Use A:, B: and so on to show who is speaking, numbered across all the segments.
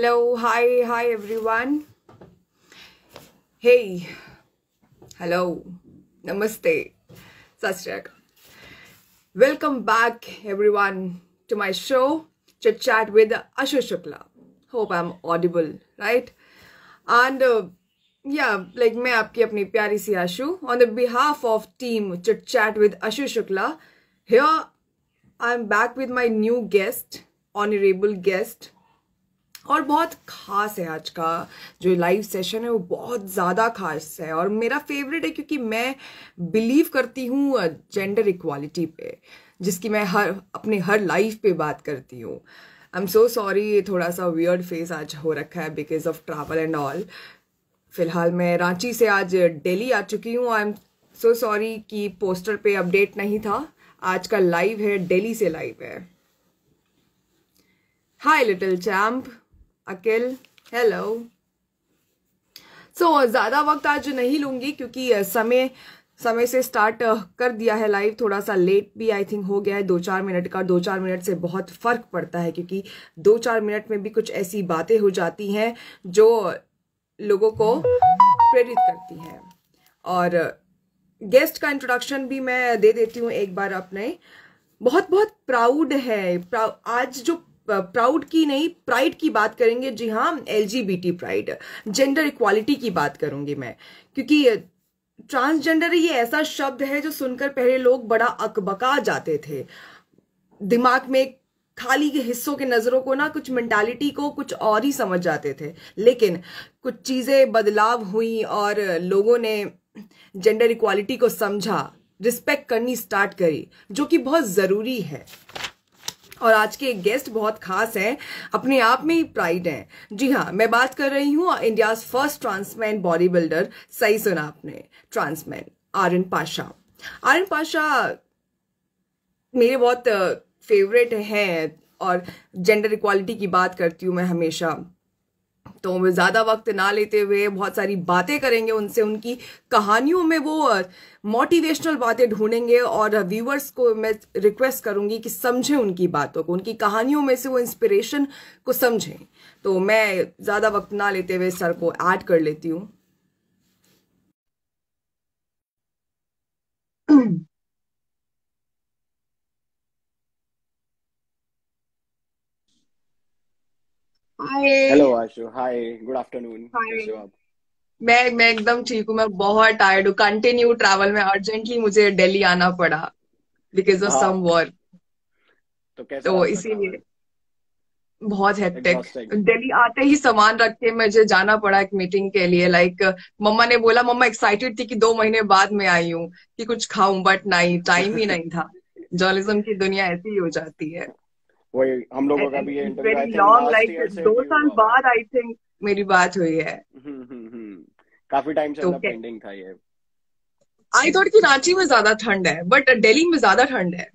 A: Hello, hi everyone. Hey, hello, namaste, sat Shri Akal. Welcome back everyone to my show, Chit Chat with Ashu Shukla. Hope I'm audible, right? And like मैं आपकी अपनी प्यारी सी आशु on the behalf of team Chit Chat with Ashu Shukla, here I'm back with my new guest, honorable guest. और बहुत खास है आज का जो लाइव सेशन है, वो बहुत ज़्यादा खास है और मेरा फेवरेट है क्योंकि मैं बिलीव करती हूँ जेंडर इक्वालिटी पे, जिसकी मैं अपने हर लाइफ पे बात करती हूँ. आई एम सो सॉरी, थोड़ा सा वियर्ड फेस आज हो रखा है because of travel and all. फिलहाल मैं रांची से आज दिल्ली आ चुकी हूँ. आई एम सो सॉरी कि पोस्टर पे अपडेट नहीं था. आज का लाइव है, दिल्ली से लाइव है. Hi little champ Akil, hello. So ज़्यादा वक्त आज नहीं लूंगी क्योंकि समय से स्टार्ट कर दिया है लाइव. थोड़ा सा लेट भी आई थिंक हो गया है, 2-4 मिनट का. 2-4 मिनट से बहुत फर्क पड़ता है क्योंकि 2-4 मिनट में भी कुछ ऐसी बातें हो जाती हैं जो लोगों को प्रेरित करती हैं. और गेस्ट का इंट्रोडक्शन भी मैं दे देती हूँ एक बार अपने. बहुत बहुत प्राउड है. आज जो प्राउड की नहीं, प्राइड की बात करेंगे. जी हाँ, LGBT प्राइड, जेंडर इक्वालिटी की बात करूंगी मैं, क्योंकि ट्रांसजेंडर ये ऐसा शब्द है जो सुनकर पहले लोग बड़ा अकबका जाते थे. दिमाग में खाली के हिस्सों के नजरों को ना, कुछ मेंटालिटी को कुछ और ही समझ जाते थे. लेकिन कुछ चीजें बदलाव हुई और लोगों ने जेंडर इक्वालिटी को समझा, रिस्पेक्ट करनी स्टार्ट करी, जो कि बहुत जरूरी है. और आज के गेस्ट बहुत खास हैं, अपने आप में ही प्राइड हैं. जी हाँ, मैं बात कर रही हूँ India first transman body builder. सही सुना आपने, ट्रांसमैन आर्यन पाशा. आर्यन पाशा मेरे बहुत फेवरेट हैं और जेंडर इक्वालिटी की बात करती हूँ मैं हमेशा. तो मैं ज़्यादा वक्त ना लेते हुए बहुत सारी बातें करेंगे उनसे. उनकी कहानियों में वो मोटिवेशनल बातें ढूंढेंगे और व्यूअर्स को मैं रिक्वेस्ट करूंगी कि समझें उनकी बातों को, उनकी कहानियों में से वो इंस्पिरेशन को समझें. तो मैं ज़्यादा वक्त ना लेते हुए सर को ऐड कर लेती हूँ. Hi.
B: Hello Ashu, hi, good afternoon.
A: Hi.
B: कैसे हो आप?
A: मैं एकदम ठीक हूँ. मैं बहुत टायर्ड हूँ. कंटिन्यू ट्रैवल में अर्जेंटली मुझे दिल्ली आना पड़ा बिकॉज ऑफ सम
B: हाँ.
A: वर्क.
B: तो कैसा रहा
A: तो
B: आपका
A: इसीलिए
B: ट्रैवल?
A: बहुत हेक्टिक.
B: एग्जॉस्टिंग.
A: दिल्ली आते ही सामान रख के मुझे जाना पड़ा एक मीटिंग के लिए. मम्मा ने बोला, मम्मा एक्साइटेड थी कि 2 महीने बाद में आई हूँ कि कुछ खाऊं, बट नहीं, टाइम ही नहीं था. जर्नलिज्म की दुनिया ऐसी ही हो जाती है.
B: वही हम लोगों का भी ये
A: it's
B: interview I
A: very
B: think
A: long,
B: last year से
A: दो
B: ड्यू
A: साल
B: हुआ हुआ है.
A: बाद आई थिंक मेरी बात हुई है.
B: काफी टाइम से
A: तो
B: मतलब पेंडिंग था ये.
A: आई थॉट कि रांची में ज्यादा ठंड है, बट दिल्ली में ज्यादा ठंड है.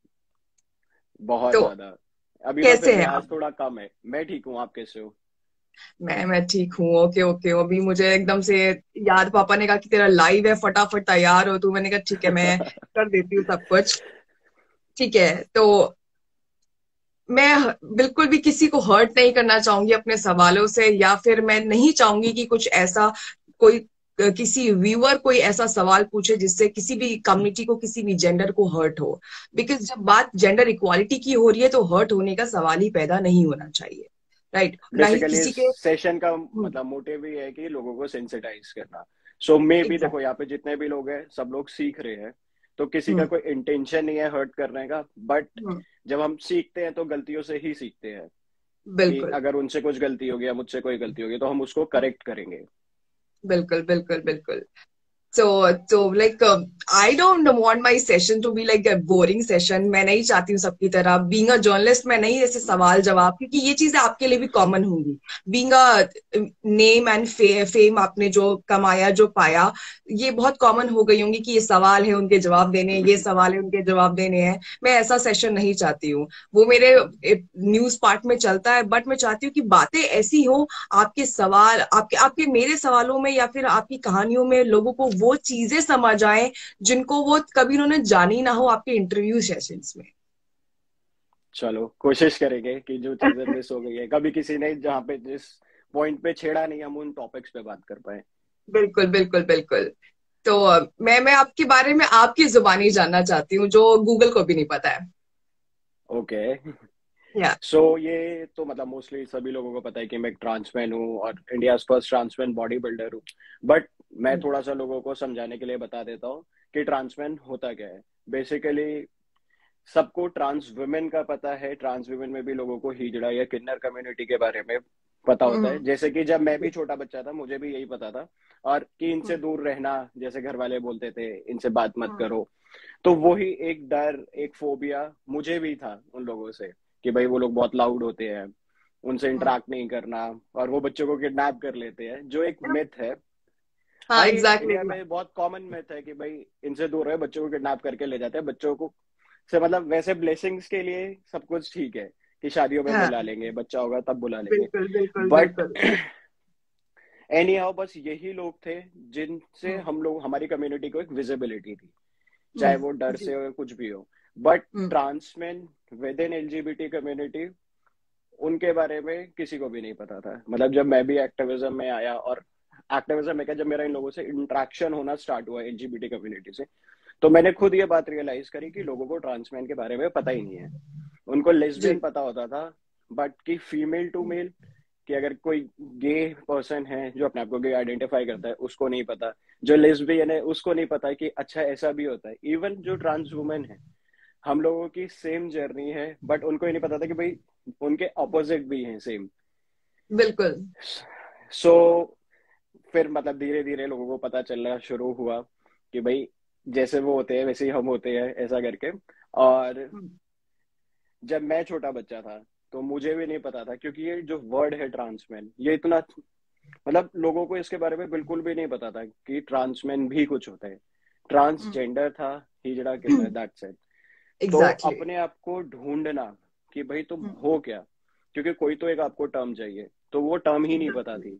B: बहुत
A: तो
B: ज्यादा. अभी तो फिर
A: कैसे
B: भी
A: हैं
B: आज
A: आप?
B: थोड़ा कम है. मैं ठीक हूँ, आप कैसे हो?
A: मैं ठीक हूँ. Okay okay. अभी मुझे एकदम से याद, पापा ने कहा कि तेरा लाइव है, फटाफट तैयार हो. तो मैंने कहा ठीक है, मैं कर देती हूँ सब कुछ. ठीक है. तो मैं बिल्कुल भी किसी को हर्ट नहीं करना चाहूंगी अपने सवालों से, या फिर मैं नहीं चाहूंगी कि कुछ ऐसा कोई किसी व्यूअर कोई ऐसा सवाल पूछे जिससे किसी भी कम्युनिटी को, किसी भी जेंडर को हर्ट हो. बिकॉज जब बात जेंडर इक्वालिटी की हो रही है तो हर्ट होने का सवाल ही पैदा नहीं होना चाहिए. राइट, ना ही
B: बेसिकली
A: किसी
B: इस
A: के.
B: सेशन का मतलब मोटिव ही है कि लोगों को सेंसिटाइज करना. सो मे भी देखो,
A: एग्जैक्ट.
B: यहाँ पे जितने भी लोग हैं सब लोग सीख रहे हैं. तो किसी का
A: हम्म.
B: कोई इंटेंशन नहीं है हर्ट करने का. But
A: hmm.
B: जब हम सीखते हैं तो गलतियों से ही सीखते हैं. कि
A: बिल्कुल.
B: अगर उनसे कुछ गलती होगी या मुझसे कोई गलती होगी तो हम उसको करेक्ट करेंगे.
A: बिल्कुल बिल्कुल बिल्कुल. So like I don't want my session to be like a boring session. मैं नहीं चाहती हूँ सबकी तरह. Being a journalist, मैं नहीं ऐसे सवाल जवाब, क्योंकि ये चीजें आपके लिए भी कॉमन होंगी. Being a name and fame, आपने जो कमाया, जो पाया, ये बहुत कॉमन हो गई होंगी कि ये सवाल है उनके जवाब देने हैं, ये सवाल है उनके जवाब देने हैं. मैं ऐसा सेशन नहीं चाहती हूँ. वो मेरे न्यूज पार्ट में चलता है, बट मैं चाहती हूँ कि बातें ऐसी हो, आपके सवाल, आपके आपके मेरे सवालों में या फिर आपकी कहानियों में लोगों को वो चीजें समझ आए जिनको वो कभी उन्होंने जानी ना हो आपके इंटरव्यू सेशंस में.
B: चलो कोशिश करेंगे कि जो चीजें मिस हो गई है, कभी किसी ने जहाँ पे जिस पॉइंट पे छेड़ा नहीं, हम उन टॉपिक्स पे बात कर पाए।
A: बिल्कुल बिल्कुल बिल्कुल। तो मैं आपके बारे में आपकी जुबानी जानना चाहती हूँ, जो गूगल को भी नहीं पता है।
B: ओके।
A: या।
B: ये तो मतलब मोस्टली सभी लोगों को पता है कि मैं एक ट्रांसमैन हूँ और India first transman body builder हूँ। बट मैं थोड़ा सा लोगों को समझाने के लिए बता देता हूँ कि ट्रांसमैन होता क्या है। बेसिकली सबको ट्रांस वुमेन का पता है, ट्रांस वुमेन में भी लोगों को हिजड़ा या किन्नर कम्युनिटी के बारे में पता होता है। जैसे कि जब मैं भी छोटा बच्चा था मुझे भी यही पता था, और कि इनसे दूर रहना, जैसे घर वाले बोलते थे इनसे बात मत करो। तो वही एक डर, एक फोबिया मुझे भी था उन लोगों से, कि भाई वो लोग बहुत लाउड होते हैं, उनसे इंटरेक्ट नहीं करना, और वो बच्चों को किडनैप कर लेते हैं, जो एक मिथ है।
A: हाँ
B: हाँ, ये
A: एग्जैक्टली।
B: इंडिया में बहुत कॉमन मिथ है कि भाई इनसे दूर रहे, बच्चों को किडनैप करके ले जाते हैं बच्चों को। से मतलब वैसे ब्लेसिंग्स के लिए सब कुछ ठीक है कि शादियों में
A: हाँ
B: बुला लेंगे, बच्चा होगा तब बुला लेंगे।
A: बिल्कुल बिल्कुल
B: बट
A: बिल्कुल।
B: एनी हाउ, बस यही लोग थे जिनसे
A: हम्म।
B: हम लोग, हमारी कम्युनिटी को एक विजिबिलिटी थी, चाहे वो डर
A: जी।
B: से हो कुछ भी हो। But
A: hmm.
B: Transmen within LGBT community, उनके बारे में किसी को भी नहीं पता था। मतलब जब मैं भी एक्टिविज्म में आया, और एक्टिविज्म में क्या, जब मेरा इन लोगों से इंटरेक्शन होना स्टार्ट हुआ एलजीबीटी कम्युनिटी से, तो मैंने खुद ये बात रियलाइज करी कि लोगों को ट्रांसमैन के बारे में पता ही नहीं है। उनको लेस्बियन
A: जी।
B: पता होता था, बट कि फीमेल टू मेल, कि अगर कोई गे पर्सन है जो अपने आप को गे आइडेंटिफाई करता है, उसको नहीं पता। जो लेस्बियन है उसको नहीं पता कि अच्छा ऐसा भी होता है। इवन जो ट्रांस वुमेन है, हम लोगों की सेम जर्नी है, बट उनको ये नहीं पता था कि भाई उनके ऑपोजिट भी हैं सेम।
A: बिल्कुल।
B: सो फिर मतलब धीरे धीरे लोगों को पता चलना शुरू हुआ कि भाई जैसे वो होते हैं वैसे ही हम होते हैं, ऐसा करके। और
A: हम्म।
B: जब मैं छोटा बच्चा था तो मुझे भी नहीं पता था, क्योंकि ये जो वर्ड है ट्रांसमैन, ये इतना मतलब लोगों को इसके बारे में बिल्कुल भी नहीं पता था कि ट्रांसमैन भी कुछ होता है। ट्रांसजेंडर था, हिजड़ा किन्नर, दैट्स इट। तो
A: एग्जैक्टली।
B: अपने आप को ढूंढना कि भाई तुम हो क्या, क्योंकि कोई तो एक आपको टर्म चाहिए, तो वो टर्म ही नहीं पता
A: एग्जैक्टली।
B: थी।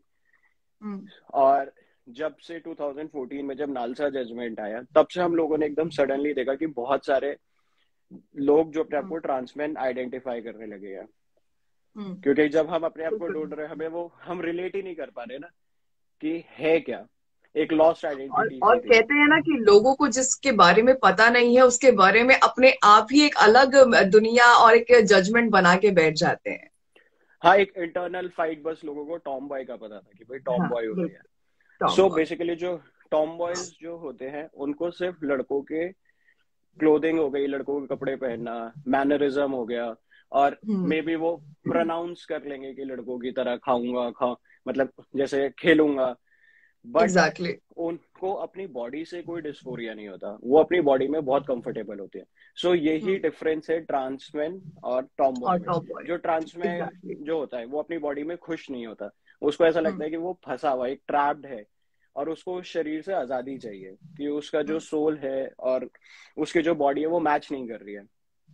B: और जब से 2014 में जब नालसा जजमेंट आया, तब से हम लोगों ने एकदम सडनली देखा कि बहुत सारे लोग जो अपने आप को ट्रांसमैन आइडेंटिफाई करने लगे हैं। क्योंकि जब हम अपने आप को
A: बिल्कुल।
B: ढूंढ रहे हैं, हमें वो हम रिलेट ही नहीं कर पा रहे ना कि है क्या। एक लॉस्ट आइडेंटिटी
A: और
B: सी थी।
A: कहते हैं ना कि लोगों को जिसके बारे में पता नहीं है उसके बारे में अपने आप ही एक अलग दुनिया और एक जजमेंट बना के बैठ जाते हैं।
B: हाँ, एक इंटरनल फाइट, बस लोगों को टॉम बॉय का पता था कि भाई टॉम
A: हाँ
B: बॉय होते हैं।
A: बिल्कुल। Tom
B: so
A: boy.
B: बेसिकली जो टॉम बॉयज जो होते हैं, उनको सिर्फ लड़कों के क्लोथिंग हो गई, लड़कों के कपड़े पहनना, मैनरिज्म हो गया, और मे बी वो प्रोनाउंस कर लेंगे कि लड़कों की तरह खाऊंगा, मतलब जैसे खेलूंगा। But
A: exactly.
B: उनको अपनी बॉडी से कोई डिस्फोरिया नहीं होता, वो अपनी बॉडी में बहुत कंफर्टेबल होते हैं। सो यही डिफरेंस है ट्रांसमैन और टॉम बॉय
A: और
B: में।
A: Tom boy.
B: जो ट्रांसमैन
A: एग्जैक्टली।
B: जो होता है वो अपनी बॉडी में खुश नहीं होता, उसको ऐसा लगता है कि वो फंसा हुआ, एक ट्रैप्ड है, और उसको उस शरीर से आजादी चाहिए, कि उसका जो सोल है और उसकी जो बॉडी है वो मैच नहीं कर रही है।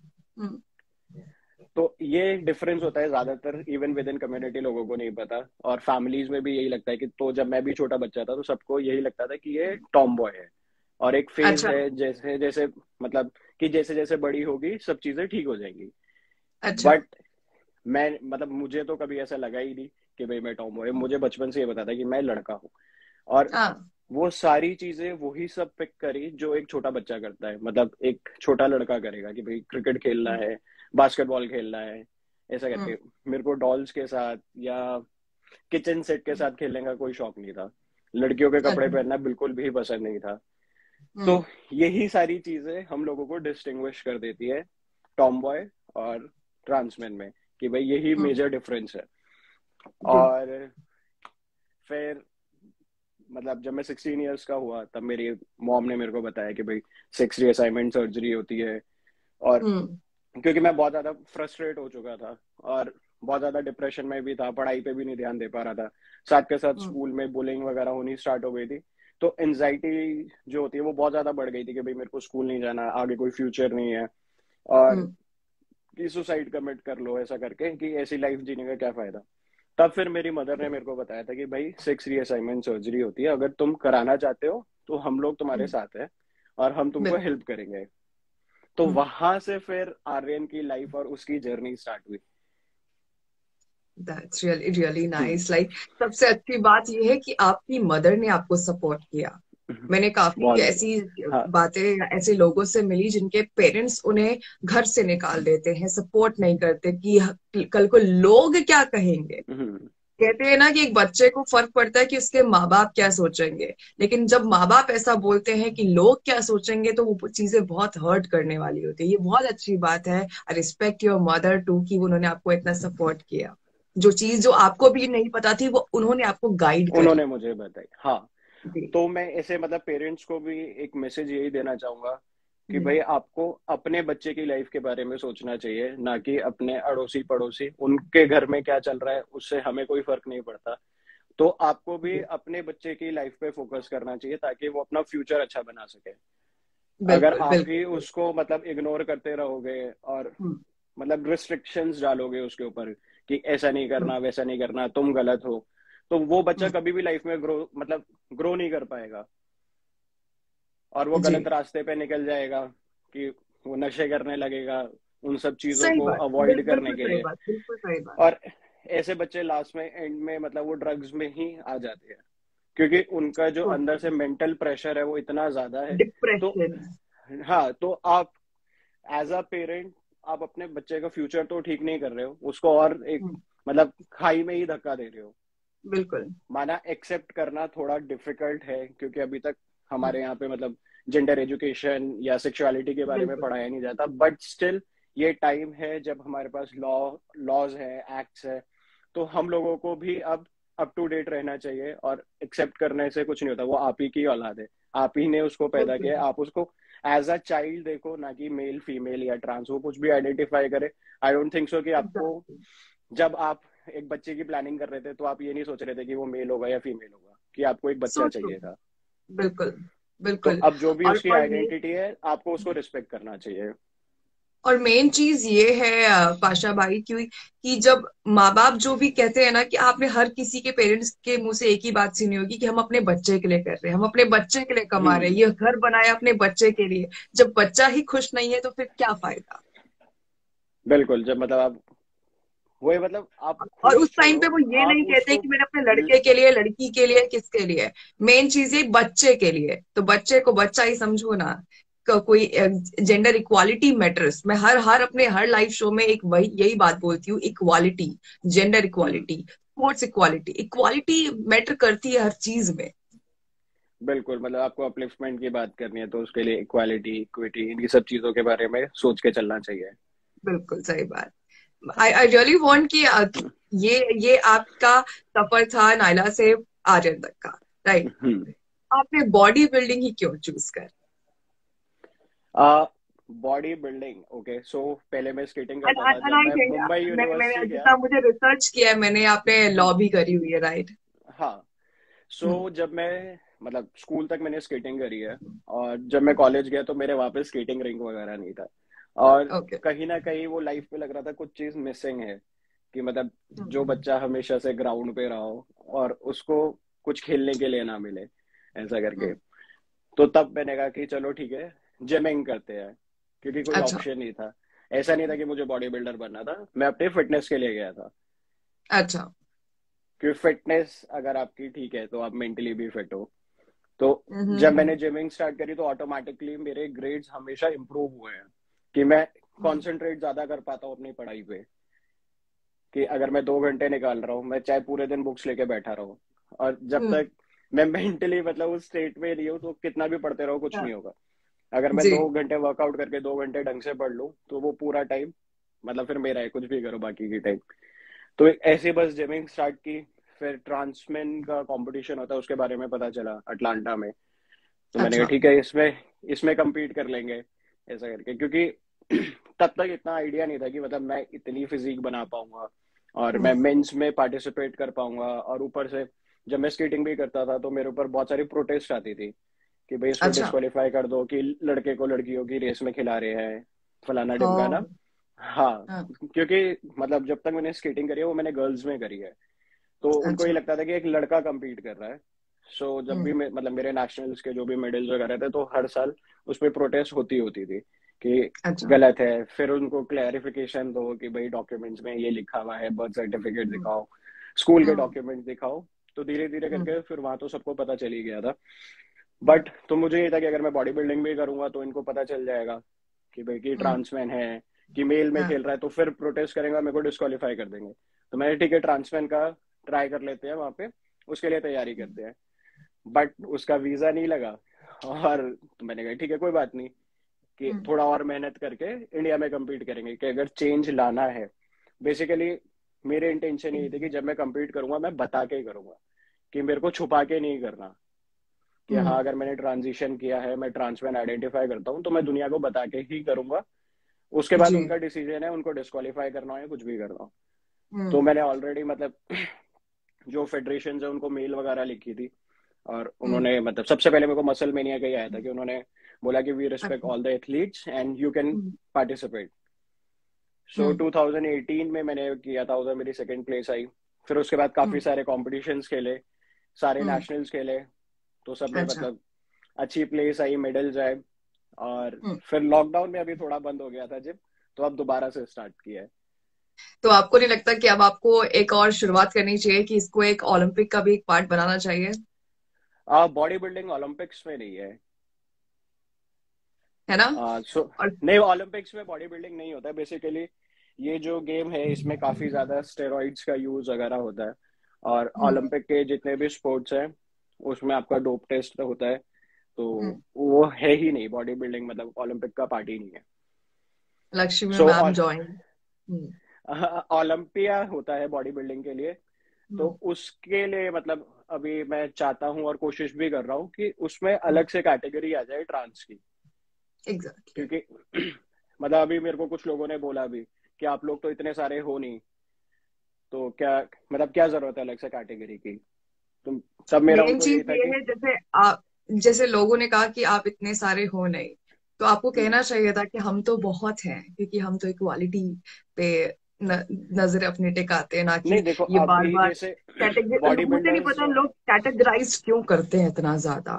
B: तो ये डिफरेंस होता है, ज्यादातर इवन विद इन कम्युनिटी लोगों को नहीं पता, और फैमिलीज में भी यही लगता है कि, तो जब मैं भी छोटा बच्चा था तो सबको यही लगता था कि ये टॉम बॉय है, और एक फेज
A: अच्छा।
B: है, जैसे जैसे मतलब कि जैसे जैसे बड़ी होगी सब चीजें ठीक हो जाएंगी।
A: अच्छा।
B: बट मैं मतलब मुझे तो कभी ऐसा लगा ही नहीं कि भाई मैं टॉम बॉय। मुझे बचपन से ये पता था कि मैं लड़का हूँ, और
A: हाँ।
B: वो सारी चीजें वही सब पिक करी जो एक छोटा बच्चा करता है, मतलब एक छोटा लड़का करेगा कि भाई क्रिकेट खेलना है, बास्केटबॉल खेलना है, ऐसा करके। मेरे को डॉल्स के साथ या किचन सेट के साथ खेलने का कोई शौक नहीं था, लड़कियों के कपड़े
A: अच्छा।
B: पहनना बिल्कुल भी पसंद नहीं था। तो यही सारी चीजें हम लोगों को डिस्टिंग्विश कर देती है टॉम बॉय और ट्रांसमैन में, कि भाई यही मेजर डिफरेंस है।
A: जी।
B: और फिर मतलब जब मैं 16 ईयर्स का हुआ, तब मेरी मॉम ने मेरे को बताया कि भाई 6 रीअसाइनमेंट सर्जरी होती है। और क्योंकि मैं बहुत ज्यादा फ्रस्ट्रेट हो चुका था, और बहुत ज्यादा डिप्रेशन में भी था, पढ़ाई पे भी नहीं ध्यान दे पा रहा था, साथ के साथ स्कूल में बुलिंग वगैरह होनी स्टार्ट हो गई थी। तो एनजाइटी जो होती है वो बहुत ज्यादा बढ़ गई थी कि भाई मेरे को स्कूल नहीं जाना, आगे कोई फ्यूचर नहीं है, और कि सुसाइड कमिट कर लो, ऐसा करके कि ऐसी लाइफ जीने का क्या फायदा। तब फिर मेरी मदर ने मेरे को बताया था कि भाई 6 रीअसाइनमेंट सर्जरी होती है, अगर तुम कराना चाहते हो तो हम लोग तुम्हारे साथ हैं और हम तुमको
A: बिल्कुल।
B: हेल्प करेंगे। तो वहां से फिर आर्यन की लाइफ और उसकी जर्नी स्टार्ट हुई।
A: That's really really
B: hmm.
A: Nice. Like सबसे अच्छी बात यह है कि आपकी मदर ने आपको सपोर्ट किया। मैंने काफी
B: बहुत ज्यादा।
A: ऐसी
B: हाँ।
A: बातें ऐसे लोगों से मिली जिनके पेरेंट्स उन्हें घर से निकाल देते हैं, सपोर्ट नहीं करते कि कल को लोग क्या कहेंगे।
B: हम्म।
A: कहते हैं ना कि एक बच्चे को फर्क पड़ता है कि उसके माँ बाप क्या सोचेंगे, लेकिन जब माँ बाप ऐसा बोलते हैं कि लोग क्या सोचेंगे तो वो चीजें बहुत हर्ट करने वाली होती है। ये बहुत अच्छी बात है। I respect your mother too कि उन्होंने आपको इतना सपोर्ट किया। जो चीज जो आपको भी नहीं पता थी वो उन्होंने आपको गाइड करी।
B: उन्होंने मुझे बताई, हाँ।
A: जी।
B: तो मैं ऐसे मतलब पेरेंट्स को भी एक मैसेज यही देना चाहूंगा कि
A: हम्म,
B: भाई आपको अपने बच्चे की लाइफ के बारे में सोचना चाहिए, ना कि अपने अड़ोसी पड़ोसी उनके घर में क्या चल रहा है उससे हमें कोई फर्क नहीं पड़ता। तो आपको भी
A: जी,
B: अपने बच्चे की लाइफ पे फोकस करना चाहिए ताकि वो अपना फ्यूचर अच्छा बना सके। अगर
A: बिल्कुल
B: आप ही
A: बिल्कुल।
B: उसको मतलब इग्नोर करते रहोगे और
A: हम्म,
B: मतलब रिस्ट्रिक्शंस डालोगे उसके ऊपर कि ऐसा नहीं
A: हम्म,
B: करना वैसा नहीं करना तुम गलत हो, तो वो बच्चा
A: हम्म,
B: कभी भी लाइफ में ग्रो नहीं कर पाएगा और वो
A: जी।
B: गलत रास्ते पे निकल जाएगा कि वो नशे करने लगेगा उन सब चीजों
A: सही
B: को
A: बात,
B: अवॉइड करने
A: बिल्कुल
B: के
A: सही
B: लिए।
A: बात, बिल्कुल सही बात।
B: और ऐसे बच्चे लास्ट में एंड में मतलब वो ड्रग्स में ही आ जाते हैं क्योंकि उनका जो अंदर से मेंटल प्रेशर है वो इतना ज्यादा है। तो
A: डिप्रेशन।
B: हाँ, तो आप एज अ पेरेंट आप अपने बच्चे का फ्यूचर तो ठीक नहीं कर रहे हो, उसको और एक मतलब खाई में ही धक्का दे रहे हो।
A: बिल्कुल।
B: माना एक्सेप्ट करना थोड़ा डिफिकल्ट है क्योंकि अभी तक
A: हम्म,
B: हमारे यहाँ पे मतलब जेंडर एजुकेशन या सेक्सुअलिटी के बारे में
A: बिल्कुल।
B: पढ़ाया नहीं जाता, बट स्टिल ये टाइम है जब हमारे पास लॉज है, एक्ट्स है। तो हम लोगों को भी अब अप टू डेट रहना चाहिए और एक्सेप्ट करने से कुछ नहीं होता। वो आप ही की औलाद है, आप ही ने उसको पैदा
A: बिल्कुल।
B: किया है, आप उसको एज अ चाइल्ड देखो, ना कि मेल फीमेल या ट्रांस वो कुछ भी आइडेंटिफाई करे। आई डोंट थिंक सो कि आपको
A: एग्जैक्टली।
B: जब आप एक बच्चे की प्लानिंग कर रहे थे तो आप ये नहीं सोच रहे थे कि वो मेल होगा या फीमेल होगा, कि आपको एक
A: सो
B: बच्चा
A: ट्रू।
B: चाहिए था।
A: बिल्कुल
B: तो
A: बिल्कुल।
B: अब जो भी उसकी
A: और ये
B: आइडेंटिटी है आपको उसको रिस्पेक्ट करना चाहिए।
A: और मेन चीज ये है पाशा भाई कि जब माँ बाप जो भी कहते हैं ना कि आपने हर किसी के पेरेंट्स के मुंह से एक ही बात सुनी होगी कि हम अपने बच्चे के लिए कर रहे हैं, हम अपने बच्चे के लिए कमा रहे हैं,
B: हम्म।
A: ये घर बनाया अपने बच्चे के लिए। जब बच्चा ही खुश नहीं है तो फिर क्या फायदा।
B: बिल्कुल, जब मतलब आप वही मतलब आप
A: और
B: खुद
A: उस टाइम
B: छोड़ो,
A: पे वो ये
B: आप
A: नहीं कहते
B: उसको
A: कि मैंने अपने लड़के के लिए, लड़की के लिए, किसके लिए। मेन चीज है बच्चे के लिए, तो बच्चे को बच्चा ही समझो ना। कोई जेंडर इक्वालिटी मैटर्स। मैं हर हर अपने हर लाइव शो में एक वही यही बात बोलती हूँ, equality, gender
B: hmm.
A: Equality, sports equality. Equality matter करती है हर चीज में।
B: बिल्कुल, मतलब आपको अपलिफ्टमेंट की बात करनी है तो उसके लिए इक्वालिटी, इक्विटी, इनकी सब चीजों के बारे में सोच के चलना चाहिए।
A: बिल्कुल सही बात। आई आई रियली वांट कि ये आपका सफर था नायला से आर्यन तक का, राइट।
B: हम्म।
A: आपने बॉडी बिल्डिंग ही क्यों चूज कर।
B: Ah body building, okay, so पहले मैं स्केटिंग करता था जब
A: आई
B: मैं
A: थिंक
B: मुंबई
A: मैंने
B: यूनिवर्सिटी गया।
A: जितना मुझे रिसर्च किया है, मैंने आपने लॉ भी करी हुई है, राइट।
B: हाँ। सो जब मैं मतलब स्कूल तक मैंने स्केटिंग करी है और जब मैं कॉलेज गया तो मेरे वहां पे स्केटिंग रिंग वगैरह नहीं था। और
A: ओके।
B: कहीं ना कहीं वो लाइफ में लग रहा था कुछ चीज मिसिंग है, कि मतलब जो बच्चा हमेशा से ग्राउंड पे रहा हो और उसको कुछ खेलने के लिए ना मिले, ऐसा करके। तो तब मैंने कहा कि चलो ठीक है, जिमिंग करते हैं, क्योंकि कोई
A: अच्छा
B: ऑप्शन नहीं था। ऐसा नहीं था कि मुझे बॉडी बिल्डर बनना था, मैं अपने फिटनेस के लिए गया था।
A: अच्छा।
B: क्योंकि फिटनेस अगर आपकी ठीक है तो आप मेंटली भी फिट हो। तो जब
A: हम्म,
B: मैंने जिमिंग स्टार्ट करी तो ऑटोमेटिकली मेरे ग्रेड्स हमेशा इंप्रूव हुए हैं, कि मैं कंसंट्रेट ज्यादा कर पाता हूँ अपनी पढ़ाई पे। कि अगर मैं 2 घंटे निकाल रहा हूँ, मैं चाहे पूरे दिन बुक्स लेके बैठा रहूँ, और जब
A: हम्म,
B: तक मैं मेंटली मतलब उस स्टेट में नहीं हूँ तो कितना भी पढ़ते रहो कुछ
A: हाँ,
B: नहीं होगा। अगर मैं
A: जी।
B: 2 घंटे वर्कआउट करके 2 घंटे ढंग से पढ़ लूँ तो वो पूरा टाइम मतलब फिर मेरा है, कुछ भी करो बाकी की टाइम। तो ऐसे बस जिमिंग स्टार्ट की। फिर ट्रांसमैन का कंपटीशन होता है उसके बारे में पता चला अटलांटा में। तो मैंने कहा
A: अच्छा।
B: ठीक है, इसमें इसमें compete कर लेंगे, ऐसा करके। क्योंकि तब तक इतना आइडिया नहीं था कि मतलब मैं इतनी फिजिक बना पाऊंगा और मैं
A: हम्म,
B: मेंस में पार्टिसिपेट कर पाऊंगा। और ऊपर से जब मैं स्केटिंग भी करता था तो मेरे ऊपर बहुत सारी प्रोटेस्ट आती थी कि भाई इसको
A: अच्छा।
B: डिस्क्वालीफाई कर दो, कि लड़के को लड़कियों की रेस में खिला रहे हैं, फलाना
A: हाँ,
B: ढिमकाना। हाँ।
A: हाँ,
B: क्योंकि मतलब जब तक मैंने स्केटिंग करी है वो मैंने गर्ल्स में करी है, तो उनको ये
A: अच्छा।
B: लगता था कि एक लड़का compete कर रहा है। सो जब भी
A: हम्म,
B: मतलब मेरे नेशनल्स के जो भी मेडल्स वगैरह थे तो हर साल उस पर प्रोटेस्ट होती होती थी कि
A: अच्छा।
B: गलत है, फिर उनको क्लैरिफिकेशन दो कि भाई डॉक्यूमेंट्स में ये लिखा हुआ है, बर्थ सर्टिफिकेट
A: हम्म।
B: दिखाओ, स्कूल के
A: हम्म।
B: डॉक्यूमेंट दिखाओ। तो धीरे धीरे
A: हम्म।
B: करके फिर वहां तो सबको पता चल ही गया था।
A: हम्म।
B: बट तो मुझे ये था कि अगर मैं बॉडी बिल्डिंग भी करूंगा तो इनको पता चल जाएगा कि भाई कि
A: हम्म।
B: ट्रांसमैन है, कि मेल में
A: हाँ।
B: खेल रहा है, तो फिर प्रोटेस्ट करेंगे, मेरे को डिस्क्वालीफाई कर देंगे। तो मैंने ठीक है ट्रांसमैन का ट्राई कर लेते हैं वहां पे, उसके लिए तैयारी करते हैं। बट उसका वीजा नहीं लगा, और तो मैंने कहा ठीक है कोई बात नहीं, कि
A: हम्म।
B: थोड़ा और मेहनत करके इंडिया में compete करेंगे, कि अगर चेंज लाना है। बेसिकली मेरे इंटेंशन यही थे कि जब मैं compete करूंगा मैं बता के ही करूंगा, कि मेरे को छुपा के नहीं करना, कि हाँ
A: हम्म।
B: अगर मैंने ट्रांजिशन किया है, मैं ट्रांसमैन आइडेंटिफाई करता हूँ, तो मैं दुनिया को बता के ही करूंगा। उसके बाद
A: जी।
B: उनका डिसीजन है, उनको डिस्क्वालीफाई करना हो या कुछ भी करना हो। तो
A: हम्म।
B: मैंने ऑलरेडी मतलब जो फेडरेशन है उनको मेल वगैरह लिखी थी, और
A: हम्म।
B: उन्होंने मतलब सबसे पहले मेरे को मसल मेनिया का ही आया था कि उन्होंने बोला कि वी रिस्पेक्ट
A: अच्छा।
B: All the athletes and you can
A: hmm.
B: Participate. So
A: hmm.
B: 2018 में मैंने किया था, उधर मेरी सेकंड प्लेस आई। फिर उसके बाद काफी
A: हम्म।
B: सारे कॉम्पिटिशन्स खेले, सारे
A: हम्म।
B: नेशनल्स खेले, तो सब में
A: अच्छा।
B: मतलब अच्छी प्लेस आई, मेडल्स आए। और
A: हम्म।
B: फिर लॉकडाउन में अभी थोड़ा बंद हो गया था जिम, तो अब दोबारा से स्टार्ट किया है।
A: तो आपको नहीं लगता कि अब आपको एक और शुरुआत करनी चाहिए, कि इसको एक ओलंपिक का भी एक पार्ट बनाना चाहिए?
B: बॉडी बिल्डिंग ओलंपिक्स में नहीं है।
A: है ना?
B: सो
A: और
B: नहीं, ओलंपिक्स में बॉडी बिल्डिंग नहीं होता है बेसिकली। ये जो गेम है इसमें काफी ज्यादा स्टेरॉइड्स का यूज वगैरह होता है, और
A: हम्म।
B: ओलंपिक के जितने भी स्पोर्ट्स हैं उसमें आपका डोप टेस्ट होता है। तो
A: हम्म।
B: वो है ही नहीं, बॉडी बिल्डिंग मतलब ओलंपिक का पार्ट ही नहीं है।
A: Lakshmi
B: so
A: ma'am join. Hmm.
B: Olympia होता है बॉडी बिल्डिंग के लिए। तो
A: हम्म।
B: उसके लिए मतलब अभी मैं चाहता हूँ और कोशिश भी कर रहा हूँ कि उसमें
A: हम्म।
B: अलग से कैटेगरी आ जाए ट्रांस की।
A: एग्जैक्टली।
B: क्योंकि मतलब अभी मेरे को कुछ लोगों ने बोला भी कि आप लोग तो इतने सारे हो नहीं, तो क्या मतलब क्या जरूरत है अलग से कैटेगरी की। तो तब मेरा
A: मेन
B: उनको यही
A: चीज
B: था
A: ये
B: कि
A: है, जैसे आप, जैसे लोगों ने कहा कि आप इतने सारे हो नहीं, तो आपको
B: हम्म,
A: कहना चाहिए था कि हम तो बहुत हैं, क्योंकि हम तो इक्वालिटी पे नजर अपनी टिकाते हैं, ना
B: नहीं
A: कि
B: देखो
A: ये बार
B: अभी
A: बार
B: जैसे
A: कैटेगरी।
B: बॉडी
A: मुझे नहीं
B: बिल्डर्स
A: पता
B: जो है,
A: लोग कैटेगराइज क्यों करते हैं इतना ज्यादा।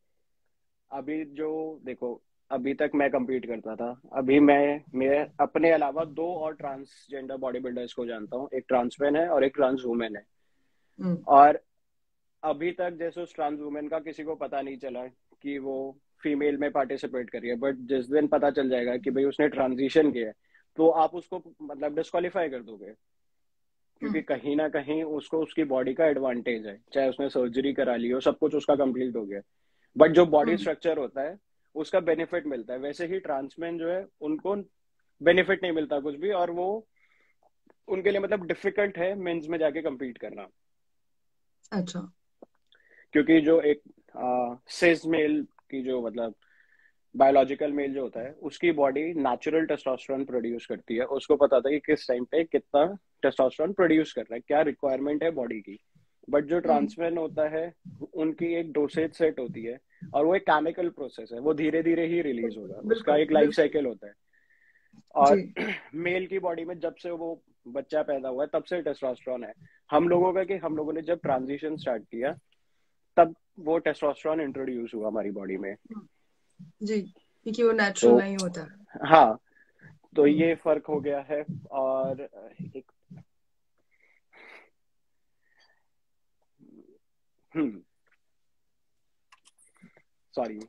B: अभी जो देखो, अभी तक मैं compete करता था, अभी मैं अपने अलावा दो और ट्रांसजेंडर बॉडी बिल्डर्स को जानता हूँ, एक ट्रांसमैन है और एक ट्रांस वुमेन है।
A: हम्म।
B: और अभी तक जैसे उस ट्रांस वुमेन का किसी को पता नहीं चला कि वो फीमेल में पार्टिसिपेट कर रही है, बट जिस दिन पता चल जाएगा कि भाई उसने ट्रांजिशन किया है, तो आप उसको मतलब डिस्क्वालीफाई कर दोगे। क्योंकि
A: हम्म।
B: कहीं ना कहीं उसको उसकी बॉडी का एडवांटेज है, चाहे उसने सर्जरी करा ली हो, सब कुछ उसका कंप्लीट हो गया, बट जो बॉडी
A: हम्म।
B: स्ट्रक्चर होता है उसका बेनिफिट मिलता है। वैसे ही ट्रांसमैन जो है उनको बेनिफिट नहीं मिलता कुछ भी, और वो उनके लिए मतलब डिफिकल्ट है मेंस में जाके compete करना।
A: अच्छा।
B: क्योंकि जो एक सिस मेल की जो मतलब बायोलॉजिकल मेल जो होता है उसकी बॉडी नेचुरल टेस्टोस्टेरोन प्रोड्यूस करती है, उसको पता था कि किस टाइम पे कितना टेस्टोस्टेरोन प्रोड्यूस कर रहा है, क्या रिक्वायरमेंट है बॉडी की। बट जो
A: हम्म।
B: ट्रांसमैन होता है उनकी एक डोसेज सेट होती है, और वो एक केमिकल प्रोसेस है, वो धीरे धीरे ही रिलीज होगा, उसका
A: बिल्कुल
B: एक लाइफ
A: बिल्कुल।
B: साइकिल होता है।
A: जी।
B: और मेल की बॉडी में जब से वो बच्चा पैदा हुआ है तब से टेस्टोस्टेरोन है। हम लोगों का कि हम लोगों ने जब ट्रांजिशन स्टार्ट किया तब वो टेस्टोस्टेरोन इंट्रोड्यूस हुआ हमारी बॉडी में।
A: जी, क्योंकि वो
B: तो
A: नेचुरल नहीं होता है।
B: हाँ, तो
A: हम्म।
B: ये फर्क हो गया है। और एक हम्म सॉरी,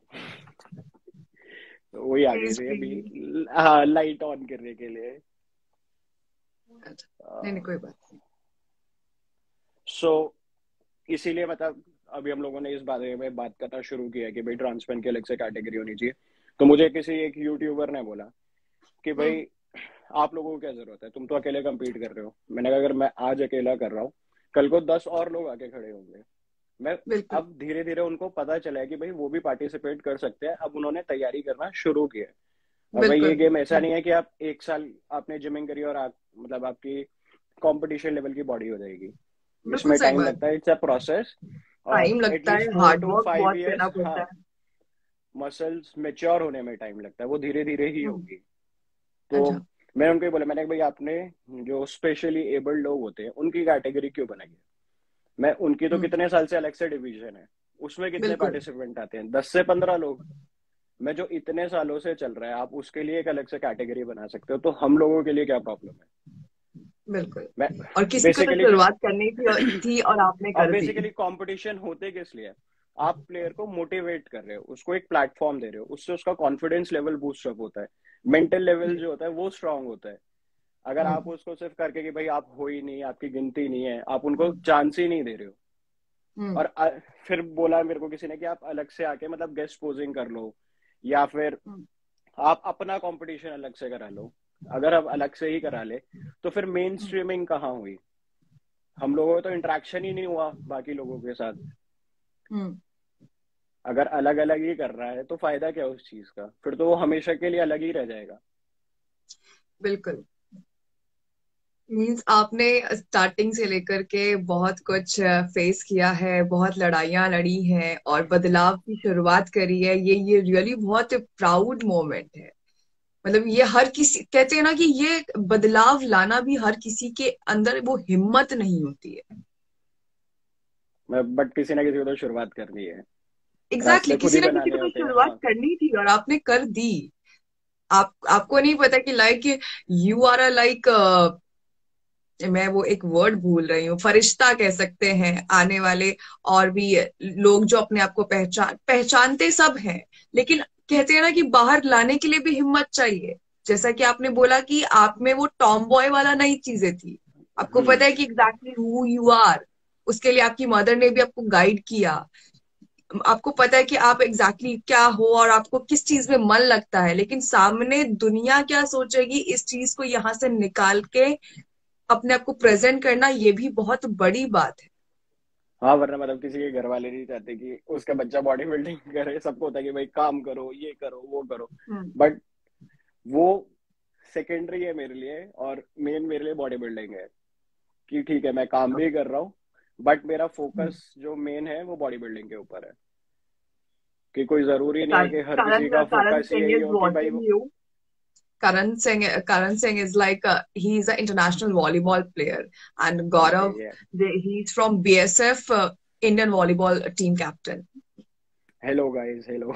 B: वही आ गई
A: प्लीज
B: थी अभी।
A: प्लीज।
B: हाँ, लाइट ऑन करने के लिए।
A: अच्छा। नहीं नहीं, कोई बात नहीं।
B: सो इसीलिए मतलब अभी हम लोगों ने इस बारे में बात करना शुरू किया है कि भाई ट्रांसपेरेंट की अलग से कैटेगरी होनी चाहिए। तो मुझे किसी एक यूट्यूबर ने बोला कि
A: हम्म।
B: भाई आप लोगों को क्या जरूरत है, तुम तो अकेले compete कर रहे हो। मैंने कहा अगर मैं आज अकेला कर रहा हूँ, कल को 10 और लोग आके खड़े होंगे। मैं
A: बिल्कुल
B: अब धीरे धीरे उनको पता चला है कि भाई वो भी पार्टिसिपेट कर सकते हैं, अब उन्होंने तैयारी करना शुरू किया है। और भाई ये
A: बिल्कुल।
B: गेम ऐसा नहीं है कि आप एक साल आपने जिमिंग करी और आप मतलब आपकी कंपटीशन लेवल की बॉडी हो जाएगी।
A: बिल्कुल
B: इसमें
A: सही
B: टाइम
A: बात।
B: लगता है, इट्स अ प्रोसेस। और
A: टाइम लगता है,
B: at least four
A: hard
B: to
A: work
B: five
A: बहुत करना
B: ईयर्स
A: पड़ता
B: हाँ,
A: है।
B: मसल्स मेच्योर होने में टाइम लगता है, वो धीरे धीरे ही
A: हम्म।
B: होगी। तो
A: अच्छा।
B: मैंने उनको ही बोला, मैंने कहा भाई आपने जो स्पेशली एबल्ड लोग होते हैं उनकी कैटेगरी क्यों बनाई है। मैं उनकी तो
A: हम्म।
B: कितने साल से अलग से डिवीजन है, उसमें कितने
A: बिल्कुल।
B: पार्टिसिपेंट आते हैं, 10 से 15 लोग। मैं जो इतने सालों से चल रहा है, आप उसके लिए एक अलग से कैटेगरी बना सकते हो, तो हम लोगों के लिए क्या प्रॉब्लम है?
A: बिल्कुल।
B: मैं
A: और किसी को तो
B: बेसिकली जो
A: शुरुआत करनी थी और आपने
B: अब
A: कर दी।
B: बेसिकली कंपटीशन होते किस लिए? आप प्लेयर को मोटिवेट कर रहे हो, उसको एक प्लेटफॉर्म दे रहे हो, उससे उसका कॉन्फिडेंस लेवल बूस्ट अप होता है, मेंटल लेवल
A: जी।
B: जो होता है वो स्ट्रांग होता है। अगर आप
A: हम्म।
B: उसको सिर्फ करके कि भाई आप हो ही नहीं, आपकी गिनती नहीं है, आप उनको
A: हम्म।
B: चांस ही नहीं दे रहे हो।
A: हम्म।
B: और फिर बोला मेरे को किसी ने कि आप अलग से आके मतलब गेस्ट पोजिंग कर लो, या फिर
A: हम्म।
B: आप अपना कंपटीशन अलग से करा लो। अगर आप अलग से ही करा ले तो फिर मेन स्ट्रीमिंग कहाँ हुई? हम लोगों को तो इंटरेक्शन ही नहीं हुआ बाकी लोगों के साथ।
A: हम्म।
B: अगर अलग अलग ही कर रहा है तो फायदा क्या उस चीज का? फिर तो वो हमेशा के लिए अलग ही रह जाएगा।
A: बिल्कुल। मीन्स आपने स्टार्टिंग से लेकर के बहुत कुछ फेस किया है, बहुत लड़ाइयाँ लड़ी हैं और बदलाव की शुरुआत करी है। ये रियली बहुत प्राउड मोमेंट है। मतलब ये हर किसी, कहते हैं ना कि ये बदलाव लाना भी हर किसी के अंदर वो हिम्मत नहीं होती है।
B: मैं बट किसी ना किसी को तो शुरुआत करनी है,
A: एग्जैक्टली
B: रास्ते
A: exactly,
B: खुद ही
A: किसी ना किसी को
B: बनाने
A: तो
B: होते हैं।
A: शुरुआत
B: हाँ।
A: करनी थी और आपने कर दी। आपको नहीं पता कि like you are a like, मैं वो एक वर्ड भूल रही हूँ, फरिश्ता कह सकते हैं आने वाले। और भी लोग जो अपने आप को पहचानते सब हैं, लेकिन कहते हैं ना कि बाहर लाने के लिए भी हिम्मत चाहिए। जैसा कि आपने बोला कि आप में वो टॉम बॉय वाला नई चीजें थी। आपको पता है कि एग्जैक्टली हु यू आर। उसके लिए आपकी मदर ने भी आपको गाइड किया। आपको पता है कि आप एग्जैक्टली क्या हो और आपको किस चीज में मन लगता है, लेकिन सामने दुनिया क्या सोचेगी इस चीज को यहाँ से निकाल के अपने आप को प्रेजेंट करना, ये भी बहुत बड़ी बात है।
B: हाँ, वरना मतलब किसी के घर वाले नहीं चाहते कि उसका बच्चा बॉडी बिल्डिंग करे। सबको होता है कि भाई काम करो, ये करो, वो करो।
A: हम्म।
B: बट वो सेकेंडरी है मेरे लिए, और मेन मेरे लिए बॉडी बिल्डिंग है। कि ठीक है, मैं काम भी कर रहा हूँ, बट मेरा
A: हम्म।
B: फोकस जो मेन है वो बॉडी बिल्डिंग के ऊपर है। कि कोई जरूरी नहीं है
A: Karan,
B: कि हर
A: Karan,
B: किसी का
A: Karan
B: फोकस
A: Singh
B: यही
A: is
B: हो कि भाई
A: watching
B: वो।
A: you. Karan Singh is like he's an international volleyball player, and
B: okay,
A: Gaurav,
B: ये
A: he's from BSF, Indian volleyball team captain.
B: Hello guys, hello.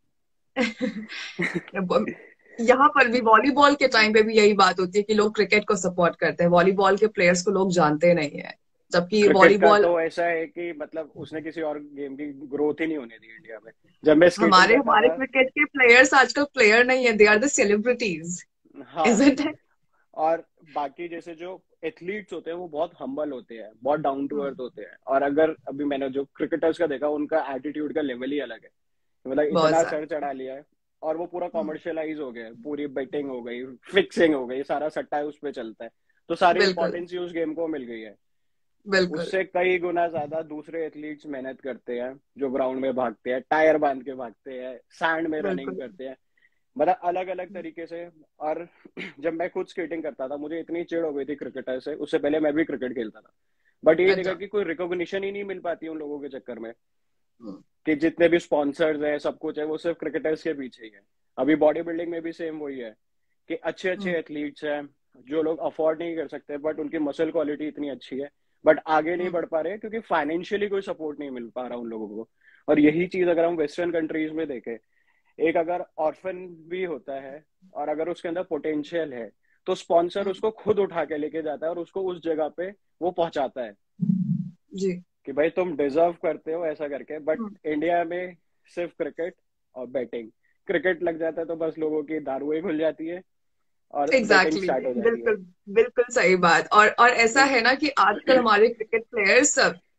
A: यहाँ पर भी वॉलीबॉल के टाइम पे भी यही बात होती है कि लोग क्रिकेट को सपोर्ट करते हैं, वॉलीबॉल के प्लेयर्स को लोग जानते नहीं है, जबकि
B: क्रिकेट का
A: वॉलीबॉल।
B: तो ऐसा है कि मतलब उसने किसी और गेम की ग्रोथ ही नहीं होने दी इंडिया में। जब मैं स्केटिंग
A: हमारे
B: करता
A: हमारे
B: था।
A: क्रिकेट के प्लेयर्स आजकल प्लेयर नहीं है, दे आर द सेलिब्रिटीज।
B: हाँ।
A: Isn't it?
B: और बाकी जैसे जो एथलीट्स होते हैं वो बहुत हम्बल होते हैं, बहुत डाउन टू अर्थ होते हैं। और अगर अभी मैंने जो क्रिकेटर्स का देखा, उनका एटीट्यूड का लेवल ही अलग है। मतलब
A: बहुत
B: इतना
A: सारा।
B: सर चढ़ा लिया है। और वो पूरा कॉमर्शियलाइज हो गया है, पूरी बेटिंग हो गई, फिक्सिंग हो गई, सारा सट्टा उस पे चलता है। तो सारी
A: बिल्कुल।
B: इंपॉर्टेंस ही उस गेम को मिल गई है।
A: बिल्कुल।
B: उससे कई गुना ज्यादा दूसरे एथलीट्स मेहनत करते हैं, जो ग्राउंड में भागते हैं, टायर बांध के भागते हैं, सैंड में रनिंग
A: बिल्कुल।
B: करते हैं, मतलब अलग अलग तरीके से। और जब मैं खुद स्केटिंग करता था, मुझे इतनी चिढ़ हो गई थी क्रिकेटर से, उससे पहले मैं भी क्रिकेट खेलता था। बट ये देखा
A: अच्छा।
B: कि कोई रिकॉग्निशन ही नहीं मिल पाती उन लोगों के चक्कर में।
A: हम्म।
B: कि जितने भी स्पॉन्सर्स हैं, सब कुछ है, वो सिर्फ क्रिकेटर्स के पीछे ही है। अभी बॉडी बिल्डिंग में भी सेम वही है कि अच्छे अच्छे
A: हम्म।
B: एथलीट्स हैं जो लोग अफोर्ड नहीं कर सकते, बट उनकी मसल क्वालिटी इतनी अच्छी है, बट आगे नहीं
A: हम्म।
B: बढ़ पा रहे क्योंकि फाइनेंशियली कोई सपोर्ट नहीं मिल पा रहा उन लोगों को। और यही चीज अगर हम वेस्टर्न कंट्रीज में देखें, एक अगर ऑर्फन भी होता है और अगर उसके अंदर पोटेंशियल है, तो स्पॉन्सर
A: हम्म।
B: उसको खुद उठा के लेके जाता है और उसको उस जगह पे वो पहुंचाता है
A: जी।
B: कि भाई तुम डिजर्व करते हो ऐसा करके। But
A: hmm.
B: इंडिया में सिर्फ क्रिकेट और बैटिंग। क्रिकेट लग जाता है तो बस लोगों की दारुएं खुल जाती है और बेटिंग
A: एग्जैक्टली
B: स्टार्ट हो जाती है।
A: बिल्कुल। बिल्कुल सही बात। और ऐसा
B: तो
A: है ना कि आजकल हमारे क्रिकेट प्लेयर्स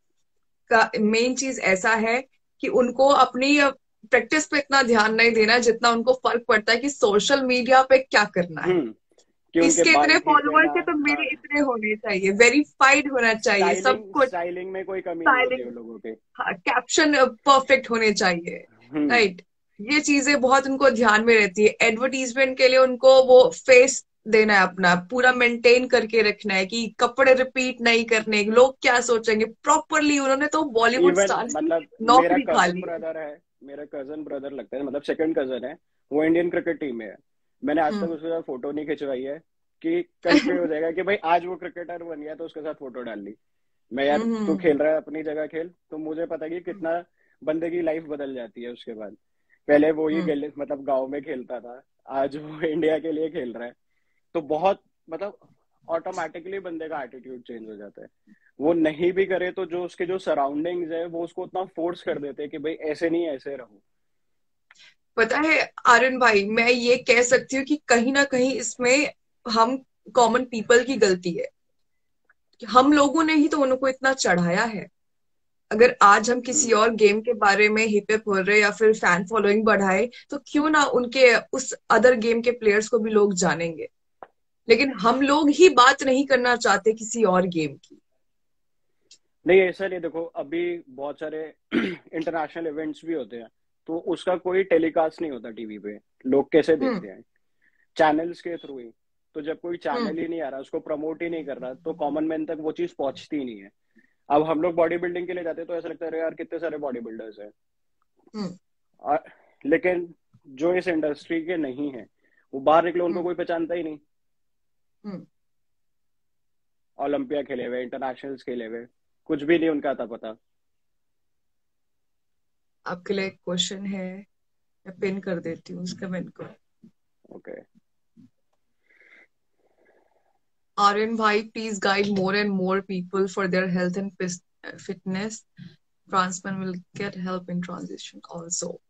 A: का मेन चीज ऐसा है कि उनको अपनी प्रैक्टिस पे इतना ध्यान नहीं देना जितना उनको फर्क पड़ता है कि सोशल मीडिया पे क्या करना है।
B: कि उनके
A: इसके
B: बाल
A: इतने
B: ठीक है ना।
A: फॉलोअर्स है तो
B: हाँ।
A: मेरे इतने होने चाहिए, वेरीफाइड होना चाहिए सब
B: स्टाइलिंग
A: कुछ।
B: स्टाइलिंग में कोई कमी नहीं होती
A: स्टाइलिंग,
B: उन लोगों के।
A: हाँ, कैप्शन परफेक्ट होने चाहिए।
B: हम्म।
A: राइट। ये चीजें बहुत उनको ध्यान में रहती है। एडवर्टीजमेंट के लिए उनको वो फेस देना है, अपना पूरा मेंटेन करके रखना है कि कपड़े रिपीट नहीं करने, लोग क्या सोचेंगे। प्रॉपरली उन्होंने तो बॉलीवुड
B: इवन
A: स्टार्स की
B: मतलब मेरा
A: नौकरी खा
B: कजन
A: ली है।
B: ब्रदर है। मेरा कजन ब्रदर लगता है, मतलब सेकंड कजन है। वो इंडियन क्रिकेट टीम में है। मैंने आज तक
A: हम्म।
B: उसके साथ फोटो नहीं खिंचवाई है कि कल पे हो जाएगा कि भाई आज वो क्रिकेटर बन गया तो उसके साथ फोटो डाल ली। मैं, यार तू
A: हम्म।
B: खेल रहा है अपनी जगह खेल, तो मुझे पता है कि कितना बंदे की लाइफ बदल जाती है उसके बाद। पहले वो ही
A: हम्म।
B: मतलब गांव में खेलता था, आज वो इंडिया के लिए खेल रहा है। तो बहुत मतलब ऑटोमेटिकली बंदे का एटीट्यूड चेंज हो जाता है। वो नहीं भी करे तो जो उसके जो सराउंडिंग्स है वो उसको उतना फोर्स कर देते हैं कि भाई ऐसे नहीं ऐसे रहो।
A: पता है आर्यन भाई, मैं ये कह सकती हूँ कि कहीं ना कहीं इसमें हम कॉमन पीपल की गलती है कि हम लोगों ने ही तो उनको इतना चढ़ाया है। अगर आज हम किसी और गेम के बारे में हिप हिप हो रहे या फिर फैन फॉलोइंग बढ़ाए, तो क्यों ना उनके उस अदर गेम के प्लेयर्स को भी लोग जानेंगे। लेकिन हम लोग ही बात नहीं करना चाहते किसी और गेम की।
B: नहीं ऐसा नहीं, देखो अभी बहुत सारे इंटरनेशनल इवेंट्स भी होते हैं, तो उसका कोई टेलीकास्ट नहीं होता टीवी पे। लोग कैसे
A: हम्म।
B: देखते हैं? चैनल्स के थ्रू ही। तो जब कोई
A: हम्म।
B: चैनल ही नहीं आ रहा, उसको प्रमोट ही नहीं कर रहा, तो कॉमन मैन तक वो चीज पहुंचती ही नहीं है। अब हम लोग बॉडी बिल्डिंग के लिए जाते हैं तो ऐसा लगता है, अरे यार कितने सारे बॉडी बिल्डर्स हैं।
A: हम्म।
B: और लेकिन जो इस इंडस्ट्री के नहीं है, वो बाहर निकले उनको
A: हम्म।
B: कोई पहचानता ही नहीं।
A: हम्म।
B: ओलंपिया खेले हुए, इंटरनेशनल्स खेले हुए, कुछ भी नहीं उनका था पता।
A: आपके लिए एक क्वेश्चन है, मैं पिन कर देती हूँ उस कमेंट को।
B: Okay.
A: Aryan bhai, please guide more and more people for their health and fitness. Transman will get help in transition also.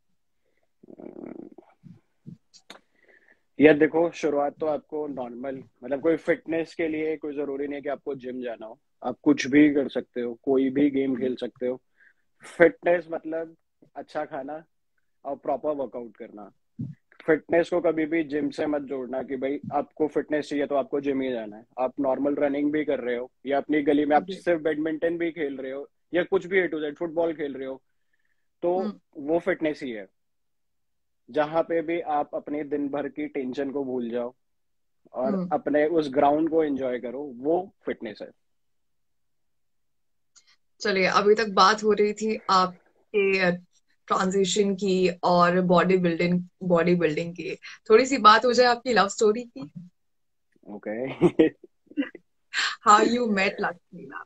B: यार देखो, शुरुआत तो आपको नॉर्मल मतलब कोई फिटनेस के लिए कोई जरूरी नहीं है कि आपको जिम जाना हो। आप कुछ भी कर सकते हो, कोई भी गेम खेल सकते हो। फिटनेस मतलब अच्छा खाना और प्रॉपर वर्कआउट करना। फिटनेस को कभी भी जिम से मत जोड़ना कि भाई आपको फिटनेस चाहिए तो आपको जिम ही जाना है। आप नॉर्मल रनिंग भी कर रहे हो या अपनी गली में आप
A: जी।
B: सिर्फ बैडमिंटन भी खेल रहे हो या कुछ भी A to Z फुटबॉल खेल रहे हो, तो
A: हम्म।
B: वो फिटनेस ही है। जहां पे भी आप अपने दिन भर की टेंशन को भूल जाओ और
A: हम्म।
B: अपने उस ग्राउंड को एंजॉय करो, वो फिटनेस है।
A: चलिए, अभी तक बात हो रही थी आपके ट्रांजिशन की और बॉडी बिल्डिंग की। थोड़ी सी बात हो जाए आपकी लव स्टोरी की।
B: ओके।
A: हाउ यू मेट लक्ष्मीला।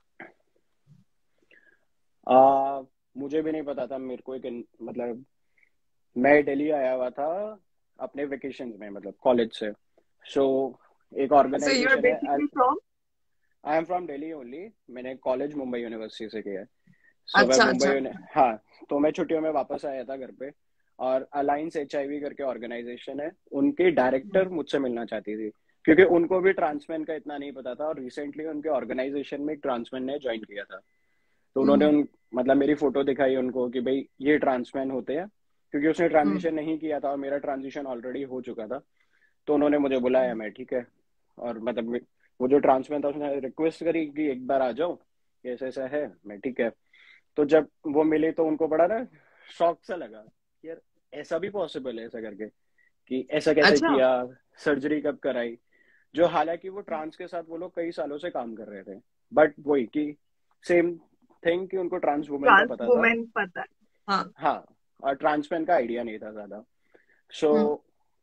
B: मुझे भी नहीं पता था। मेरे को एक मतलब मैं दिल्ली आया हुआ था अपने वेकेशन में, मतलब कॉलेज से। सो एक
A: सो यू आर
B: ऑर्गेनाइजेशन है।
A: Basically from.
B: I am from Delhi only. मैंने कॉलेज मुंबई यूनिवर्सिटी से किया है। सो मैं
A: अच्छा
B: मुंबई
A: अच्छा।
B: हाँ। तो मैं छुट्टियों में वापस आया था घर पे, और अलायंस HIV करके ऑर्गेनाइजेशन है, उनकी डायरेक्टर मुझसे मिलना चाहती थी, क्योंकि उनको भी ट्रांसमैन का इतना नहीं पता था, और रिसेंटली उनके ऑर्गेनाइजेशन में एक ट्रांसमैन ने ज्वाइन किया था। तो उन्होंने
A: हम्म।
B: मतलब मेरी फोटो दिखाई उनको कि भाई ये ट्रांसमैन होते हैं, क्योंकि उसने
A: हम्म।
B: ट्रांजिशन नहीं किया था और मेरा ट्रांजिशन ऑलरेडी हो चुका था। तो उन्होंने मुझे बुलाया, मैं ठीक है। और मतलब वो जो ट्रांसमैन था उसने रिक्वेस्ट करी कि एक बार आ जाओ, ऐसा ऐसा है। मैं ठीक है। तो जब वो मिले तो उनको बड़ा ना शॉक सा लगा कि यार ऐसा भी पॉसिबल है, ऐसा करके कि ऐसा कैसे
A: अच्छा।
B: किया, सर्जरी कब कराई। जो हालांकि वो ट्रांस के साथ वो लोग कई सालों से काम कर रहे थे, बट वही कि सेम थिंग कि उनको ट्रांस वुमेन का
A: ट्रांस
B: पता था।
A: वुमेन पता है। हाँ।
B: हाँ। और ट्रांसमैन का आइडिया नहीं था ज्यादा। सो
A: हम्म।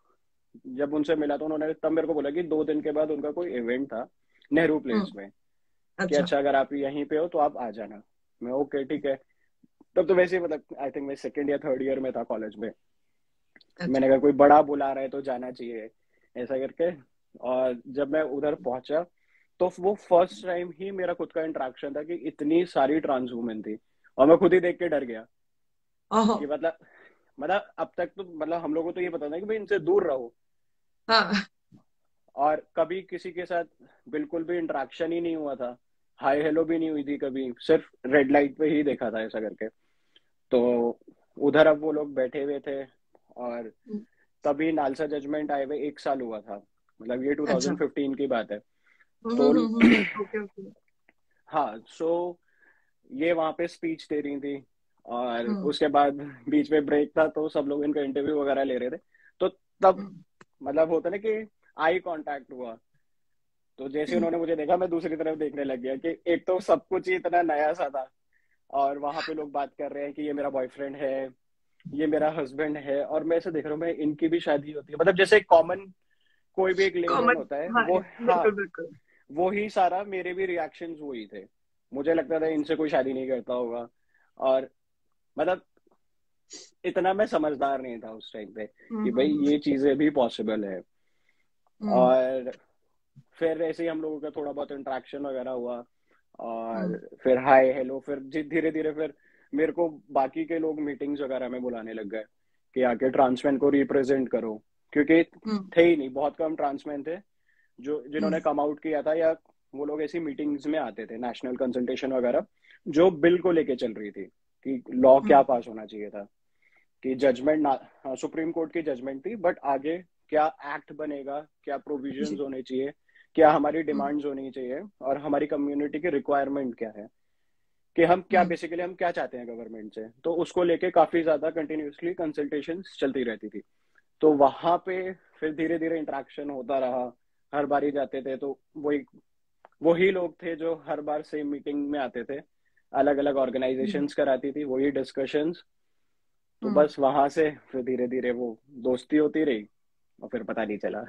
B: जब उनसे मिला तो उन्होंने तब मेरे को बोला कि 2 दिन के बाद उनका कोई इवेंट था नेहरू प्लेस
A: हम्म।
B: में, कि
A: अच्छा।
B: अच्छा अगर आप यहीं पे हो तो आप आ जाना। मैं ओके ठीक है। तब तो वैसे ही मतलब आई थिंक मैं सेकेंड या थर्ड ईयर में था कॉलेज में।
A: अच्छा।
B: मैंने कहा कोई बड़ा बुला रहा है तो जाना चाहिए, ऐसा करके। और जब मैं उधर पहुंचा तो वो फर्स्ट टाइम ही मेरा खुद का इंटरेक्शन था कि इतनी सारी ट्रांस वुमेन थी, और मैं खुद ही देख के डर गया
A: ओहो।
B: कि मतलब अब तक तो मतलब हम लोगों को तो ये पता था कि भाई इनसे दूर रहो,
A: हाँ।
B: और कभी किसी के साथ बिल्कुल भी इंटरेक्शन ही नहीं हुआ था। हाय हेलो भी नहीं हुई थी कभी, सिर्फ रेड लाइट पे ही देखा था ऐसा करके। तो उधर अब वो लोग बैठे हुए थे, और तभी नालसा जजमेंट आए हुए 1 साल हुआ था, मतलब ये
A: अच्छा।
B: 2015 की बात है। तो
A: ओके ओके।
B: हाँ। सो ये वहां पे स्पीच दे रही थी, और
A: हम्म।
B: उसके बाद बीच में ब्रेक था तो सब लोग इनका इंटरव्यू वगैरह ले रहे थे। तो तब
A: हम्म।
B: मतलब होता ना कि आई कांटेक्ट हुआ। तो जैसे
A: हम्म।
B: उन्होंने मुझे देखा मैं दूसरी तरफ देखने लग गया कि एक तो सब कुछ ही इतना नया सा था, और वहां पे लोग बात कर रहे हैं कि ये मेरा बॉयफ्रेंड है, ये मेरा हस्बैंड है, और मैं ऐसे देख रहा हूँ मैं इनकी भी शादी होती है, मतलब जैसे कॉमन कोई भी एक लेमैन
A: कॉमन।
B: होता है
A: हाँ,
B: वो। हाँ।
A: बिल्कुल बिल्कुल।
B: वो ही सारा मेरे भी रिएक्शंस वही थे। मुझे लगता था इनसे कोई शादी नहीं करता होगा, और मतलब इतना मैं समझदार नहीं था उस टाइम पे कि भाई
A: हम्म।
B: ये चीजें भी पॉसिबल है।
A: हम्म।
B: और फिर ऐसे ही हम लोगों का थोड़ा बहुत इंटरेक्शन वगैरह हुआ, और
A: हम्म।
B: फिर हाय हेलो, फिर धीरे धीरे फिर मेरे को बाकी के लोग मीटिंग्स वगैरह में बुलाने लग गए कि आके ट्रांसमैन को रिप्रेजेंट करो, क्योंकि
A: हम्म।
B: थे ही नहीं, बहुत कम ट्रांसमैन थे जो
A: हम्म।
B: जिन्होंने कम आउट किया था, या वो लोग ऐसी मीटिंग्स में आते थे नेशनल कंसल्टेशन वगैरह, जो बिल को लेके चल रही थी कि लॉ क्या
A: हम्म।
B: पास होना चाहिए था, कि जजमेंट ना, हाँ, सुप्रीम कोर्ट की जजमेंट थी, बट आगे क्या एक्ट बनेगा, क्या प्रोविजंस
A: जी।
B: होने चाहिए, क्या हमारी
A: हम्म।
B: डिमांड्स होनी चाहिए, और हमारी कम्युनिटी की रिक्वायरमेंट क्या है, कि हम क्या
A: हम्म।
B: बेसिकली हम क्या चाहते हैं गवर्नमेंट से। तो उसको लेके काफी ज्यादा कंटिन्यूअसली कंसल्टेशन चलती रहती थी। तो वहां पे फिर धीरे धीरे इंटरेक्शन होता रहा। हर बार ही जाते थे तो वही वही लोग थे जो हर बार सेम मीटिंग में आते थे, अलग अलग
A: हम्म।
B: ऑर्गेनाइजेशंस कराती थी वही डिस्कशंस। तो
A: हम्म।
B: बस वहां से फिर धीरे धीरे वो दोस्ती होती रही, और फिर पता नहीं चला।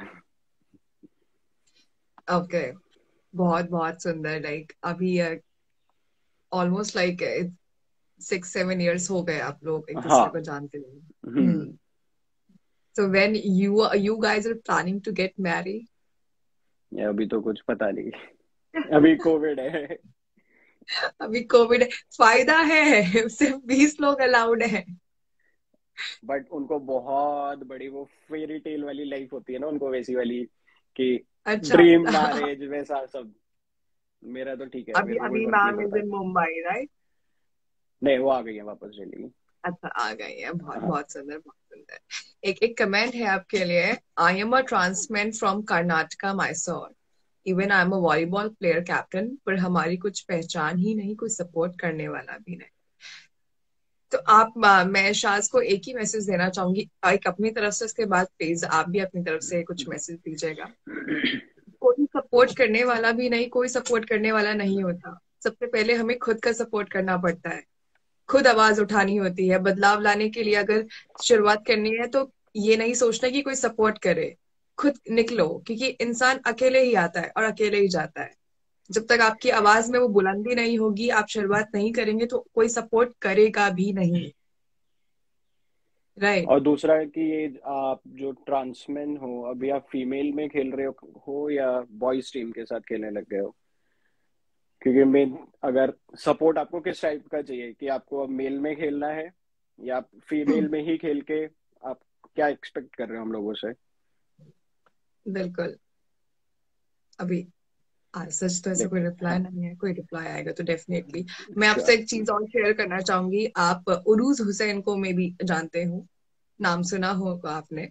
A: ओके। बहुत बहुत सुंदर। लाइक अभी ऑलमोस्ट लाइक 6-7 years हो गए आप लोग एक दूसरे को
B: हाँ।
A: जानते हुए।
B: हम्म।
A: So when you guys are planning to get married?
B: ये अभी तो कुछ पता नहीं, अभी कोविड है।
A: अभी कोविड है। फायदा है सिर्फ 20 लोग अलाउड है।
B: बट उनको बहुत बड़ी वो फेरी टेल वाली लाइफ होती है ना उनको, वैसी वाली कि
A: अच्छा।
B: ड्रीम मैरिज वैसा सब। मेरा तो ठीक है,
A: अभी
B: मेरे को कोई
A: अभी
B: फर्क नहीं
A: मैम इज
B: पड़ता।
A: In Mumbai, right?
B: नहीं, वो आ गई है वापस दिल्ली।
A: अच्छा, आ गई है। बहुत
B: हाँ।
A: बहुत सुंदर, बहुत सुंदर। एक एक कमेंट है आपके लिए। I am a transmen from Karnataka Mysore. Even I am a volleyball player captain, पर हमारी कुछ पहचान ही नहीं, कोई सपोर्ट करने वाला भी नहीं। तो आप मैं शाज को एक ही मैसेज देना चाहूंगी, एक अपनी तरफ से, उसके बाद प्लीज आप भी अपनी तरफ से कुछ मैसेज दीजिएगा। कोई सपोर्ट करने वाला भी नहीं, कोई सपोर्ट करने वाला नहीं होता। सबसे पहले हमें खुद का सपोर्ट करना पड़ता है, खुद आवाज उठानी होती है। बदलाव लाने के लिए अगर शुरुआत करनी है तो ये नहीं सोचना कि कोई सपोर्ट करे, खुद निकलो, क्योंकि इंसान अकेले ही आता है और अकेले ही जाता है। जब तक आपकी आवाज में वो बुलंदी नहीं होगी, आप शुरुआत नहीं करेंगे, तो कोई सपोर्ट करेगा भी नहीं। राइट।
B: और दूसरा है कि ये आप जो ट्रांसमेन हो, अभी आप फीमेल में खेल रहे हो या बॉयज टीम के साथ खेलने लग गए हो? क्योंकि मेन, अगर सपोर्ट आपको किस टाइप का चाहिए, कि आपको अब मेल में खेलना है या आप फीमेल में ही खेल के आप क्या एक्सपेक्ट कर रहे हो हम लोगों से?
A: बिल्कुल। अभी सच तो ऐसा
B: देख।
A: कोई रिप्लाई
B: हाँ।
A: नहीं है, कोई रिप्लाई आएगा तो डेफिनेटली। मैं आपसे
B: श्योर।
A: एक चीज और शेयर करना चाहूंगी। आप उरूज हुसैन को मे भी जानते हो, नाम सुना होगा आपने।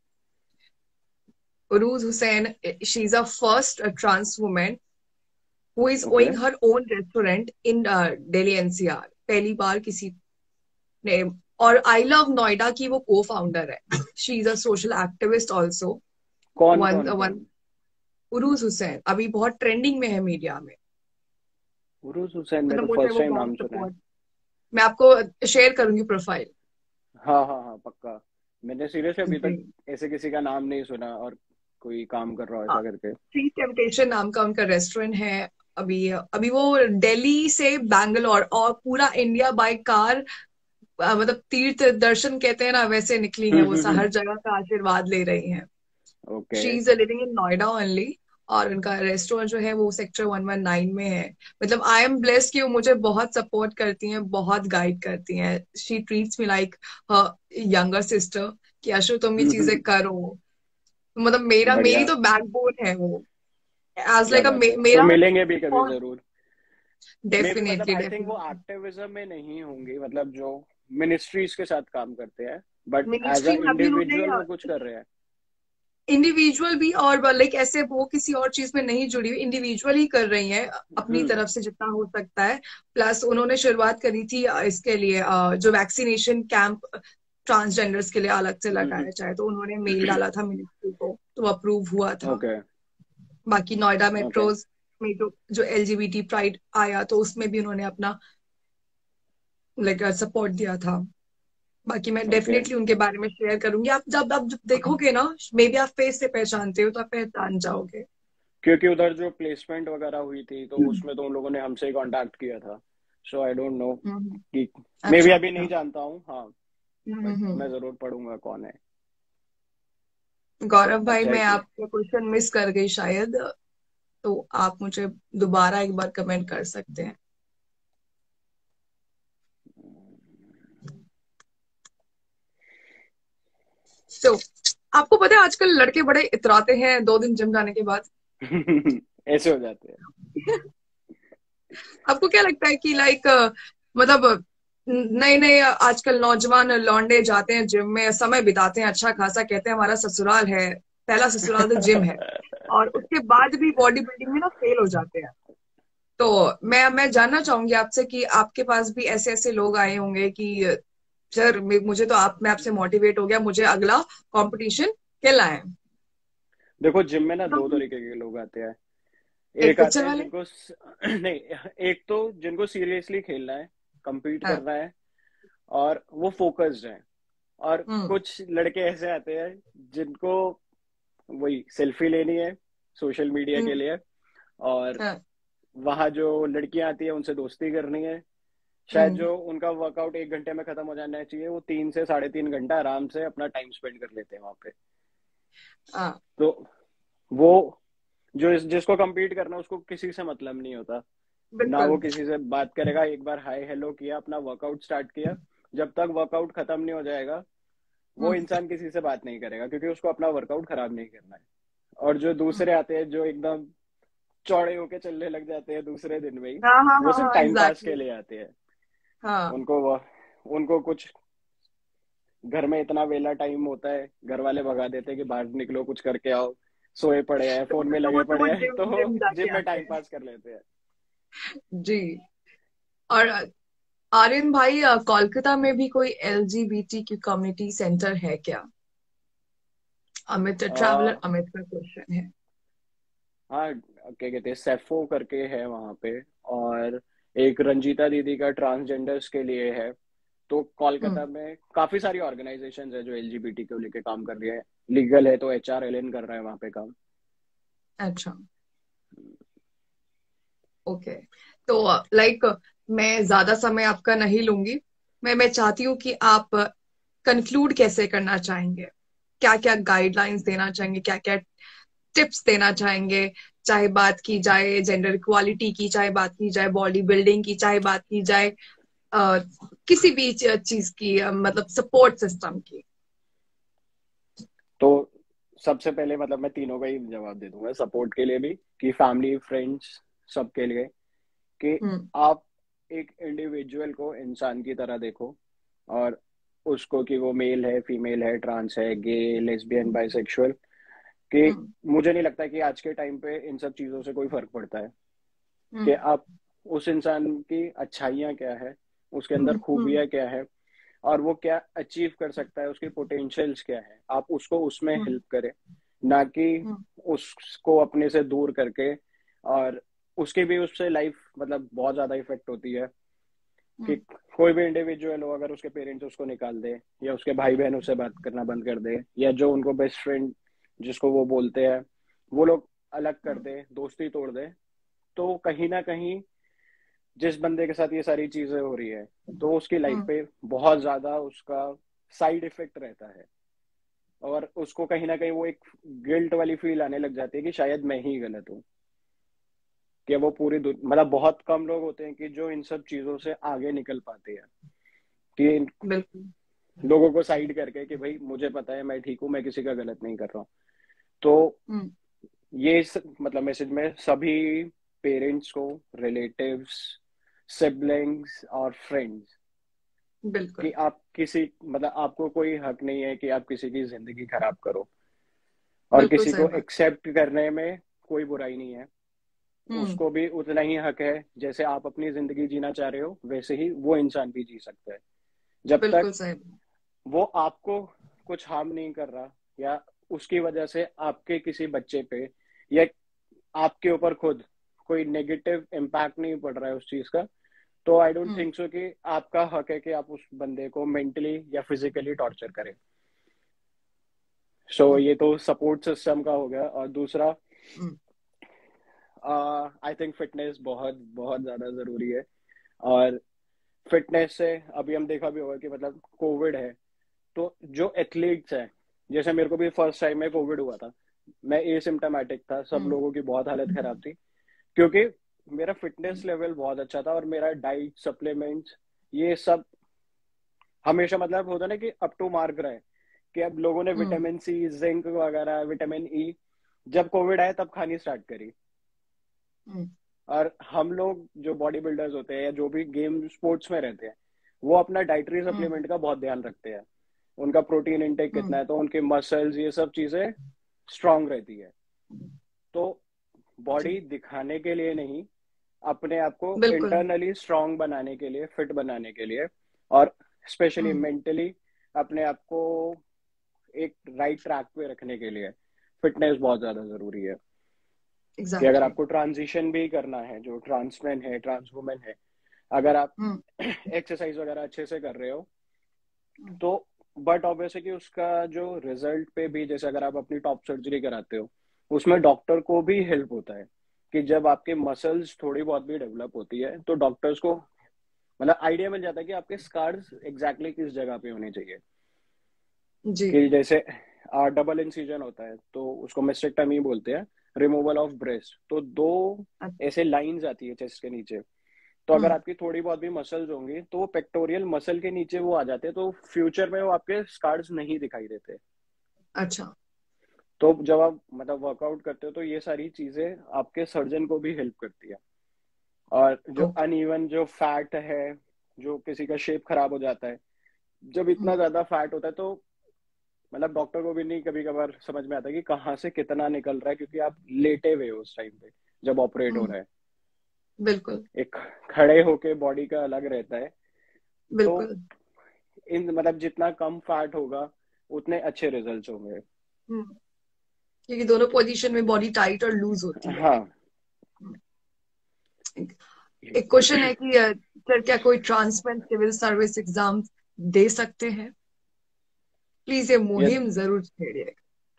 A: Urooj Hussain, she is a first trans women who is
B: okay.
A: Owing her own restaurant in Delhi NCR. पहली बार किसी ने। और आई लव नोएडा की वो को फाउंडर है। She is a social activist also.
B: कौन
A: वन
B: कौन
A: वन
B: कौन?
A: उरूज हुसैन अभी बहुत ट्रेंडिंग में है मीडिया में।
B: उरुस हुसैन, मैं
A: मतलब
B: तो
A: मुझे
B: फर्स्ट
A: वो
B: टाइम
A: बहुत
B: नाम सुना है।
A: सपोर्ट। मैं आपको शेयर करूंगी प्रोफाइल।
B: हाँ हाँ हाँ, पक्का। मैंने सीरियसली अभी तक
A: जी।
B: ऐसे किसी का नाम नहीं सुना, और कोई काम कर रहा हो
A: हाँ,
B: ऐसा करके।
A: सी टेम्पटेशन नाम का उनका रेस्टोरेंट है। अभी अभी वो दिल्ली से बैंगलोर और पूरा इंडिया बाय कार, मतलब तीर्थ दर्शन कहते हैं ना, वैसे निकली हैं वो,
B: हम्म।
A: हर जगह का आशीर्वाद ले रही हैं।
B: Okay.
A: She is living in Noida only. और उनका रेस्टोरेंट जो है वो सेक्टर 119 में है। मतलब आई एम ब्लेस्ड कि वो मुझे बहुत सपोर्ट करती हैं, बहुत गाइड करती हैं। She treats me like younger sister, कि अशु तुम ये चीजें करो। मतलब मेरी
B: बढ़िया।
A: तो बैकबोन है वो। एज
B: क्या
A: लाइक
B: बात है, तो
A: मेरा।
B: मिलेंगे भी कभी जरूर। मे भी मतलब
A: डेफिनेटली,
B: आई थिंक वो
A: डेफिनेटली।
B: एक्टिविज्म में नहीं होंगी, मतलब जो मिनिस्ट्रीज के साथ काम करते हैं, बट एज अ
A: मिनिस्ट्री में अभी उन्होंने
B: इंडिविजुअल वो कुछ कर रहे हैं।
A: इंडिविजुअल भी, और लाइक ऐसे वो किसी और चीज में नहीं जुड़ी हुई, इंडिविजुअल ही कर रही हैं अपनी
B: हम्म।
A: तरफ से जितना हो सकता है। प्लस उन्होंने शुरुआत करी थी इसके लिए, जो वैक्सीनेशन कैंप ट्रांसजेंडर्स के लिए अलग से लगाया जाए, तो उन्होंने मेल डाला था मिनिस्ट्री को, तो अप्रूव हुआ था।
B: ओके।
A: बाकी नोएडा
B: ओके।
A: मेट्रोज में जो एलजीबीटी प्राइड आया, तो उसमें भी उन्होंने अपना लाइक सपोर्ट दिया था। बाकी मैं
B: ओके।
A: डेफिनेटली उनके बारे में शेयर करूंगी। आप जब देखोगे ना, मे बी आप फेस से पहचानते हो तो आप पहचान जाओगे।
B: क्योंकि उधर जो प्लेसमेंट वगैरह हुई थी तो उसमें तो उन लोगों ने हमसे कांटेक्ट किया था। So I don't know
A: hmm.
B: कि, मे भी
A: अच्छा,
B: अभी नहीं
A: अच्छा।
B: जानता हूँ, हाँ। बट मैं जरूर पढ़ूंगा कौन है।
A: गौरव भाई,
B: अच्छा है
A: मैं
B: कि
A: आपका क्वेश्चन मिस कर गई शायद, तो आप मुझे दोबारा एक बार कमेंट कर सकते हैं। तो आपको पता है आजकल लड़के बड़े इतराते हैं 2 दिन जिम जाने के बाद।
B: ऐसे हो जाते हैं।
A: आपको क्या लगता है कि लाइक मतलब नए नए आजकल नौजवान लौंडे जाते हैं जिम में, समय बिताते हैं अच्छा खासा, कहते हैं हमारा ससुराल है, पहला ससुराल तो जिम है, और उसके बाद भी बॉडी बिल्डिंग में ना फेल हो जाते हैं। तो मैं जानना चाहूंगी आपसे कि आपके पास भी ऐसे ऐसे लोग आए होंगे कि सर मुझे तो आप मैं आपसे मोटिवेट हो गया, मुझे अगला कंपटीशन खेलना है।
B: देखो जिम में ना
A: तो
B: दो तरीके के लोग आते हैं।
A: एक
B: एक आते
A: पिक्चर
B: हैं
A: वाले।
B: जिनको नहीं, एक तो जिनको सीरियसली खेलना है, compete
A: हाँ।
B: करना है, और वो फोकस्ड हैं। और
A: हम्म।
B: कुछ लड़के ऐसे आते हैं जिनको वही सेल्फी लेनी है सोशल मीडिया के
A: हम्म।
B: लिए, और
A: हाँ।
B: वहां जो लड़कियां आती है उनसे दोस्ती करनी है। शायद
A: हम्म।
B: जो उनका वर्कआउट 1 घंटे में खत्म हो जाना चाहिए, वो 3 से 3.5 घंटा आराम से अपना टाइम स्पेंड कर लेते हैं वहां पे।
A: हाँ।
B: तो वो जो जिसको compete करना है, उसको किसी से मतलब नहीं होता। ना वो
A: बिल्कुल।
B: किसी से बात करेगा, एक बार हाय हेलो किया, अपना वर्कआउट स्टार्ट किया, जब तक वर्कआउट खत्म नहीं हो जाएगा वो
A: हम्म।
B: इंसान किसी से बात नहीं करेगा, क्योंकि उसको अपना वर्कआउट खराब नहीं करना है। और जो दूसरे आते हैं जो एकदम चौड़े होके चलने लग जाते हैं दूसरे दिन में ही,
A: हाँ हाँ
B: वो
A: हाँ
B: सिर्फ
A: हाँ,
B: टाइम पास के
A: एग्जैक्टली।
B: लिए आते हैं।
A: हाँ।
B: उनको वो उनको कुछ घर में इतना वेला टाइम होता है, घर वाले भगा देते हैं कि बाहर निकलो कुछ करके आओ, सोए पड़े हैं, फोन में लगे
A: तो वो
B: पड़े हैं,
A: जिम
B: तो
A: जिम जाके
B: जिम में
A: आते
B: टाइम
A: हैं।
B: पास कर लेते हैं।
A: जी। और आर्यन भाई, कोलकाता में भी कोई एलजीबीटी की कम्युनिटी सेंटर है क्या? अमित ट्रैवलर
B: आ,
A: अमित का क्वेश्चन है।
B: हाँ, क्या कहते हैं, सेफो करके है वहां पे। और एक रंजीता दीदी का ट्रांसजेंडर्स के लिए है। तो
A: हम्म।
B: कोलकाता में काफी सारी ऑर्गेनाइजेशंस है जो एलजीबीटी को लेके काम कर रही है। लीगल है तो HRLN कर रहा है वहां पे काम।
A: अच्छा। ओके। तो लाइक मैं ज्यादा समय आपका नहीं लूंगी। मैं चाहती हूँ कि आप कंक्लूड कैसे करना चाहेंगे, क्या क्या गाइडलाइंस देना चाहेंगे, क्या क्या टिप्स देना चाहेंगे? चाहे बात की जाए जेंडर इक्वालिटी की, चाहे बात की जाए बॉडी बिल्डिंग की, चाहे बात की जाए अ, किसी भी चीज की, मतलब सपोर्ट सिस्टम की।
B: तो सबसे पहले मतलब मैं तीनों का ही जवाब दे दूंगा, सपोर्ट के लिए भी, कि फैमिली फ्रेंड्स सबके लिए, कि
A: हम्म।
B: आप एक इंडिविजुअल को इंसान की तरह देखो, और उसको कि वो मेल है, फीमेल है, ट्रांस है, गे, लेस्बियन, बाइसेक्सुअल, कि
A: हम्म।
B: मुझे नहीं लगता कि आज के टाइम पे इन सब चीजों से कोई फर्क पड़ता है। कि
A: हम्म।
B: आप उस इंसान की अच्छाइयाँ क्या है, उसके अंदर
A: हम्म।
B: खूबियाँ क्या है, और वो क्या अचीव कर सकता है, उसकी पोटेंशियल्स क्या है, आप उसको उसमें
A: हम्म।
B: हेल्प करें, ना कि
A: हम्म।
B: उसको अपने से दूर करके। और उसकी भी उससे लाइफ मतलब बहुत ज्यादा इफेक्ट होती है। कि
A: हम्म।
B: कोई भी इंडिविजुअल हो, अगर उसके पेरेंट्स उसको निकाल दे, या उसके भाई बहन उससे बात करना बंद कर दे, या जो उनको बेस्ट फ्रेंड जिसको वो बोलते हैं वो लोग अलग कर दे, दोस्ती तोड़ दे, तो कहीं ना कहीं जिस बंदे के साथ ये सारी चीजें हो रही है, तो उसकी लाइफ
A: हम्म।
B: पे बहुत ज्यादा उसका साइड इफेक्ट रहता है। और उसको कहीं ना कहीं वो एक गिल्ट वाली फील आने लग जाती है कि शायद मैं ही गलत हूँ। कि वो मतलब बहुत कम लोग होते हैं कि जो इन सब चीजों से आगे निकल पाते हैं, कि इन
A: बिल्कुल।
B: लोगों को साइड करके कि भाई मुझे पता है मैं ठीक हूँ, मैं किसी का गलत नहीं कर रहा हूँ। तो
A: हम्म।
B: मतलब मैसेज में सभी पेरेंट्स को, रिलेटिव्स, सिबलिंग्स और फ्रेंड्स, कि
A: बिल्कुल।
B: आप किसी मतलब आपको कोई हक नहीं है कि आप किसी की जिंदगी खराब करो। और
A: बिल्कुल
B: किसी
A: सही
B: को
A: बात।
B: एक्सेप्ट करने में कोई बुराई नहीं है।
A: हम्म।
B: उसको भी उतना ही हक है, जैसे आप अपनी जिंदगी जीना चाह रहे हो वैसे ही वो इंसान भी जी सकता है। जब तक
A: बिल्कुल सही बात।
B: वो आपको कुछ हार्म नहीं कर रहा, या उसकी वजह से आपके किसी बच्चे पे या आपके ऊपर खुद कोई नेगेटिव इम्पैक्ट नहीं पड़ रहा है उस चीज का, तो I don't
A: hmm.
B: Think so कि आपका हक है कि आप उस बंदे को मेंटली या फिजिकली टॉर्चर करें। सो
A: हम्म।
B: ये तो सपोर्ट सिस्टम का हो गया। और दूसरा,
A: हम्म।
B: आई थिंक फिटनेस बहुत बहुत ज्यादा जरूरी है। और फिटनेस से अभी हम देखा भी होगा कि मतलब कोविड है, तो जो एथलीट्स हैं, जैसे मेरे को भी फर्स्ट टाइम में कोविड हुआ था, मैं एसिम्टोमेटिक था, सब
A: हम्म।
B: लोगों की बहुत हालत खराब थी, क्योंकि मेरा फिटनेस लेवल बहुत अच्छा था और मेरा डाइट सप्लीमेंट्स ये सब हमेशा मतलब होता ना कि अप टू मार्क रहे, कि अब लोगों ने
A: हम्म।
B: विटामिन सी, जिंक वगैरह, विटामिन ई जब कोविड आया तब खानी स्टार्ट करी।
A: हम्म।
B: और हम लोग जो बॉडी बिल्डर्स होते हैं या जो भी गेम स्पोर्ट्स में रहते हैं, वो अपना डाइटरी
A: हम्म।
B: सप्लीमेंट का बहुत ध्यान रखते हैं। उनका प्रोटीन इंटेक कितना
A: हम्म।
B: है, तो उनके मसल्स ये सब चीजें स्ट्रांग रहती है। तो
A: जी।
B: बॉडी दिखाने के लिए नहीं, अपने आप को
A: बिल्कुल।
B: इंटरनली स्ट्रांग बनाने के लिए, फिट बनाने के लिए, और स्पेशली
A: हम्म।
B: मेंटली अपने आप को एक राइट ट्रैक पे रखने के लिए फिटनेस बहुत ज्यादा जरूरी है। कि अगर
A: एग्जैक्टली।
B: आपको ट्रांजिशन भी करना है, जो ट्रांसमैन है, ट्रांस वुमेन है, अगर आप
A: हम्म।
B: एक्सरसाइज वगैरह अच्छे से कर रहे हो
A: हम्म।
B: तो, बट ऑब्वियसली कि उसका जो रिजल्ट पे भी, जैसे अगर आप अपनी टॉप सर्जरी कराते हो, उसमें डॉक्टर को भी हेल्प होता है। कि जब आपके मसल्स थोड़ी बहुत भी डेवलप होती है तो डॉक्टर्स को मतलब आइडिया मिल जाता है कि आपके स्कार्स एग्जैक्टली किस जगह पे होने चाहिए।
A: जी।
B: कि जैसे डबल इंसिजन होता है तो उसको मेस्टेक्टमी बोलते हैं, रिमूवल ऑफ ब्रेस्ट, तो दो
A: अच्छा।
B: ऐसे लाइंस आती है चेस्ट के नीचे। तो अगर
A: हम्म।
B: आपकी थोड़ी बहुत भी मसल्स होंगी तो वो पेक्टोरियल मसल के नीचे वो आ जाते हैं, तो फ्यूचर में वो आपके स्कार्स नहीं दिखाई देते।
A: अच्छा।
B: तो जब आप मतलब वर्कआउट करते हो तो ये सारी चीजें आपके सर्जन को भी हेल्प करती है। और जो
A: ओके।
B: अनइवन जो फैट है, जो किसी का शेप खराब हो जाता है, जब इतना
A: हम्म।
B: ज्यादा फैट होता है तो मतलब डॉक्टर को भी नहीं कभी कभार समझ में आता कि कहाँ से कितना निकल रहा है, क्योंकि आप लेटे हुए हो उस टाइम पे जब ऑपरेट हो
A: हम्म।
B: रहा है।
A: बिल्कुल।
B: एक खड़े होके बॉडी का अलग रहता है। तो
A: बिल्कुल।
B: इन मतलब जितना कम फैट होगा उतने अच्छे रिजल्ट्स होंगे।
A: हम्म। क्योंकि दोनों पोजीशन में बॉडी टाइट और लूज होती है।
B: हाँ।
A: हम्म। एक क्वेश्चन है कि सर क्या कोई ट्रांसमेन सिविल सर्विस एग्जाम दे सकते हैं? प्लीज ये
B: ये
A: मुहिम जरूर छेड़िए।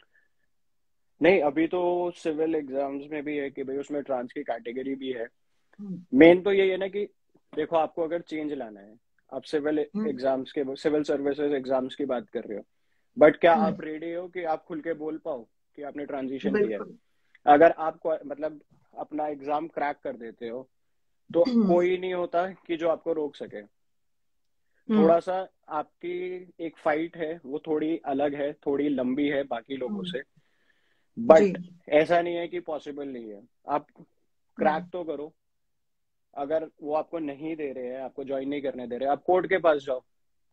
B: नहीं, अभी तो सिविल एग्जाम्स में भी है कि भाई उसमें ट्रांस की कैटेगरी भी है।
A: हम्म।
B: मेन तो यही है ना कि देखो, आपको अगर चेंज लाना है, आप सिविल
A: हम्म।
B: एग्जाम्स के, सिविल सर्विसेज एग्जाम्स की बात कर रहे हो, बट क्या
A: हम्म।
B: आप रेडी हो कि आप खुल के बोल पाओ कि आपने ट्रांजिशन किया है?
A: बिल्कुल।
B: अगर आप मतलब अपना एग्जाम क्रैक कर देते हो तो
A: हम्म।
B: कोई नहीं होता कि जो आपको रोक सके।
A: हम्म।
B: थोड़ा सा आपकी एक फाइट है, वो थोड़ी अलग है, थोड़ी लंबी है बाकी लोगों
A: हम्म।
B: से,
A: जी।
B: बट ऐसा नहीं है कि पॉसिबल नहीं है। आप क्रैक
A: हम्म।
B: तो करो। अगर वो आपको नहीं दे रहे हैं, आपको ज्वाइन नहीं करने दे रहे, आप कोर्ट के पास जाओ।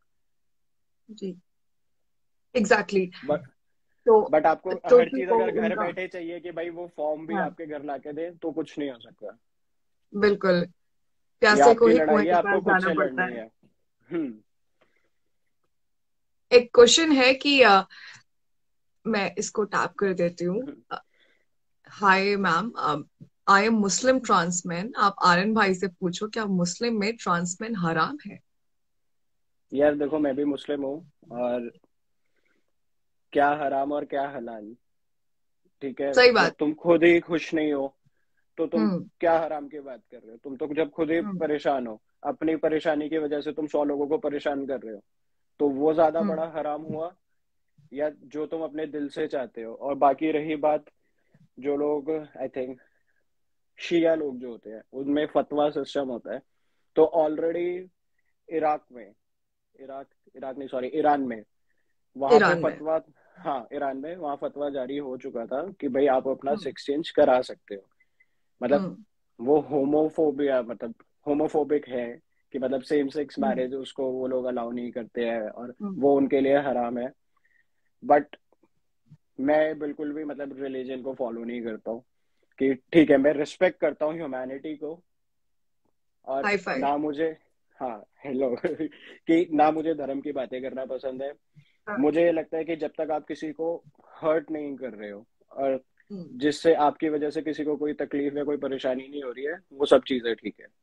A: जी। Exactly exactly.
B: बट
A: तो
B: बट आपको हर
A: टोटल
B: चीज
A: को
B: अगर घर
A: उनका।
B: बैठे चाहिए कि भाई वो फॉर्म भी
A: हाँ।
B: आपके घर लाके दे, तो कुछ नहीं हो सकता।
A: बिल्कुल।
B: ये
A: प्यासे को
B: आपकी
A: ही
B: लड़ाई
A: कुएं
B: है,
A: के
B: आपको
A: पास
B: खुद
A: जाना
B: से
A: पड़ता
B: लड़नी
A: है।
B: है। हम्म।
A: एक क्वेश्चन है कि मैं इसको टैप कर देती हूँ। Hi ma'am, I am Muslim transman. आप आर्यन भाई से पूछो क्या मुस्लिम में ट्रांसमैन हराम है?
B: यार देखो, मैं भी मुस्लिम हूँ, और क्या हराम और क्या हलाल, ठीक है?
A: सही
B: जब
A: बात।
B: तुम खुद ही खुश नहीं हो तो तुम
A: हम्म।
B: क्या हराम की बात कर रहे हो? तुम तो जब खुद ही
A: हम्म।
B: परेशान हो, अपनी परेशानी की वजह से तुम 100 लोगों को परेशान कर रहे हो, तो वो ज्यादा
A: हम्म।
B: बड़ा हराम हुआ, या जो तुम अपने दिल से चाहते हो? और बाकी रही बात, जो लोग आई थिंक शिया लोग जो होते हैं, उनमें फतवा सिस्टम होता है। तो ऑलरेडी इराक में, इराक इराक नहीं, सॉरी, ईरान में, वहां पे
A: ईरान में।
B: फतवा, हाँ ईरान में वहां फतवा जारी हो चुका था कि भाई आप अपना
A: हम्म।
B: सेक्स चेंज करा सकते हो। मतलब
A: हम्म।
B: वो होमोफोबिया, मतलब होमोफोबिक है, कि मतलब सेम सेक्स
A: हम्म।
B: मैरिज उसको वो लोग अलाउ नहीं करते हैं और
A: हम्म।
B: वो उनके लिए हराम है। बट मैं बिल्कुल भी मतलब रिलीजन को फॉलो नहीं करता हूँ। कि ठीक है, मैं रिस्पेक्ट करता हूँ ह्यूमैनिटी को, और
A: हाई फाई।
B: ना मुझे, हाँ हेलो कि ना मुझे धर्म की बातें करना पसंद है।
A: हाँ।
B: मुझे ये लगता है कि जब तक आप किसी को हर्ट नहीं कर रहे हो, और
A: हम्म।
B: जिससे आपकी वजह से किसी को कोई तकलीफ या कोई परेशानी नहीं हो रही है, वो सब चीजें ठीक है।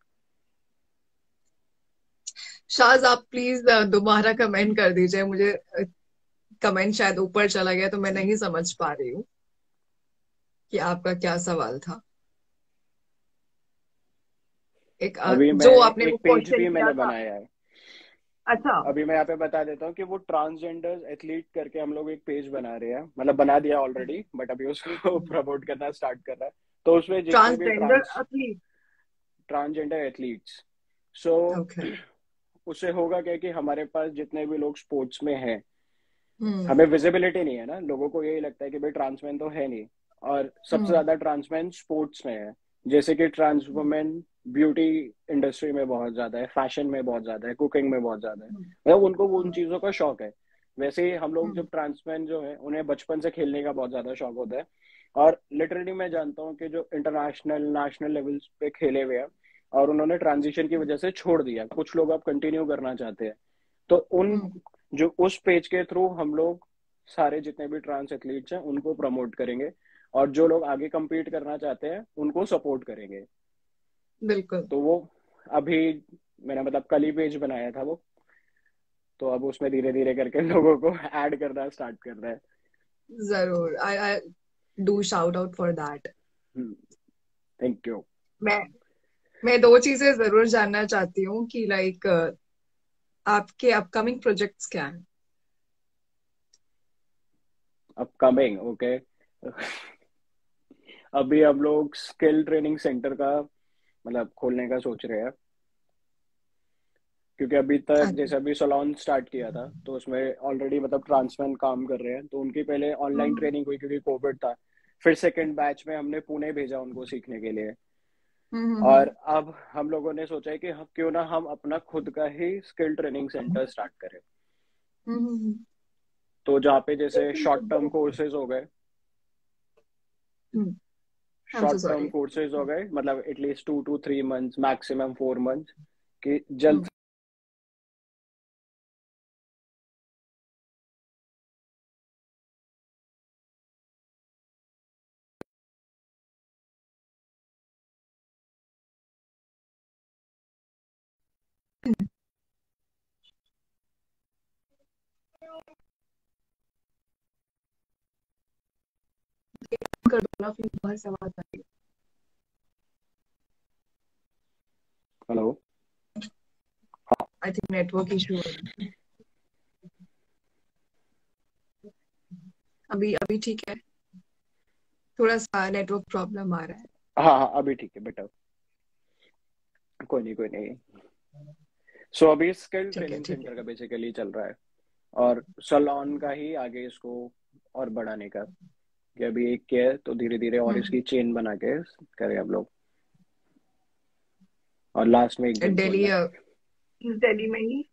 A: शाज आप प्लीज दोबारा कमेंट कर दीजिए मुझे। कमेंट शायद ऊपर चला गया तो मैं नहीं समझ पा रही हूँ कि आपका क्या सवाल था। एक
B: अभी
A: जो
B: मैंने
A: आपने वो
B: एक पेज
A: क्वेश्चन
B: भी
A: किया
B: मैंने
A: था।
B: बनाया है।
A: अच्छा।
B: अभी मैं यहाँ पे बता देता हूँ कि वो ट्रांसजेंडर एथलीट करके हम लोग एक पेज बना रहे हैं, मतलब बना दिया ऑलरेडी, बट अभी उसको प्रमोट करना स्टार्ट कर रहा है। तो उसमें जितने भी
A: transgender athlete.
B: Transgender athletes, so
A: okay.
B: उससे होगा क्या कि हमारे पास जितने भी लोग स्पोर्ट्स में हैं,
A: हम्म।
B: हमें विजिबिलिटी नहीं है ना, लोगों को यही लगता है कि भाई ट्रांसमैन तो है नहीं। और सबसे
A: हम्म।
B: ज्यादा ट्रांसमैन स्पोर्ट्स में है। जैसे कि ट्रांस वुमेन ब्यूटी इंडस्ट्री में बहुत ज्यादा है, फैशन में बहुत ज्यादा है, कुकिंग में बहुत ज्यादा है, मतलब उनको वो उन
A: हम्म।
B: चीजों का शौक है। वैसे ही हम लोग
A: हम्म।
B: जब ट्रांसमैन जो है उन्हें बचपन से खेलने का बहुत ज्यादा शौक होता है। और लिटरली मैं जानता हूँ कि जो इंटरनेशनल नेशनल लेवल्स पे खेले हुए हैं और उन्होंने ट्रांजिशन की वजह से छोड़ दिया, कुछ लोग अब कंटिन्यू करना चाहते हैं। तो उन
A: हम्म।
B: जो उस पेज के थ्रू हम लोग सारे जितने भी ट्रांस एथलीट्स हैं उनको प्रमोट करेंगे, और जो लोग आगे compete करना चाहते हैं उनको सपोर्ट करेंगे।
A: बिल्कुल।
B: तो वो अभी मैंने मतलब कल ही पेज बनाया था वो, तो अब उसमें धीरे धीरे करके लोगों को ऐड करना स्टार्ट कर रहा है।
A: जरूर, I do shout out for that.
B: Thank you.
A: मैं मैं दो चीजें जरूर जानना चाहती हूँ कि लाइक आपके अपकमिंग प्रोजेक्ट्स क्या हैं।
B: Upcoming okay. अभी हम लोग स्किल ट्रेनिंग सेंटर का मतलब खोलने का सोच रहे हैं। क्योंकि अभी तक
A: अच्छा।
B: जैसे अभी सलोन स्टार्ट किया था तो उसमें ऑलरेडी मतलब ट्रांसमैन काम कर रहे हैं, तो उनकी पहले ऑनलाइन
A: हम्म।
B: ट्रेनिंग हुई क्योंकि कोविड था। फिर सेकंड बैच में हमने पुणे भेजा उनको सीखने के लिए।
A: हम्म।
B: और अब हम लोगों ने सोचा है कि क्यों ना हम अपना खुद का ही स्किल ट्रेनिंग सेंटर स्टार्ट करें।
A: हम्म।
B: तो जहाँ पे जैसे शॉर्ट टर्म कोर्सेज हो गए,
A: I am so
B: short term
A: sorry.
B: Courses हो गए मतलब at least 2 to 3 months, maximum 4 months, कि जल्द
A: कर दो ना, फिर बाहर से आवाज आएगी।
B: Hello.
A: I think network issue है। अभी अभी ठीक है। थोड़ा सा नेटवर्क प्रॉब्लम आ रहा है।
B: हाँ हाँ अभी ठीक है बेटा। कोई नहीं कोई नहीं। सो अभी स्किल
A: ठीक है,
B: ट्रेनिंग
A: ठीक है।
B: सेंटर का बेसिकली चल रहा है, और सलोन का ही आगे इसको और बढ़ाने का, कि अभी एक के है तो धीरे धीरे और इसकी चेन बना के करें हम लोग, और लास्ट में एक जिम
A: दिल्ली,
B: खोलना है।
A: दिल्ली में ही।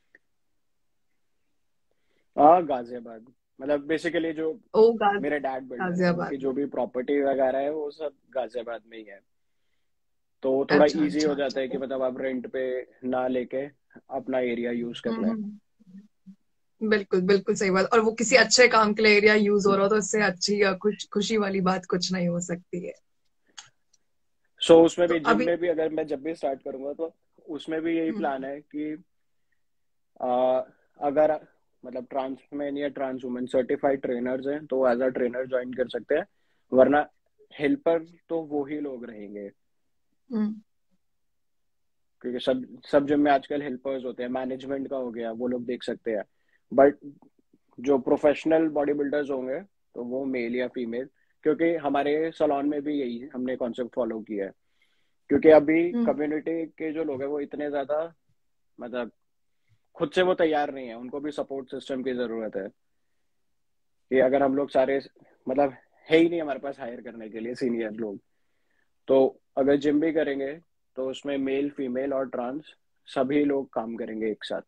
B: हाँ गाजियाबाद, मतलब बेसिकली जो
A: ओ गाज
B: मेरे डैड बिल्डर है उनकी
A: गाजियाबाद
B: जो
A: में।
B: भी प्रॉपर्टी वगैरह है वो सब गाजियाबाद में ही है। तो थोड़ा
A: अच्छा,
B: इजी हो
A: अच्छा,
B: जाता है कि
A: अच्छा।
B: मतलब आप रेंट पे ना लेके अपना एरिया यूज कर लें।
A: बिल्कुल, बिल्कुल सही बात। और वो किसी अच्छे काम के लिए एरिया यूज हो रहा हो तो इससे अच्छी या खुशी वाली बात कुछ नहीं हो सकती है।
B: सो उसमें
A: तो
B: भी जिम
A: अभी।
B: में भी अगर मैं जब भी स्टार्ट करूंगा तो उसमें भी यही
A: हम्म।
B: प्लान है कि आ, अगर मतलब ट्रांसमैन या ट्रांस वुमेन सर्टिफाइड ट्रेनर्स हैं तो एज अ ट्रेनर ज्वाइन कर सकते हैं, वरना हेल्पर तो वो ही लोग रहेंगे।
A: हम्म।
B: क्योंकि सब सब जिम में आजकल हेल्पर्स होते हैं, मैनेजमेंट का हो गया वो लोग देख सकते हैं। बट जो प्रोफेशनल बॉडी बिल्डर्स होंगे तो वो मेल या फीमेल, क्योंकि हमारे सलोन में भी यही हमने कॉन्सेप्ट फॉलो किया है। क्योंकि अभी
A: हम्म।
B: कम्युनिटी के जो लोग हैं वो इतने ज्यादा मतलब खुद से वो तैयार नहीं है, उनको भी सपोर्ट सिस्टम की जरूरत है। कि अगर हम लोग सारे मतलब है ही नहीं हमारे पास हायर करने के लिए सीनियर लोग, तो अगर जिम भी करेंगे तो उसमें मेल फीमेल और ट्रांस सभी लोग काम करेंगे एक साथ।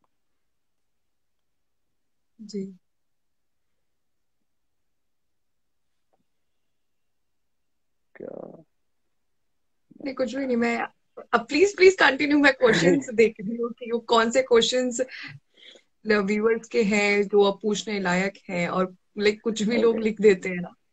A: जी।
B: क्या
A: नहीं, कुछ भी नहीं। मैं अब प्लीज प्लीज कंटिन्यू। मैं क्वेश्चंस देख रही हूँ कि वो कौन से क्वेश्चंस व्यूअर्स के हैं जो अब पूछने लायक हैं, और लाइक कुछ भी लोग
B: ओके।
A: लिख देते हैं ना।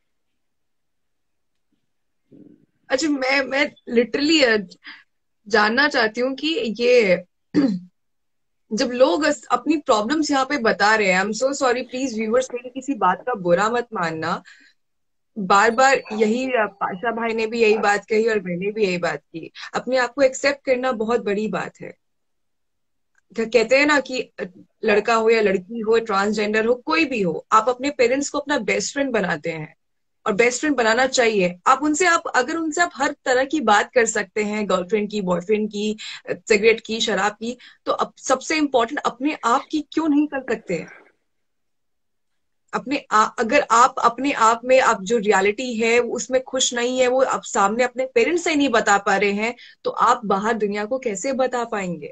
A: अच्छा, मैं लिटरली जानना चाहती हूँ कि ये जब लोग अपनी प्रॉब्लम्स यहाँ पे बता रहे हैं, I am so sorry, please viewers मेरी किसी बात का बुरा मत मानना। बार बार यही पाशा भाई ने भी यही बात कही और मैंने भी यही बात की। अपने आप को एक्सेप्ट करना बहुत बड़ी बात है। कहते हैं ना कि लड़का हो या लड़की हो, ट्रांसजेंडर हो, कोई भी हो, आप अपने पेरेंट्स को अपना बेस्ट फ्रेंड बनाते हैं, और बेस्ट फ्रेंड बनाना चाहिए। आप उनसे, आप अगर उनसे आप हर तरह की बात कर सकते हैं, गर्लफ्रेंड की, बॉयफ्रेंड की, सिगरेट की, शराब की, तो अब सबसे इंपॉर्टेंट अपने आप की क्यों नहीं कर सकते हैं? अगर आप अपने आप में, आप जो रियलिटी है उसमें खुश नहीं है, वो आप सामने अपने पेरेंट्स से नहीं बता पा रहे हैं, तो आप बाहर दुनिया को कैसे बता पाएंगे?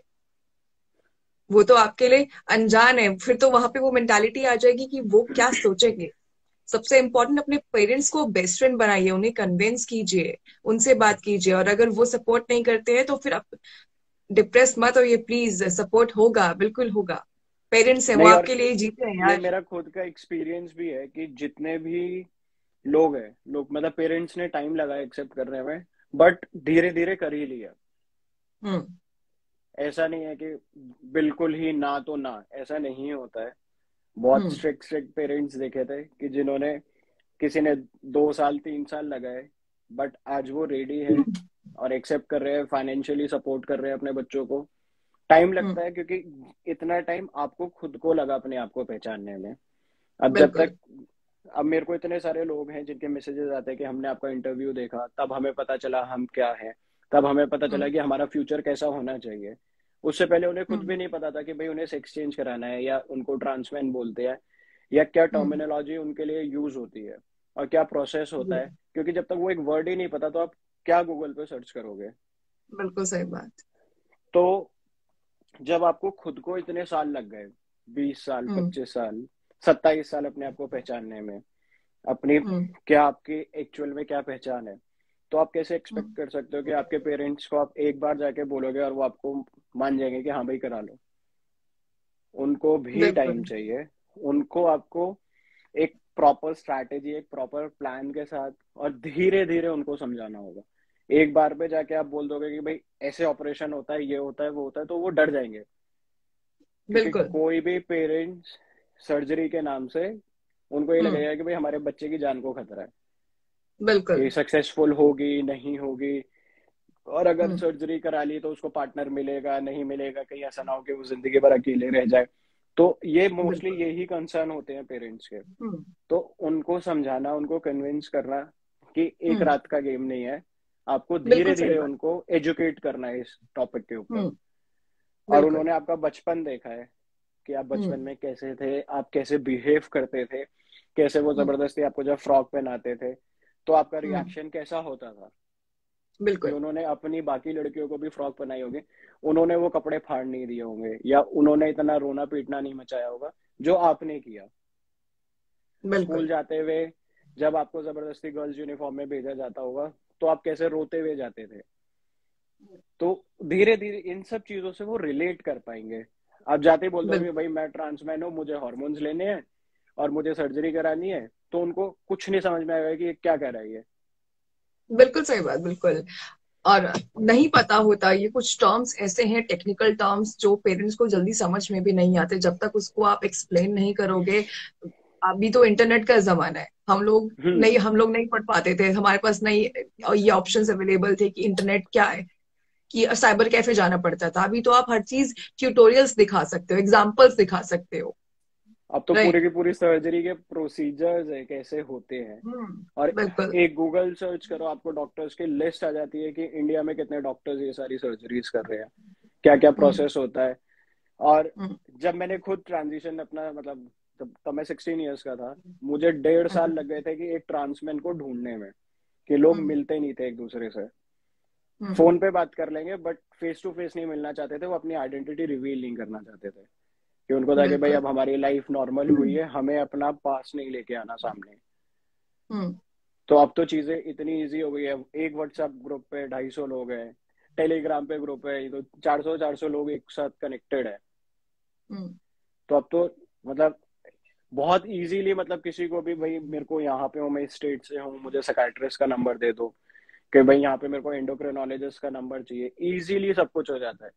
A: वो तो आपके लिए अनजान है, फिर तो वहां पे वो मेंटालिटी आ जाएगी कि वो क्या सोचेंगे। सबसे इम्पोर्टेंट, अपने पेरेंट्स को बेस्ट फ्रेंड बनाइए, उन्हें कन्विंस कीजिए, उनसे बात कीजिए, और अगर वो सपोर्ट नहीं करते हैं तो फिर आप डिप्रेस मत होइए प्लीज, सपोर्ट होगा, बिल्कुल होगा। पेरेंट्स हैं, वो
B: नहीं, और
A: आपके लिए जीते हैं
B: ये
A: यार।
B: मेरा खुद का एक्सपीरियंस भी है कि जितने भी लोग हैं, लोग मतलब पेरेंट्स ने टाइम लगाया एक्सेप्ट करने में, बट धीरे धीरे कर ही लिया।
A: हम्म।
B: ऐसा नहीं है कि बिल्कुल ही ना तो ना, ऐसा नहीं होता है। बहुत
A: हम्म।
B: स्ट्रिक्ट स्ट्रिक्ट पेरेंट्स देखे थे कि जिन्होंने, किसी ने 2 साल 3 साल लगाए, बट आज वो रेडी है और एक्सेप्ट कर रहे हैं, फाइनेंशियली सपोर्ट कर रहे हैं अपने बच्चों को। Time
A: hmm.
B: लगता है क्योंकि इतना टाइम आपको खुद को लगा अपने आप को पहचानने में। अब जब
A: बिल्कुल।
B: तक, अब मेरे को इतने सारे लोग हैं जिनके मैसेजेस आते हैं कि हमने आपका इंटरव्यू देखा, तब हमें पता चला हम क्या है, तब हमें पता चला
A: हम्म।
B: कि हमारा फ्यूचर कैसा होना चाहिए। उससे पहले उन्हें खुद
A: हम्म।
B: भी नहीं पता था कि भाई उन्हें सेक्स चेंज कराना है, या उनको ट्रांसमैन बोलते हैं, या क्या
A: हम्म।
B: टर्मिनोलॉजी उनके लिए यूज होती है, और क्या प्रोसेस होता
A: जी,
B: है। क्योंकि जब तक वो एक वर्ड ही नहीं पता तो आप क्या गूगल पे सर्च करोगे।
A: बिल्कुल सही बात।
B: तो जब आपको खुद को इतने साल लग गए, 20 साल,
A: हम्म।
B: 25 साल, 27 साल अपने आप को पहचानने में, अपनी,
A: हम्म।
B: क्या आपकी एक्चुअल में क्या पहचान है, तो आप कैसे एक्सपेक्ट
A: हम्म।
B: कर सकते हो कि आपके पेरेंट्स को आप एक बार जाके बोलोगे और वो आपको मान जाएंगे कि हाँ भाई करा लो। उनको भी टाइम
A: बिल्कुल।
B: चाहिए। उनको आपको एक प्रॉपर स्ट्रैटेजी, एक प्रॉपर प्लान के साथ और धीरे धीरे उनको समझाना होगा। एक बार पे जाके आप बोल दोगे कि भाई ऐसे ऑपरेशन होता है, ये होता है, वो होता है, तो वो डर जाएंगे। क्योंकि
A: बिल्कुल।
B: कोई भी पेरेंट्स सर्जरी के नाम से, उनको ये
A: हम्म।
B: लगेगा कि भाई हमारे बच्चे की जान को खतरा है,
A: बिल्कुल।
B: कि सक्सेसफुल होगी नहीं होगी, और अगर
A: हम्म।
B: सर्जरी करा ली तो उसको पार्टनर मिलेगा नहीं मिलेगा, कहीं ऐसा ना हो कि वो जिंदगी भर अकेले रह जाए। तो ये मोस्टली
A: बिल्कुल।
B: यही कंसर्न होते हैं पेरेंट्स के।
A: हम्म।
B: तो उनको समझाना, उनको कन्विंस करना कि एक
A: हम्म।
B: रात का गेम नहीं है। आपको
A: बिल्कुल
B: धीरे
A: सही
B: धीरे
A: बात।
B: उनको एजुकेट करना है इस टॉपिक के ऊपर।
A: हम्म।
B: और
A: बिल्कुल।
B: उन्होंने आपका बचपन देखा है कि आप बचपन
A: हम्म।
B: में कैसे थे, आप कैसे बिहेव करते थे, कैसे वो
A: हम्म।
B: जबरदस्ती आपको जब फ्रॉक पहनाते थे तो आपका
A: हम्म।
B: रिएक्शन कैसा होता था। कि
A: बिल्कुल।
B: उन्होंने अपनी बाकी लड़कियों को भी फ्रॉक पहनाई होगी, उन्होंने वो कपड़े फाड़ नहीं दिए होंगे, या उन्होंने इतना रोना पीटना नहीं मचाया होगा जो आपने किया। स्कूल
A: बिल्कुल।
B: जाते हुए जब आपको जबरदस्ती गर्ल्स यूनिफॉर्म में भेजा जाता होगा तो आप कैसे रोते हुए जाते थे। तो धीरे धीरे इन सब चीजों से वो रिलेट कर पाएंगे। आप जाते ही बोल दोगे
A: बिल्कुल।
B: भाई मैं ट्रांसमैन हूँ, मुझे हॉर्मोन्स लेने हैं और मुझे सर्जरी करानी है, तो उनको कुछ नहीं समझ में आएगा कि ये क्या कह रहा है ये।
A: बिल्कुल सही बात, बिल्कुल। और नहीं पता होता, ये कुछ टर्म्स ऐसे हैं, टेक्निकल टर्म्स, जो पेरेंट्स को जल्दी समझ में भी नहीं आते जब तक उसको आप एक्सप्लेन नहीं करोगे। अभी तो इंटरनेट का जमाना है,
B: हम्म।
A: हम लोग नहीं पढ़ पाते थे, हमारे पास नहीं ये ऑप्शंस अवेलेबल थे कि इंटरनेट क्या है, कि साइबर कैफे जाना पड़ता था। अभी तो आप हर चीज ट्यूटोरियल्स दिखा सकते हो, एग्जाम्पल्स दिखा सकते हो।
B: अब तो पूरी
A: राइट।
B: की पूरी सर्जरी के प्रोसीजर्स है कैसे होते हैं। और
A: बिल्कुल।
B: एक गूगल सर्च करो, आपको डॉक्टर्स की लिस्ट आ जाती है कि इंडिया में कितने डॉक्टर्स ये सारी सर्जरीज कर रहे हैं, क्या क्या
A: हम्म।
B: प्रोसेस होता है। और
A: हम्म।
B: जब मैंने खुद ट्रांजिशन अपना, मतलब तब मैं 16 ईयर्स का था, मुझे 1.5 साल
A: अच्छा।
B: लग गए थे कि एक ट्रांसमैन को ढूंढने में, कि लोग
A: हम्म।
B: मिलते नहीं थे एक दूसरे से।
A: हम्म।
B: फोन पे बात कर लेंगे बट फेस टू फेस नहीं मिलना चाहते थे, वो अपनी आइडेंटिटी रिवील नहीं करना चाहते थे, कि उनको था कि भाई
A: बिल्कुल।
B: अब हमारी लाइफ नॉर्मल हुई
A: हम्म।
B: है, हमें अपना पास नहीं लेके आना सामने।
A: हम्म।
B: तो अब तो चीजें इतनी इजी हो गई है, एक व्हाट्सएप ग्रुप पे 250 लोग हैं, टेलीग्राम पे ग्रुप है, ये तो 400 लोग एक साथ कनेक्टेड है।
A: हम्म।
B: तो अब तो मतलब बहुत इजीली, मतलब किसी को भी भाई मेरे को यहाँ पे हूँ, मैं इस स्टेट से हूँ, मुझे साइकाट्रिस्ट का नंबर दे दो, कि भाई यहाँ पे मेरे को एंडोक्रिनोलॉजिस्ट का नंबर चाहिए, इजीली सब कुछ हो जाता है।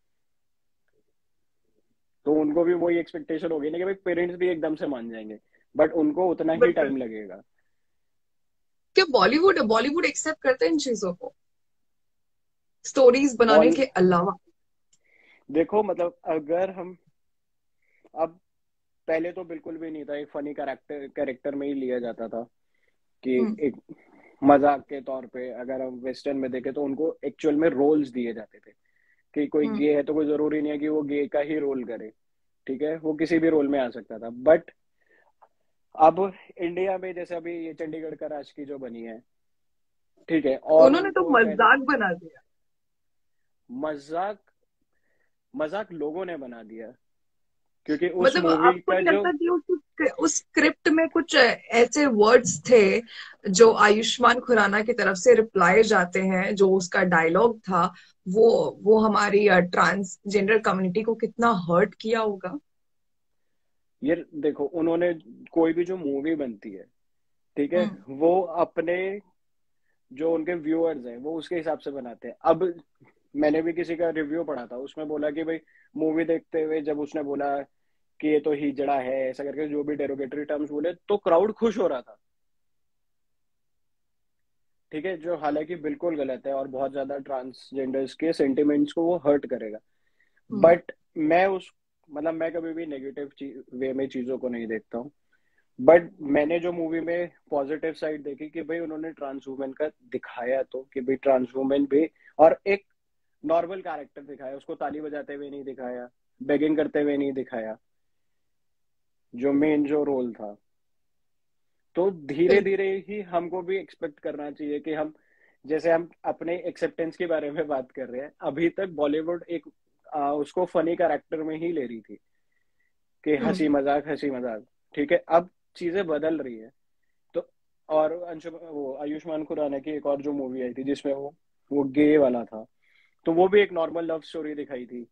B: तो उनको भी वही एक्सपेक्टेशन होगी ना कि भाई पेरेंट्स भी एकदम से मान जाएंगे, बट उनको उतना ही
A: बिल्कुल।
B: टाइम लगेगा।
A: क्या बॉलीवुड बॉलीवुड एक्सेप्ट करते हैं इन चीजों को, स्टोरीज बनाने
B: बॉल
A: के अलावा?
B: देखो मतलब अगर हम अब, पहले तो बिल्कुल भी नहीं था, एक फनी कैरेक्टर कैरेक्टर में ही लिया जाता था कि
A: हम्म।
B: एक मजाक के तौर पे। अगर हम वेस्टर्न में देखें तो उनको एक्चुअल में रोल्स दिए जाते थे कि कोई
A: हम्म।
B: गे है तो कोई जरूरी नहीं है कि वो गे का ही रोल करे, ठीक है, वो किसी भी रोल में आ सकता था। बट अब इंडिया में जैसे अभी ये चंडीगढ़ का राज की जो बनी है, ठीक है, और
A: उन्होंने तो
B: उनको पहले
A: मजाक बना दिया।
B: मजाक, मजाक लोगों ने बना दिया, क्योंकि उस
A: मतलब
B: मूवी
A: आपको
B: का
A: नहीं
B: जो,
A: लगता कि उस स्क्रिप्ट में कुछ ऐसे वर्ड्स थे जो आयुष्मान खुराना की तरफ से रिप्लाई जाते हैं, जो उसका डायलॉग था, वो वो हमारी ट्रांसजेंडर कम्युनिटी को कितना हर्ट किया होगा।
B: ये देखो उन्होंने, कोई भी जो मूवी बनती है, ठीक है,
A: हम्म।
B: वो अपने जो उनके व्यूअर्स हैं वो उसके हिसाब से बनाते हैं। अब मैंने भी किसी का रिव्यू पढ़ा था, उसमें बोला कि भाई मूवी देखते हुए जब उसने बोला कि ये तो हिजड़ा है ऐसा करके जो भी डेरोगेटरी टर्म्स बोले, तो क्राउड खुश हो रहा था, ठीक है, जो हालांकि बिल्कुल गलत है और बहुत ज्यादा ट्रांसजेंडर्स के सेंटिमेंट्स को वो हर्ट करेगा।
A: हम्म।
B: बट मैं उस, मतलब मैं कभी भी नेगेटिव वे में चीजों को नहीं देखता हूँ। बट मैंने जो मूवी में पॉजिटिव साइड देखी कि भाई उन्होंने ट्रांस वुमेन का दिखाया, तो कि भाई ट्रांस वुमेन भी, और एक नॉर्मल कैरेक्टर दिखाया, उसको ताली बजाते हुए नहीं दिखाया, बेगिंग करते हुए नहीं दिखाया, जो मेन जो रोल था। तो धीरे
A: बिल्कुल।
B: धीरे ही हमको भी एक्सपेक्ट करना चाहिए कि हम, जैसे हम अपने एक्सेप्टेंस के बारे में बात कर रहे हैं, अभी तक बॉलीवुड एक उसको फनी कैरेक्टर में ही ले रही थी कि
A: हम्म।
B: हंसी मजाक, ठीक है, अब चीजें बदल रही है। तो और अंशु, वो आयुष्मान खुराना की एक और जो मूवी आई थी जिसमें वो गे वाला था, तो वो भी एक नॉर्मल लव स्टोरी दिखाई थी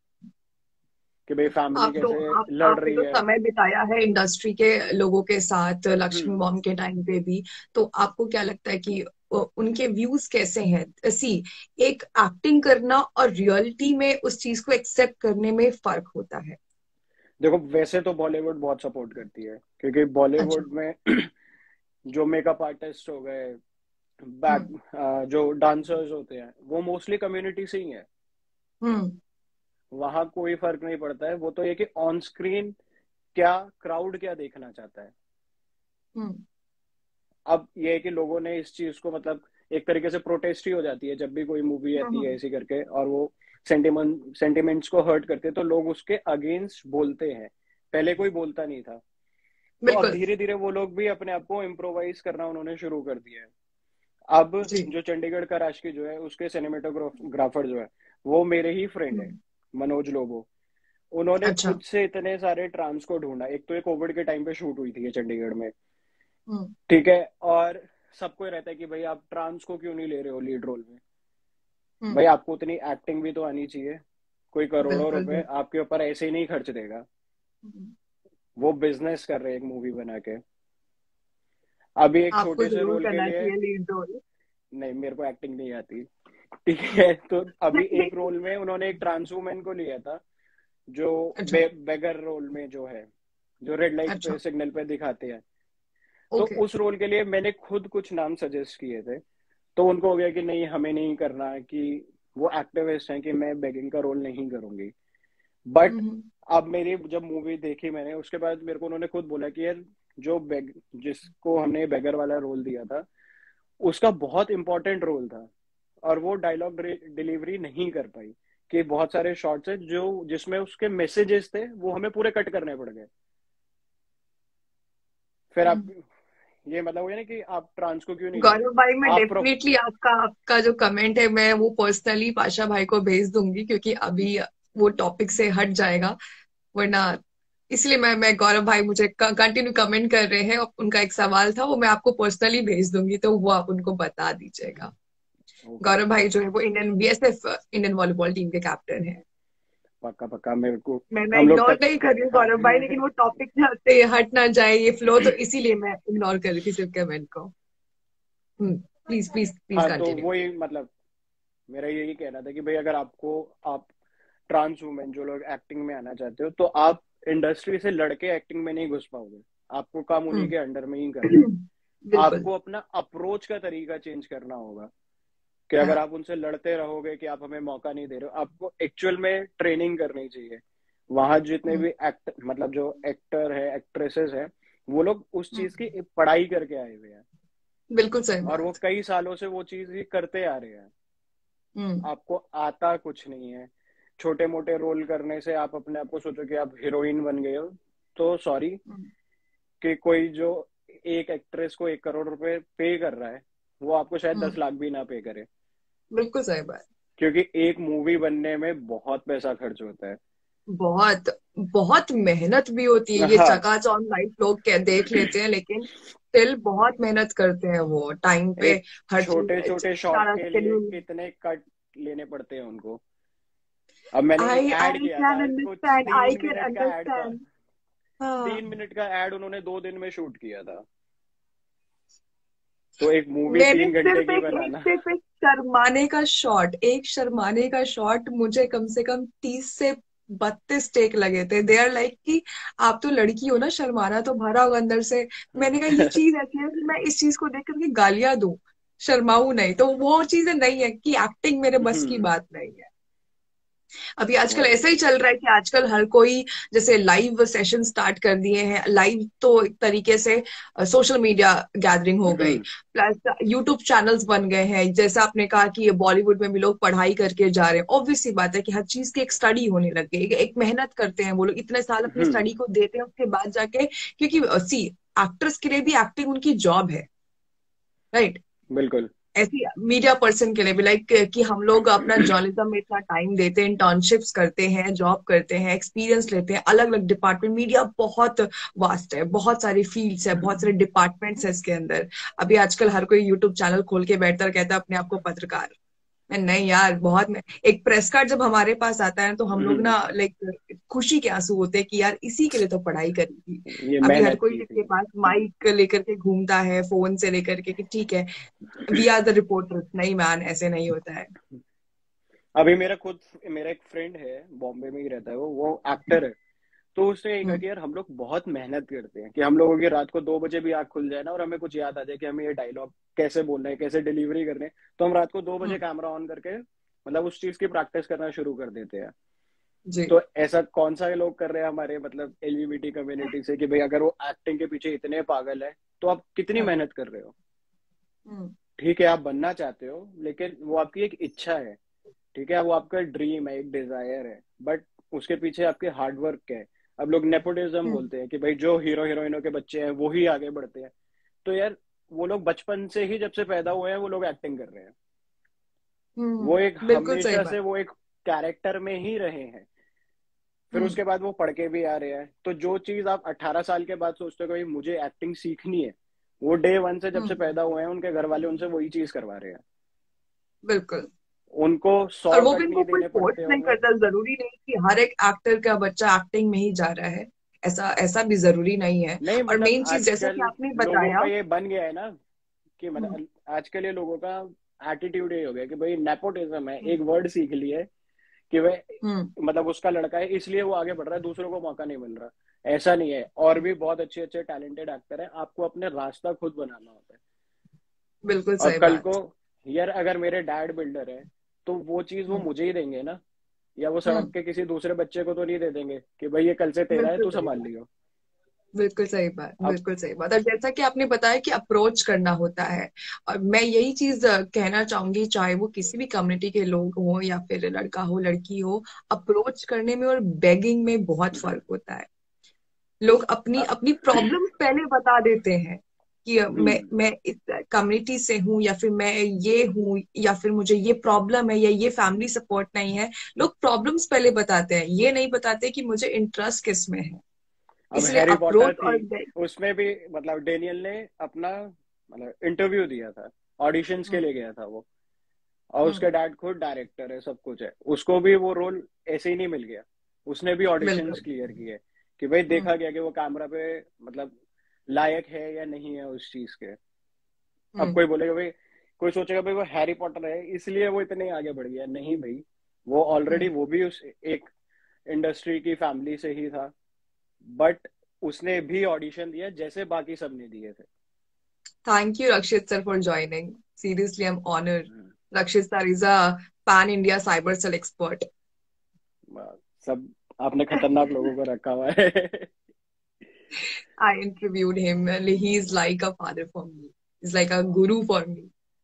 B: कि भाई फैमिली
A: आप तो
B: कैसे
A: आप
B: लड़
A: आपने
B: रही
A: तो
B: है।
A: समय बिताया है इंडस्ट्री के लोगों के साथ, लक्ष्मी
B: हम्म।
A: बॉम्ब के टाइम पे भी। तो आपको क्या लगता है कि उनके व्यूज कैसे हैं? सी, एक एक्टिंग करना और रियलिटी में उस चीज को एक्सेप्ट करने में फर्क होता है।
B: देखो वैसे तो बॉलीवुड बहुत सपोर्ट करती है, क्योंकि
A: अच्छा।
B: बॉलीवुड में जो मेकअप आर्टिस्ट हो गए, बैक,
A: हम्म।
B: जो डांसर्स होते हैं वो मोस्टली कम्युनिटी से ही है।
A: हम्म।
B: वहां कोई फर्क नहीं पड़ता है, वो तो ये कि ऑन स्क्रीन क्या क्राउड क्या देखना चाहता है।
A: हम्म।
B: अब ये है कि लोगों ने इस चीज को, मतलब एक तरीके से प्रोटेस्ट ही हो जाती है जब भी कोई मूवी आती है
A: हम्म।
B: ऐसी करके, और वो सेंटिमेंट्स को हर्ट करते हैं तो लोग उसके अगेंस्ट बोलते हैं। पहले कोई बोलता नहीं था, तो अब
A: बिल्कुल।
B: धीरे धीरे वो लोग भी अपने आप को इम्प्रोवाइज करना उन्होंने शुरू कर दिया है। अब
A: जी।
B: जो चंडीगढ़ का राजकी जो है उसके सिनेमेटोग्राफर जो है वो मेरे ही फ्रेंड है,
A: हम्म।
B: मनोज लोबो। उन्होंने
A: अच्छा।
B: खुद से इतने सारे ट्रांस को ढूंढा, एक तो ये कोविड के टाइम पे शूट हुई थी ये चंडीगढ़ में,
A: हम्म।
B: ठीक है, और सबको ये रहता है कि भाई आप ट्रांस को क्यों नहीं ले रहे हो लीड रोल में,
A: हम्म।
B: भाई आपको उतनी एक्टिंग भी तो आनी चाहिए, कोई करोड़ों
A: बिल्कुल
B: रुपए
A: बिल्कुल।
B: आपके ऊपर ऐसे ही नहीं खर्च देगा।
A: हम्म।
B: वो बिजनेस कर रहे हैं एक मूवी बना के। अभी एक
A: आपको
B: छोटे से
A: जरूर
B: रोल के
A: करना
B: लिए,
A: चाहिए लीड रोल।
B: नहीं मेरे को एक्टिंग नहीं आती, ठीक है, तो अभी एक रोल में उन्होंने एक ट्रांस वुमेन को लिया था, जो
A: अच्छा।
B: बेगर रोल में जो है, जो रेड लाइट पे
A: अच्छा।
B: सिग्नल पे दिखाते हैं। तो
A: ओके।
B: उस रोल के लिए मैंने खुद कुछ नाम सजेस्ट किए थे, तो उनको हो गया कि नहीं हमें नहीं करना, कि वो एक्टिविस्ट हैं कि मैं बेगिंग का रोल नहीं करूंगी। But
A: hmm.
B: अब मेरी जब मूवी देखी मैंने, उसके बाद मेरे को उन्होंने खुद बोला कि यार जो बेग जिसको हमने बेगर वाला रोल दिया था उसका बहुत इंपॉर्टेंट रोल था, और वो डायलॉग डिलीवरी नहीं कर पाई, कि बहुत सारे शॉट्स है जो जिसमें उसके मैसेजेस थे वो हमें पूरे कट करने पड़ गए। फिर आप,
A: हम्म।
B: ये मतलब वो है ना कि आप ट्रांस को क्यों नहीं ले रहे,
A: गौरव भाई, मैं
B: आप प्रो,
A: डेफिनेटली आपका आपका जो कमेंट है मैं वो पर्सनली पाशा भाई को भेज दूंगी, क्योंकि अभी वो टॉपिक से हट जाएगा, वरना। इसलिए मैं गौरव भाई मुझे कंटिन्यू कमेंट कर रहे हैं, उनका एक सवाल था, वो मैं आपको पर्सनली भेज दूंगी, तो वो आप उनको बता दीजिएगा।
B: ओके
A: गौरव
B: ओके,
A: भाई जो है वो Indian BSF Indian volleyball team के कैप्टन है।
B: पक्का पक्का मेरे को,
A: मैं
B: हम लोग
A: इग्नोर
B: टच,
A: नहीं कर रही हूँ
B: हाँ
A: गौरव भाई, लेकिन वो टॉपिक से हट ना जाए ये फ्लो, तो इसीलिए मैं इग्नोर कर रही थी सिर्फ कमेंट को। प्लीज प्लीज प्लीज
B: हाँ, तो
A: कंटिन्यू।
B: वही मतलब मेरा यही कहना था कि भाई अगर आपको, आप ट्रांस वुमेन जो लोग एक्टिंग में आना चाहते हो, तो आप इंडस्ट्री से लड़के एक्टिंग में नहीं घुस पाओगे, आपको काम उन्हीं
A: हम्म।
B: के अंडर में ही करना है।
A: बिल्कुल।
B: आपको अपना अप्रोच का तरीका चेंज करना होगा, कि अगर
A: हाँ।
B: आप उनसे लड़ते रहोगे कि आप हमें मौका नहीं दे रहे हो, आपको एक्चुअल में ट्रेनिंग करनी चाहिए। वहां जितने
A: हम्म,
B: भी मतलब जो एक्टर है, एक्ट्रेसेस है, वो लोग उस चीज की
A: हम्म,
B: पढ़ाई करके आए हुए हैं,
A: बिल्कुल सही
B: और वो
A: बात।
B: कई सालों से वो चीज ही करते आ रहे हैं।
A: हम्म,
B: आपको आता कुछ नहीं है। छोटे मोटे रोल करने से आप अपने आप को सोचो कि आप हीरोइन बन गए हो, तो सॉरी,
A: हम्म,
B: कि कोई जो एक एक्ट्रेस को 1 करोड़ रुपए पे कर रहा है, वो आपको शायद
A: हम्म,
B: 10 लाख भी ना पे करे।
A: बिल्कुल सही बात।
B: क्योंकि एक मूवी बनने में बहुत पैसा खर्च होता है।
A: बहुत बहुत मेहनत भी होती है। ये
B: हाँ,
A: चकाचौंध लाइफ लोग क्या देख लेते हैं, लेकिन स्टिल बहुत मेहनत करते हैं वो टाइम पे।
B: एक
A: हर
B: छोटे
A: चीज
B: छोटे शॉट
A: सारा
B: के लिए
A: शेड्यूल।
B: कितने कट लेने पड़ते हैं उनको। अब मैंने एक
A: आई
B: ऐड
A: आई
B: किया
A: कैन
B: था, कुछ
A: अंडरस्टैंड, आई
B: तीन
A: कैन
B: मिनट का ऐड था।
A: अंडरस्टैंड। हाँ।
B: 3 मिनट का ऐड उन्होंने 2 दिन में शूट किया था। तो एक मूवी
A: मैंने
B: 3 घंटे
A: सिर्फ
B: की
A: एक
B: बनाना।
A: सिर्फ एक शर्माने का शॉट, एक शर्माने का शॉट मुझे कम से कम 30 से 32 टेक लगे थे। दे आर लाइक कि आप तो लड़की हो ना, शर्माना तो भरा होगा अंदर से। मैंने कहा ये चीज ऐसी है कि मैं इस चीज को देख करके गालियां दूं, शर्माऊं नहीं। तो वो चीजें नहीं है कि एक्टिंग मेरे बस की बात नहीं है। अभी आजकल
B: वही।
A: ऐसा ही चल रहा है कि आजकल हर कोई जैसे लाइव सेशन स्टार्ट कर दिए हैं। लाइव तो एक तरीके से सोशल मीडिया गैदरिंग हो गई, प्लस यूट्यूब चैनल्स बन गए हैं। जैसा आपने कहा कि बॉलीवुड में भी लोग पढ़ाई करके जा रहे हैं, ऑब्वियस सी बात है कि हर चीज की एक स्टडी होने लग गई। एक मेहनत करते हैं वो लोग, इतने साल अपनी स्टडी को देते हैं, उसके बाद जाके, क्योंकि सी एक्टर्स के लिए भी एक्टिंग उनकी जॉब है, राइट।
B: बिल्कुल।
A: ऐसी मीडिया पर्सन के लिए भी लाइक कि हम लोग अपना जर्नलिज्म में इतना टाइम देते हैं, इंटर्नशिप्स करते हैं, जॉब करते हैं, एक्सपीरियंस लेते हैं, अलग अलग डिपार्टमेंट। मीडिया बहुत वास्ट है, बहुत सारी फील्ड्स है, बहुत सारे डिपार्टमेंट्स है इसके अंदर। अभी आजकल हर कोई यूट्यूब चैनल खोल के बैठता है, कहता है अपने आप को पत्रकार। नहीं यार, बहुत एक प्रेस कार्ड जब हमारे पास आता है तो हम लोग ना लाइक खुशी के आंसू होते हैं कि यार इसी के लिए तो पढ़ाई करी थी।
B: ये
A: अभी हर
B: मेहनत
A: कोई
B: की
A: के
B: थी।
A: पास माइक लेकर के घूमता है, फोन से लेकर के कि ठीक है वी आर द रिपोर्टर। नहीं मैन, ऐसे नहीं होता है।
B: अभी मेरा एक फ्रेंड है, बॉम्बे में ही रहता है, वो एक्टर है। तो उसने यही कहा
A: हम्म,
B: कि यार हम लोग बहुत मेहनत करते हैं, कि हम लोगों की रात को 2 बजे भी आँख खुल जाए ना, और हमें कुछ याद आ जाए कि हमें ये डायलॉग कैसे बोलना है, कैसे डिलीवरी करने है, तो हम रात को 2 बजे
A: हम्म,
B: कैमरा ऑन करके मतलब उस चीज की प्रैक्टिस करना शुरू कर देते हैं।
A: जी।
B: तो ऐसा कौन सा लोग कर रहे हैं हमारे मतलब एलजीबीटी कम्युनिटी से, कि भाई अगर वो एक्टिंग के पीछे इतने पागल है, तो आप कितनी
A: हाँ,
B: मेहनत कर रहे हो।
A: हम्म,
B: ठीक है, आप बनना चाहते हो, लेकिन वो आपकी एक इच्छा है। ठीक है, वो आपका ड्रीम है, एक डिजायर है, बट उसके पीछे आपके हार्डवर्क है। अब लोग नेपोटिज्म
A: हम्म,
B: बोलते हैं कि भाई जो हीरो हीरोइनों के बच्चे हैं वो ही आगे बढ़ते हैं। तो यार, वो लोग बचपन से ही, जब से पैदा हुए हैं, वो लोग एक्टिंग कर रहे हैं। वो एक
A: बिल्कुल सही
B: हमेशा से
A: बात।
B: वो एक कैरेक्टर में ही रहे हैं। फिर
A: हम्म,
B: उसके बाद वो पढ़ के भी आ रहे हैं, तो जो चीज आप 18 साल के बाद सोचते हो कि भाई मुझे एक्टिंग सीखनी है, वो डे 1 से जब से
A: हम्म,
B: पैदा हुए हैं उनके घर वाले उनसे वही चीज करवा रहे हैं।
A: बिल्कुल।
B: उनको सौ
A: और वो भी
B: कट
A: इनको
B: नहीं
A: कोई
B: देने
A: फोर्स
B: पड़ते
A: नहीं
B: होंगे।
A: करता। जरूरी नहीं कि हर एक एक्टर का बच्चा एक्टिंग में ही जा रहा है, ऐसा ऐसा भी जरूरी नहीं है।
B: नहीं,
A: और
B: मतलब
A: मेन चीज जैसा
B: आजकल
A: कि आपने
B: लोगों
A: बताया।
B: का ये बन गया है ना, कि
A: हम्म,
B: मतलब आजकल ये लोगों का एटीट्यूड ये हो गया कि भाई नेपोटिज्म है,
A: हम्म,
B: एक वर्ड सीख लिए कि वह
A: हम्म,
B: मतलब उसका लड़का है इसलिए वो आगे बढ़ रहा है, दूसरों को मौका नहीं मिल रहा। ऐसा नहीं है, और भी बहुत अच्छे अच्छे टैलेंटेड एक्टर हैं, आपको अपने रास्ता खुद बनाना होता है।
A: बिल्कुल
B: और
A: सही
B: कल को,
A: बात।
B: यार अगर मेरे डैड बिल्डर है, तो वो चीज वो
A: हम्म,
B: मुझे ही देंगे ना, या वो सड़क
A: हम्म,
B: के किसी दूसरे बच्चे को तो नहीं दे देंगे कि भाई ये कल से तेरा है,
A: बिल्कुल
B: तू
A: सही
B: संभाल
A: बात।
B: लियो।
A: बिल्कुल सही बात,
B: अब
A: बिल्कुल सही बात। और जैसा कि आपने बताया कि अप्रोच करना होता है, और मैं यही चीज कहना चाहूंगी, चाहे वो किसी भी कम्युनिटी के लोग हो या फिर लड़का हो लड़की हो, अप्रोच करने में और बेगिंग में बहुत फर्क होता है। लोग अपनी
B: अब
A: अपनी प्रॉब्लम पहले बता देते हैं कि
B: हम्म
A: मैं इस कम्युनिटी से हूँ, या फिर मैं ये हूँ, या फिर मुझे ये प्रॉब्लम है, या ये फैमिली सपोर्ट नहीं है। लोग प्रॉब्लम्स पहले बताते हैं, ये नहीं बताते कि मुझे इंटरेस्ट किस में है।
B: अब
A: इसलिए
B: हैरी पॉटर
A: अप्रोच
B: थी,
A: और
B: उसमें भी मतलब डेनियल ने अपना मतलब इंटरव्यू दिया था, ऑडिशंस के
A: हम्म,
B: लिए गया था वो। और
A: हम्म,
B: उसके डैड खुद डायरेक्टर है, सब कुछ है, उसको भी वो रोल ऐसे ही नहीं मिल गया। उसने भी ऑडिशंस
A: बिल्कुल।
B: क्लियर किए, कि भाई
A: हम्म,
B: देखा गया कि वो कैमरा पे मतलब लायक है या नहीं है उस चीज के। अब
A: हम्म,
B: कोई बोलेगा भाई, कोई सोचेगा भाई वो हैरी पॉटर है इसलिए वो इतने आगे बढ़ गया, नहीं भाई। वो ऑलरेडी,
A: हम्म।
B: वो भी उस एक इंडस्ट्री की फैमिली से ही था, बट उसने भी ऑडिशन दिया जैसे बाकी सबने दिए थे।
A: Thank you Rakshit sir for joining. Seriously I am honoured. Rakshit sir is a pan India cyber cell expert.
B: सब आपने खतरनाक लोगों को रखा हुआ है।
A: I interviewed him. He's like a father for me. He's like a guru for me.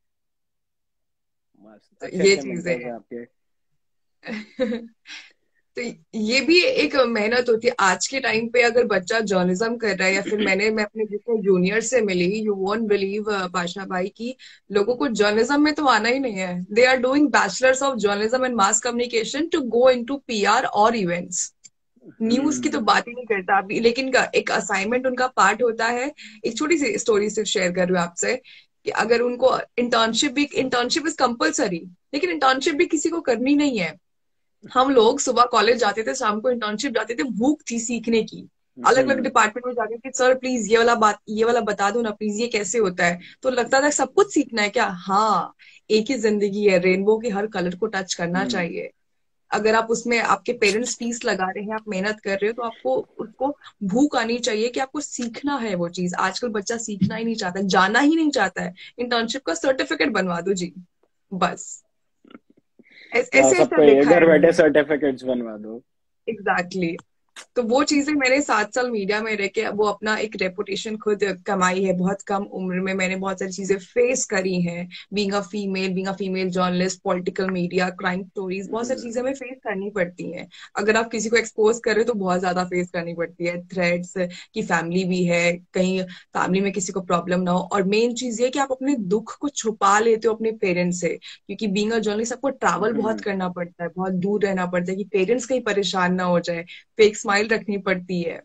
B: मस्त,
A: तो
B: अच्छे
A: ये
B: अच्छे
A: चीजें
B: मेंटर्स हैं आपके।
A: हैं। तो ये भी एक मेहनत होती है आज के टाइम पे। अगर बच्चा जर्नलिज्म कर रहा है, या फिर मैं अपने जितने जूनियर से मिली, यू वोंट बिलीव पाशा भाई, की लोगों को जर्नलिज्म में तो आना ही नहीं है। They are doing bachelors of journalism and mass communication to go into PR और इवेंट्स। न्यूज की तो
B: हम्म।
A: बात ही नहीं करता अभी, लेकिन एक असाइनमेंट उनका पार्ट होता है। एक छोटी सी स्टोरी सिर्फ शेयर कर रही हूँ आपसे, कि अगर उनको इंटर्नशिप इज कंपलसरी, लेकिन इंटर्नशिप भी किसी को करनी नहीं है। हम लोग सुबह कॉलेज जाते थे, शाम को इंटर्नशिप जाते थे, भूख थी सीखने की। अलग अलग
B: हम्म।
A: डिपार्टमेंट में जाते थे, सर प्लीज ये वाला बता दो ना प्लीज, ये कैसे होता है। तो लगता था सब कुछ सीखना है क्या? हाँ, एक ही जिंदगी है, रेनबो के हर कलर को टच करना
B: हम्म।
A: चाहिए। अगर आप उसमें, आपके पेरेंट्स फीस लगा रहे हैं, आप मेहनत कर रहे हो, तो आपको उसको भूख आनी चाहिए कि आपको सीखना है वो चीज। आजकल बच्चा सीखना ही नहीं चाहता, जाना ही नहीं चाहता है। इंटर्नशिप का सर्टिफिकेट बनवा दो जी, बस।
B: हाँ,
A: ऐसे ऐसा
B: सबको ये
A: देखा
B: घर
A: है
B: बैठे
A: मैंने।
B: सर्टिफिकेट्स बनवा दो।
A: Exactly exactly. तो वो चीजें मैंने 7 साल मीडिया में रह के वो अपना एक रेपुटेशन खुद कमाई है। बहुत कम उम्र में मैंने बहुत सारी चीजें फेस करी हैं। Being a female journalist, political media, crime stories, बहुत सारी चीजें
B: हम्म।
A: हमें फेस करनी पड़ती हैं। अगर आप किसी को एक्सपोज कर रहे हो तो बहुत ज्यादा फेस करनी पड़ती है, थ्रेट्स की। फैमिली भी है, कहीं फैमिली में किसी को प्रॉब्लम ना हो। और मेन चीज ये कि आप अपने दुख को छुपा लेते हो अपने पेरेंट्स से, क्योंकि बीइंग अ जर्नलिस्ट आपको ट्रैवल बहुत
B: हम्म।
A: करना पड़ता है, बहुत दूर रहना पड़ता है, कि पेरेंट्स कहीं परेशान ना हो जाए। फेक स्माइल रखनी पड़ती है,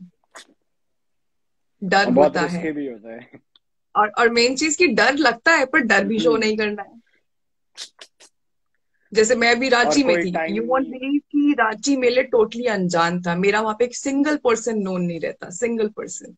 A: डर
B: और बहुत
A: होता है।
B: रिस्की भी होता है।
A: और मेन चीज की डर लगता है, पर डर भी शो
B: हम्म।
A: नहीं करना है। जैसे मैं अभी
B: और
A: रांची में
B: कोई
A: थी,
B: टाइम
A: यू वॉन्ट
B: नहीं।
A: बिलीव कि रांची मेरे लिए टोटली अनजान था। मेरा वहां पे एक सिंगल पर्सन नोन नहीं रहता, सिंगल पर्सन।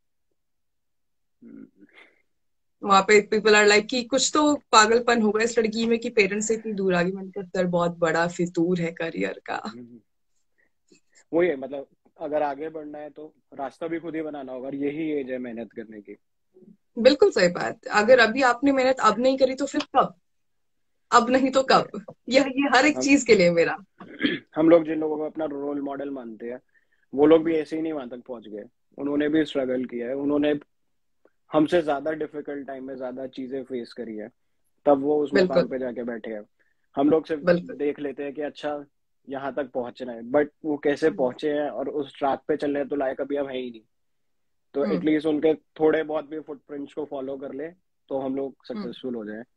B: हम्म।
A: वहां पे पीपल आर लाइक कि कुछ तो पागलपन होगा इस लड़की में कि पेरेंट्स से इतनी दूर आ गई। मैंने कहा सर बहुत बड़ा फितूर है करियर का।
B: हम्म। वही है, मतलब अगर आगे बढ़ना है तो रास्ता भी खुद ही बनाना होगा, और यही एज है मेहनत करने की।
A: बिल्कुल सही बात। अगर अभी आपने मेहनत अब नहीं करी तो फिर कब? अब नहीं तो
B: वही
A: कब? ये हर एक
B: हम
A: चीज के लिए मेरा।
B: हम लोग जिन लोगों को अपना रोल मॉडल मानते हैं, वो लोग भी ऐसे ही नहीं वहां तक पहुंच गए। उन्होंने भी स्ट्रगल किया है, उन्होंने हमसे ज्यादा डिफिकल्ट टाइम में ज्यादा चीजें फेस करी है, तब वो उस
A: बिल्कुल
B: मुकाम पे जाके बैठे हैं। हम लोग सिर्फ
A: बिल्कुल।
B: देख लेते हैं कि अच्छा यहाँ तक पहुंचना है, बट वो कैसे पहुंचे हैं और उस ट्रैक पे चलने तो लायक अभी हम है ही नहीं। तो
A: हम्म
B: एटलीस्ट उनके थोड़े बहुत भी फुटप्रिंट्स को फॉलो कर ले, तो हम लोग
A: हम्म।
B: सक्सेसफुल हो जाए।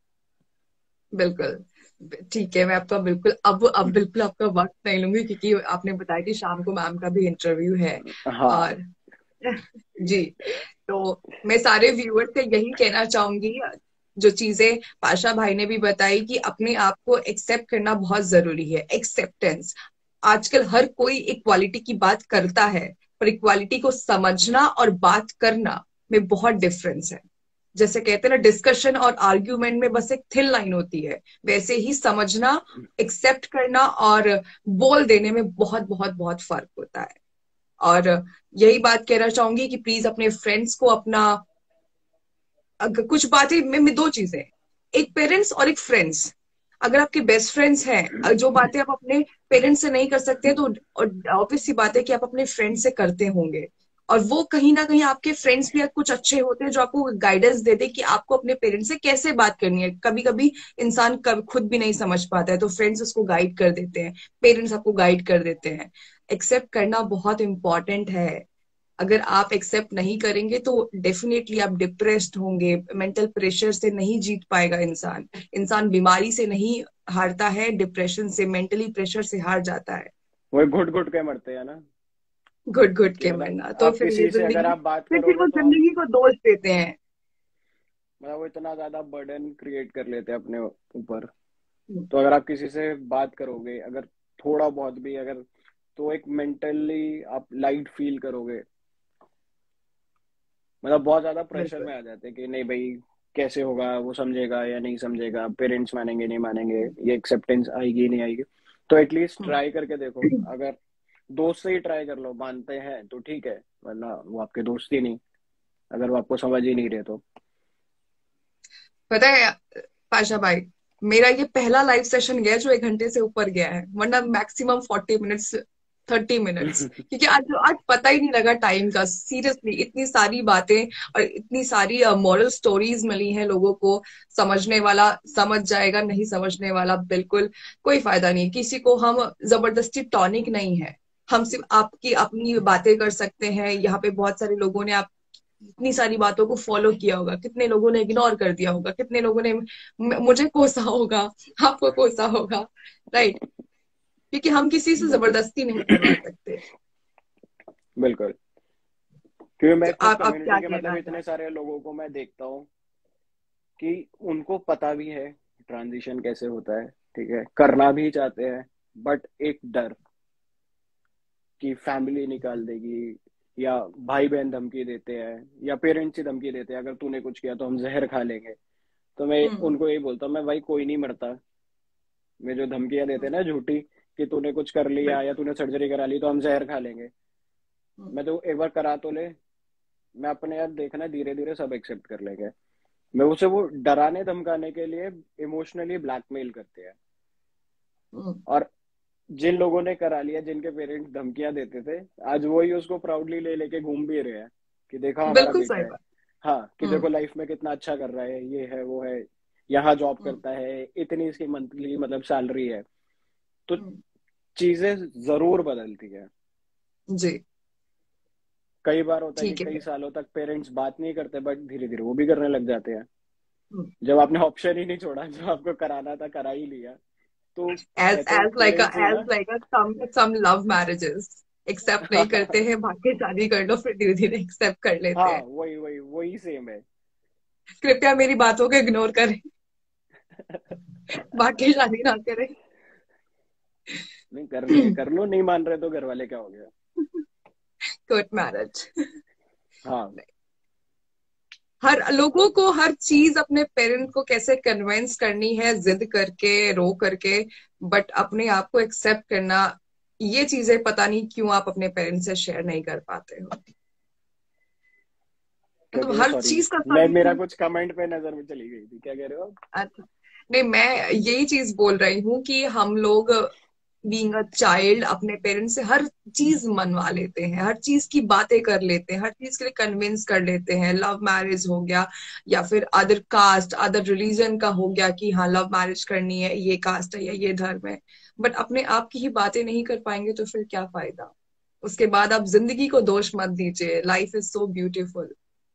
A: बिल्कुल। ठीक है, मैं आपका बिल्कुल अब बिल्कुल आपका वक्त नहीं लूंगी, क्योंकि आपने बताया कि शाम को मैम का भी इंटरव्यू है।
B: हाँ।
A: और जी, तो मैं सारे व्यूअर से यही कहना चाहूंगी, जो चीजें पाशा भाई ने भी बताई, कि अपने आप को एक्सेप्ट करना बहुत जरूरी है। एक्सेप्टेंस। आजकल हर कोई इक्वालिटी की बात करता है, पर इक्वालिटी को समझना और बात करना में बहुत डिफरेंस है। जैसे कहते हैं ना, डिस्कशन और आर्ग्यूमेंट में बस एक थिन लाइन होती है, वैसे ही समझना, एक्सेप्ट करना और बोल देने में बहुत बहुत बहुत फर्क होता है। और यही बात कहना चाहूंगी कि प्लीज अपने फ्रेंड्स को अपना, अगर कुछ बातें में दो चीजें, एक पेरेंट्स और एक फ्रेंड्स। अगर आपके बेस्ट फ्रेंड्स हैं, जो बातें आप अपने पेरेंट्स से नहीं कर सकते, तो ऑब्वियस सी बात है कि आप अपने फ्रेंड से करते होंगे। और वो कहीं ना कहीं आपके फ्रेंड्स भी कुछ अच्छे होते हैं, जो आपको गाइडेंस देते हैं कि आपको अपने पेरेंट्स से कैसे बात करनी है। कभी कभी इंसान खुद भी नहीं समझ पाता है, तो फ्रेंड्स उसको गाइड कर देते हैं, पेरेंट्स आपको गाइड कर देते हैं। एक्सेप्ट करना बहुत इंपॉर्टेंट है। अगर आप एक्सेप्ट नहीं करेंगे तो डेफिनेटली आप डिप्रेस्ड होंगे। मेंटल प्रेशर से नहीं जीत पाएगा इंसान। इंसान बीमारी से नहीं हारता है, डिप्रेशन से, मेंटली प्रेशर से हार जाता है।
B: वही घुट घुट के मरते हैं ना।
A: घुट घुट
B: कि
A: के
B: मतलब
A: मरना तो
B: आप
A: फिर ये
B: किसी से अगर
A: जिंदगी,
B: आप बात
A: फिर
B: करोगे
A: वो
B: तो आप,
A: जिंदगी को दोष देते हैं।
B: मतलब वो इतना ज्यादा बर्डन क्रिएट कर लेते हैं अपने ऊपर। तो अगर आप किसी से बात करोगे, अगर थोड़ा बहुत भी अगर, तो एक मेंटली आप लाइट फील करोगे। मतलब बहुत ज्यादा प्रेशर
A: बिल्कुल।
B: में आ जाते हैं कि नहीं भाई, कैसे होगा, वो समझेगा या नहीं समझेगा, पेरेंट्स मानेंगे नहीं मानेंगे, ये एक्सेप्टेंस आएगी नहीं आएगी। तो एटलीस्ट
A: हम्म।
B: ट्राई करके देखो। अगर दोस्त से ही ट्राई कर लो, मानते हैं तो ठीक है, वरना वो आपके दोस्त ही नहीं, अगर वो आपको समझ ही नहीं रहे तो।
A: पता है पाशा भाई, मेरा ये पहला लाइव सेशन गया जो 1 घंटे से ऊपर गया है, वरना मैक्सिमम 40 मिनट्स, 30 मिनट्स, क्योंकि आज आज पता ही नहीं लगा टाइम का। सीरियसली इतनी सारी बातें और इतनी सारी मॉरल स्टोरीज मिली हैं लोगों को। समझने वाला समझ जाएगा, नहीं समझने वाला बिल्कुल कोई फायदा नहीं। किसी को हम जबरदस्ती टॉनिक नहीं है, हम सिर्फ आपकी अपनी बातें कर सकते हैं। यहाँ पे बहुत सारे लोगों ने आप इतनी सारी बातों को फॉलो किया होगा, कितने लोगों ने इग्नोर कर दिया होगा, कितने लोगों ने मुझे कोसा होगा, आपको कोसा होगा, राइट? क्योंकि हम किसी से जबरदस्ती नहीं करवा सकते।
B: बिल्कुल। क्योंकि मैं
A: तो
B: खुद
A: आप क्या
B: कम्युनिटी के
A: कहना
B: मतलब इतने
A: चाहते
B: सारे लोगों को मैं देखता हूँ कि उनको पता भी है ट्रांजिशन कैसे होता है, ठीक है, करना भी चाहते हैं, बट एक डर कि फैमिली निकाल देगी, या भाई बहन धमकी देते हैं, या पेरेंट्स ही धमकी देते हैं, अगर तूने कुछ किया तो हम जहर खा लेंगे। तो मैं
A: हम्म।
B: उनको यही बोलता हूँ, मैं भाई कोई नहीं मरता। मैं जो धमकियां देते हैं ना झूठी, कि तूने कुछ कर लिया या तूने सर्जरी करा ली तो हम जहर खा लेंगे,
A: हम्म,
B: मैं तो एक बार करा तो ले, मैं अपने आप देखना धीरे धीरे सब एक्सेप्ट कर लेंगे। मैं उसे वो डराने धमकाने के लिए इमोशनली ब्लैकमेल करते हैं।
A: हम्म,
B: और जिन लोगों ने करा लिया, जिनके पेरेंट्स धमकियां देते थे, आज वही उसको प्राउडली ले लेके घूम भी रहे हैं कि देखा हमारा
A: बिल्कुल
B: बेटा
A: सही
B: है।
A: बात।
B: हाँ, कि
A: हम्म।
B: देखो लाइफ में कितना अच्छा कर रहा है, ये है वो है, यहाँ जॉब
A: हम्म।
B: करता है, इतनी इसकी मंथली मतलब सैलरी है। तो
A: हम्म,
B: चीजें जरूर बदलती है।
A: जी।
B: कई बार होता है कि
A: ठीक है।
B: कई सालों तक पेरेंट्स बात नहीं करते, बट धीरे धीरे वो भी करने लग जाते हैं।
A: हम्म।
B: जब आपने ऑप्शन ही नहीं छोड़ा, जो आपको कराना था करा ही लिया, तो
A: एज
B: कहते हैं
A: एज लाइक
B: पेरेंट्स ही
A: एज
B: ना।
A: Like some love marriages, accept नहीं करते हैं, भाग्य शादी कर लो, फिर धीरे धीरे एक्सेप्ट कर लेते
B: हाँ,
A: हैं।
B: वही वही वही सेम है।
A: कृपया मेरी बातों को इग्नोर करें, भाग्य शादी ना करें।
B: नहीं, करनी है कर लो, नहीं मान रहे तो घर वाले क्या हो गया।
A: Good marriage.
B: हाँ,
A: हर लोगों को हर चीज अपने पेरेंट को कैसे कन्विंस करनी है, जिद करके, रो करके, बट अपने आप को एक्सेप्ट करना, ये चीजें पता नहीं क्यों आप अपने पेरेंट्स से शेयर नहीं कर पाते हो।
B: क्या कह
A: मतलब
B: रहे हो,
A: हर
B: सॉरी।
A: चीज का
B: मैं मेरा
A: सोल्यूशन।
B: कुछ कमेंट पे नजर में चली गई थी, क्या कह रहे हो आप?
A: अच्छा, नहीं, मैं यही चीज बोल रही हूँ कि हम लोग बीइंग अ चाइल्ड अपने पेरेंट्स से हर चीज मनवा लेते हैं, हर चीज की बातें कर लेते हैं, हर चीज के लिए कन्विंस कर लेते हैं। लव मैरिज हो गया, या फिर अदर कास्ट अदर रिलीजन का हो गया कि हाँ लव मैरिज करनी है, ये कास्ट है या ये धर्म है। बट अपने आप की ही बातें नहीं कर पाएंगे तो फिर क्या फायदा। उसके बाद आप जिंदगी को दोष मत दीजिए, लाइफ इज सो ब्यूटीफुल।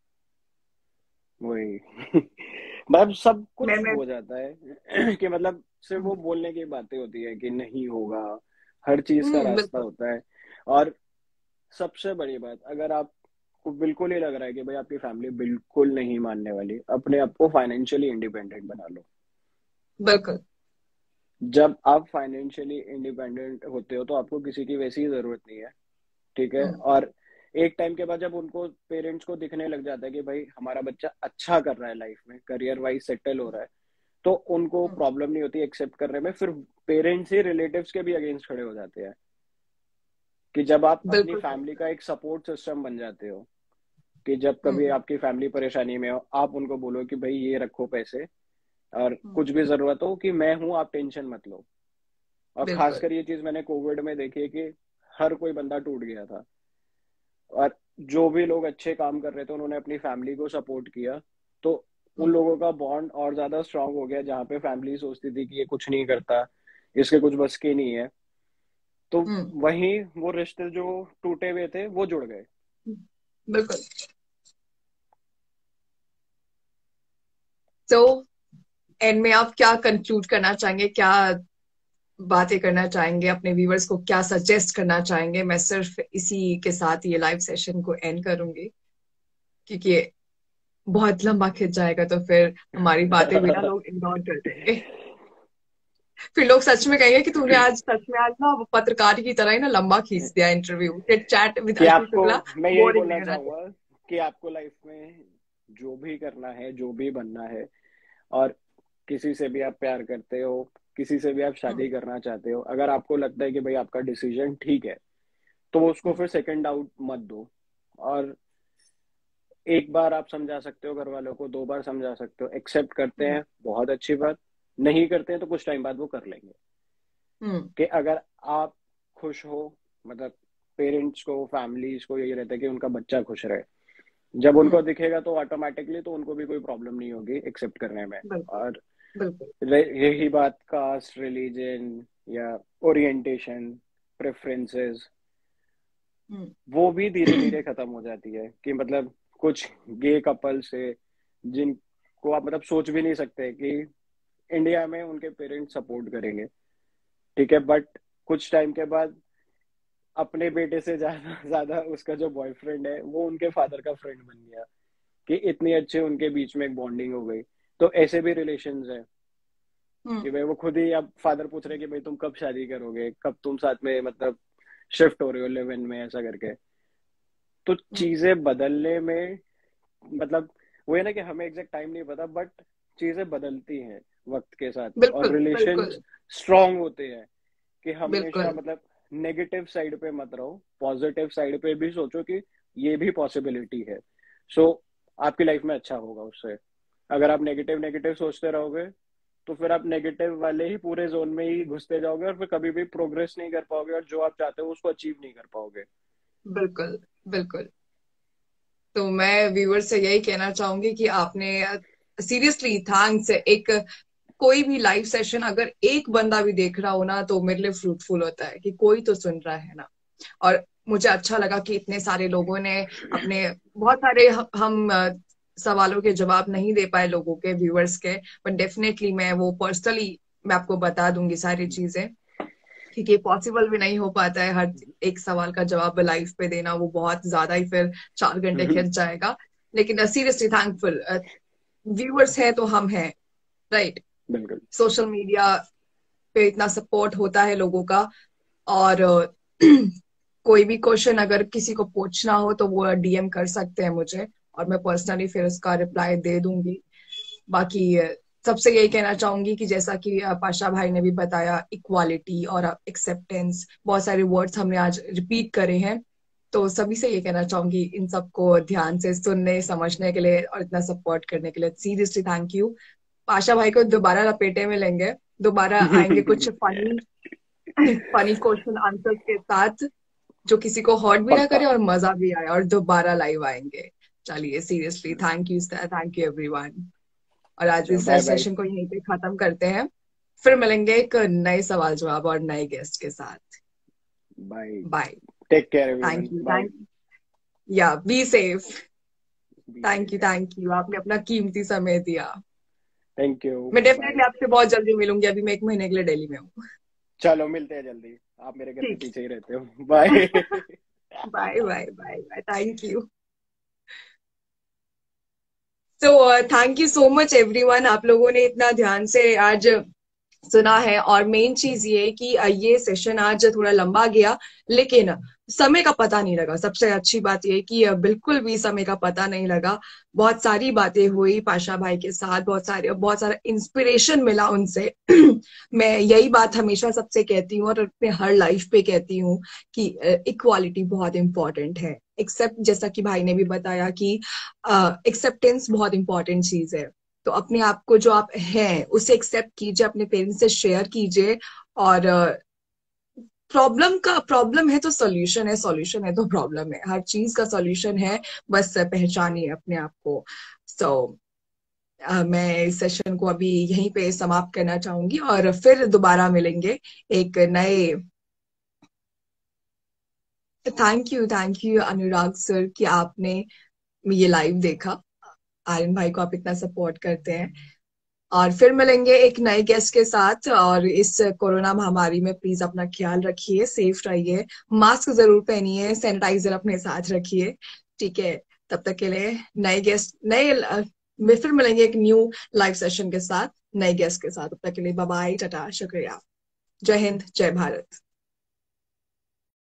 B: वही मतलब सब कुछ
A: मैं
B: हो जाता है कि मतलब सिर्फ वो बोलने की बातें होती है कि नहीं होगा, हर चीज का रास्ता
A: बिल्कुल।
B: होता है। और सबसे बड़ी बात, अगर आपको बिल्कुल ही लग रहा है कि भाई आपकी फैमिली बिल्कुल नहीं मानने वाली, अपने आप को फाइनेंशियली इंडिपेंडेंट बना लो।
A: बिल्कुल।
B: जब आप फाइनेंशियली इंडिपेंडेंट होते हो तो आपको किसी की वैसी जरूरत नहीं है, ठीक है।
A: हम्म।
B: और एक टाइम के बाद जब उनको पेरेंट्स को दिखने लग जाता है कि भाई हमारा बच्चा अच्छा कर रहा है, लाइफ में करियर वाइज सेटल हो रहा है, तो उनको
A: हम्म,
B: प्रॉब्लम नहीं होती एक्सेप्ट करने में। फिर पेरेंट्स ही रिलेटिव्स के भी अगेंस्ट खड़े हो जाते हैं, कि जब आप अपनी
A: बिल्कुल सही
B: फैमिली
A: बात।
B: का एक सपोर्ट सिस्टम बन जाते हो, कि जब कभी
A: हम्म।
B: आपकी फैमिली परेशानी में हो, आप उनको बोलो कि भाई ये रखो पैसे, और
A: हम्म,
B: कुछ भी जरूरत हो कि मैं हूं, आप टेंशन मत लो। और
A: बिल्कुल।
B: खासकर ये चीज मैंने कोविड में देखी है कि हर कोई बंदा टूट गया था, और जो भी लोग अच्छे काम कर रहे थे उन्होंने अपनी फैमिली को सपोर्ट किया, तो उन
A: हम्म।
B: लोगों का बॉन्ड और ज्यादा स्ट्रांग हो गया। जहाँ पे फैमिली सोचती थी कि ये कुछ नहीं करता, इसके कुछ बस की नहीं है, तो
A: हम्म,
B: वहीं वो रिश्ते जो टूटे हुए थे वो जुड़ गए।
A: बिल्कुल। तो एंड में आप क्या कंक्लूड करना चाहेंगे, क्या बातें करना चाहेंगे, अपने व्यूवर्स को क्या सजेस्ट करना चाहेंगे? मैं सिर्फ इसी के साथ ये लाइव सेशन को एंड करूंगी, क्योंकि बहुत लंबा खिंच जाएगा तो फिर हमारी बातें भी ना लोग इग्नोर कर देंगे। फिर लोग सच में कहेंगे कि तूने आज सच में आज ना पत्रकार की तरह ही ना लंबा खींच दिया इंटरव्यू, चिट चैट विद
B: कि
A: आशीष
B: आपको,
A: शुक्ला।
B: मैं यही
A: बोरिंग
B: बोलना
A: नहीं होना
B: चाहूंगा
A: चाहिए।
B: कि आपको लाइफ में जो भी करना है, जो भी बनना है, और किसी से भी आप प्यार करते हो, किसी से भी आप
A: हम्म।
B: शादी करना चाहते हो, अगर आपको लगता है कि भाई आपका डिसीजन ठीक है, तो उसको
A: हम्म।
B: फिर सेकंड आउट मत दो। और एक बार आप समझा सकते हो घर वालों को, 2 बार समझा सकते हो, एक्सेप्ट करते
A: हम्म।
B: हैं बहुत अच्छी बात, नहीं करते हैं तो कुछ टाइम बाद वो कर लेंगे।
A: हम्म।
B: कि अगर आप खुश हो, मतलब पेरेंट्स को, फैमिलीज को यही रहता है कि उनका बच्चा खुश रहे, जब उनको
A: हम्म।
B: दिखेगा तो ऑटोमेटिकली तो उनको भी कोई प्रॉब्लम नहीं होगी एक्सेप्ट करने में।
A: बिल्कुल।
B: और
A: बिल्कुल।
B: यही बात कास्ट, रिलीजन या ओरिएंटेशन, प्रेफरेंसेस,
A: हम्म।
B: वो भी धीरे धीरे खत्म हो जाती है। कि मतलब कुछ गे कपल से जिनको आप मतलब सोच भी नहीं सकते कि इंडिया में उनके पेरेंट्स सपोर्ट करेंगे, ठीक है, बट कुछ टाइम के बाद अपने बेटे से ज्यादा ज्यादा उसका जो बॉयफ्रेंड है वो उनके फादर का फ्रेंड बन गया, कि इतनी अच्छे उनके बीच में एक बॉन्डिंग हो गई। तो ऐसे भी रिलेशंस है
A: हम्म।
B: कि भाई वो खुद ही, अब फादर पूछ रहे कि भाई तुम कब शादी करोगे, कब तुम साथ में मतलब शिफ्ट हो रहे हो लिव इन में, ऐसा करके। तो
A: हम्म।
B: चीजें बदलने में मतलब वो है ना कि हमें एग्जैक्ट टाइम नहीं पता, बट चीजें बदलती हैं वक्त के साथ, और
A: बिल्कुल।
B: रिलेशन
A: बिल्कुल।
B: स्ट्रांग होते हैं। कि हमेशा
A: बिल्कुल।
B: मतलब नेगेटिव साइड पे मत रहो, पॉजिटिव साइड पे भी सोचो कि ये भी पॉसिबिलिटी है। सो आपकी लाइफ में अच्छा होगा उससे। अगर आप नेगेटिव नेगेटिव सोचते रहोगे तो फिर आप नेगेटिव वाले ही पूरे जोन में ही घुसते जाओगे, और फिर कभी भी प्रोग्रेस नहीं कर पाओगे, और जो आप चाहते हो उसको अचीव नहीं कर पाओगे।
A: बिल्कुल। बिल्कुल। तो मैं व्यूअर से यही कहना चाहूंगी कि आपने सीरियसली थैंक्स। एक कोई भी लाइव सेशन अगर एक बंदा भी देख रहा हो ना तो मेरे लिए फ्रूटफुल होता है कि कोई तो सुन रहा है ना। और मुझे अच्छा लगा कि इतने सारे लोगों ने अपने बहुत सारे हम सवालों के जवाब नहीं दे पाए लोगों के, व्यूअर्स के, बट डेफिनेटली मैं वो पर्सनली मैं आपको बता दूंगी सारी चीजें, क्योंकि पॉसिबल भी नहीं हो पाता है हर एक सवाल का जवाब लाइव पे देना, वो बहुत ज्यादा ही फिर 4 घंटे खिंच जाएगा। लेकिन सीरियसली थैंकफुल व्यूअर्स हैं तो हम हैं, राइट।
B: बिल्कुल।
A: सोशल मीडिया पे इतना सपोर्ट होता है लोगों का। और कोई भी क्वेश्चन अगर किसी को पूछना हो तो वो डीएम कर सकते हैं मुझे, और मैं पर्सनली फिर उसका रिप्लाई दे दूंगी। बाकी सबसे यही कहना चाहूंगी कि जैसा कि पाशा भाई ने भी बताया, इक्वालिटी और एक्सेप्टेंस, बहुत सारे वर्ड्स हमने आज रिपीट करे हैं। तो सभी से ये कहना चाहूंगी इन सबको ध्यान से सुनने समझने के लिए और इतना सपोर्ट करने के लिए सीरियसली थैंक यू। पाशा भाई को दोबारा लपेटे में लेंगे, दोबारा आएंगे कुछ फनी फनी क्वेश्चन आंसर के साथ, जो किसी को हर्ट भी ना
B: पक्का।
A: करे और मजा भी आए, और दोबारा लाइव आएंगे। चलिए सीरियसली थैंक यू एवरीवन। और आज
B: चलो
A: इस
B: बाय बाय।
A: सेशन को यहीं पे खत्म करते हैं। फिर मिलेंगे एक नए सवाल जवाब और नए गेस्ट के साथ।
B: Bye.
A: Bye.
B: Take care everyone, bye.
A: Thank ya be safe.
B: Be safe.
A: Thank you, आपने अपना कीमती समय दिया।
B: Thank you.
A: मैं
B: बाय।
A: डेफिनेटली आपसे बहुत जल्दी मिलूंगी, अभी मैं 1 महीने के लिए दिल्ली में हूँ।
B: चलो मिलते हैं जल्दी, आप मेरे घर के
A: ठीक।
B: पीछे ही रहते हो। Bye.
A: Bye bye bye bye, thank you. तो thank you so much everyone, आप लोगों ने इतना ध्यान से आज सुना है। और मेन चीज ये कि ये सेशन आज थोड़ा लंबा गया, लेकिन समय का पता नहीं लगा। सबसे अच्छी बात ये कि बिल्कुल भी समय का पता नहीं लगा। बहुत सारी बातें हुई पाशा भाई के साथ, बहुत सारा इंस्पिरेशन मिला उनसे। मैं यही बात हमेशा सबसे कहती हूँ और अपने हर लाइफ पे कहती हूँ कि इक्वालिटी बहुत इंपॉर्टेंट है। एक्सेप्ट जैसा कि भाई ने भी बताया कि एक्सेप्टेंस बहुत इंपॉर्टेंट चीज है। तो अपने आप को जो आप हैं उसे एक्सेप्ट कीजिए, अपने पेरेंट्स से शेयर कीजिए। और प्रॉब्लम है तो सॉल्यूशन है, सॉल्यूशन है तो प्रॉब्लम है, हर चीज का सॉल्यूशन है। बस पहचानिए अपने आप को। सो मैं इस सेशन को अभी यहीं पे समाप्त करना चाहूंगी और फिर दोबारा मिलेंगे एक नए। थैंक यू अनुराग सर कि आपने ये लाइव देखा। आर्यन भाई को आप इतना सपोर्ट करते हैं। और फिर मिलेंगे एक नए गेस्ट के साथ। और इस कोरोना महामारी में प्लीज अपना ख्याल रखिए, सेफ रहिए, मास्क जरूर पहनिए, सैनिटाइजर अपने साथ रखिए, ठीक है। तब तक के लिए नए गेस्ट में फिर मिलेंगे एक न्यू लाइव सेशन के साथ, नए गेस्ट के साथ। तब तक के लिए बाय बाय, टाटा, शुक्रिया, जय हिंद, जय भारत।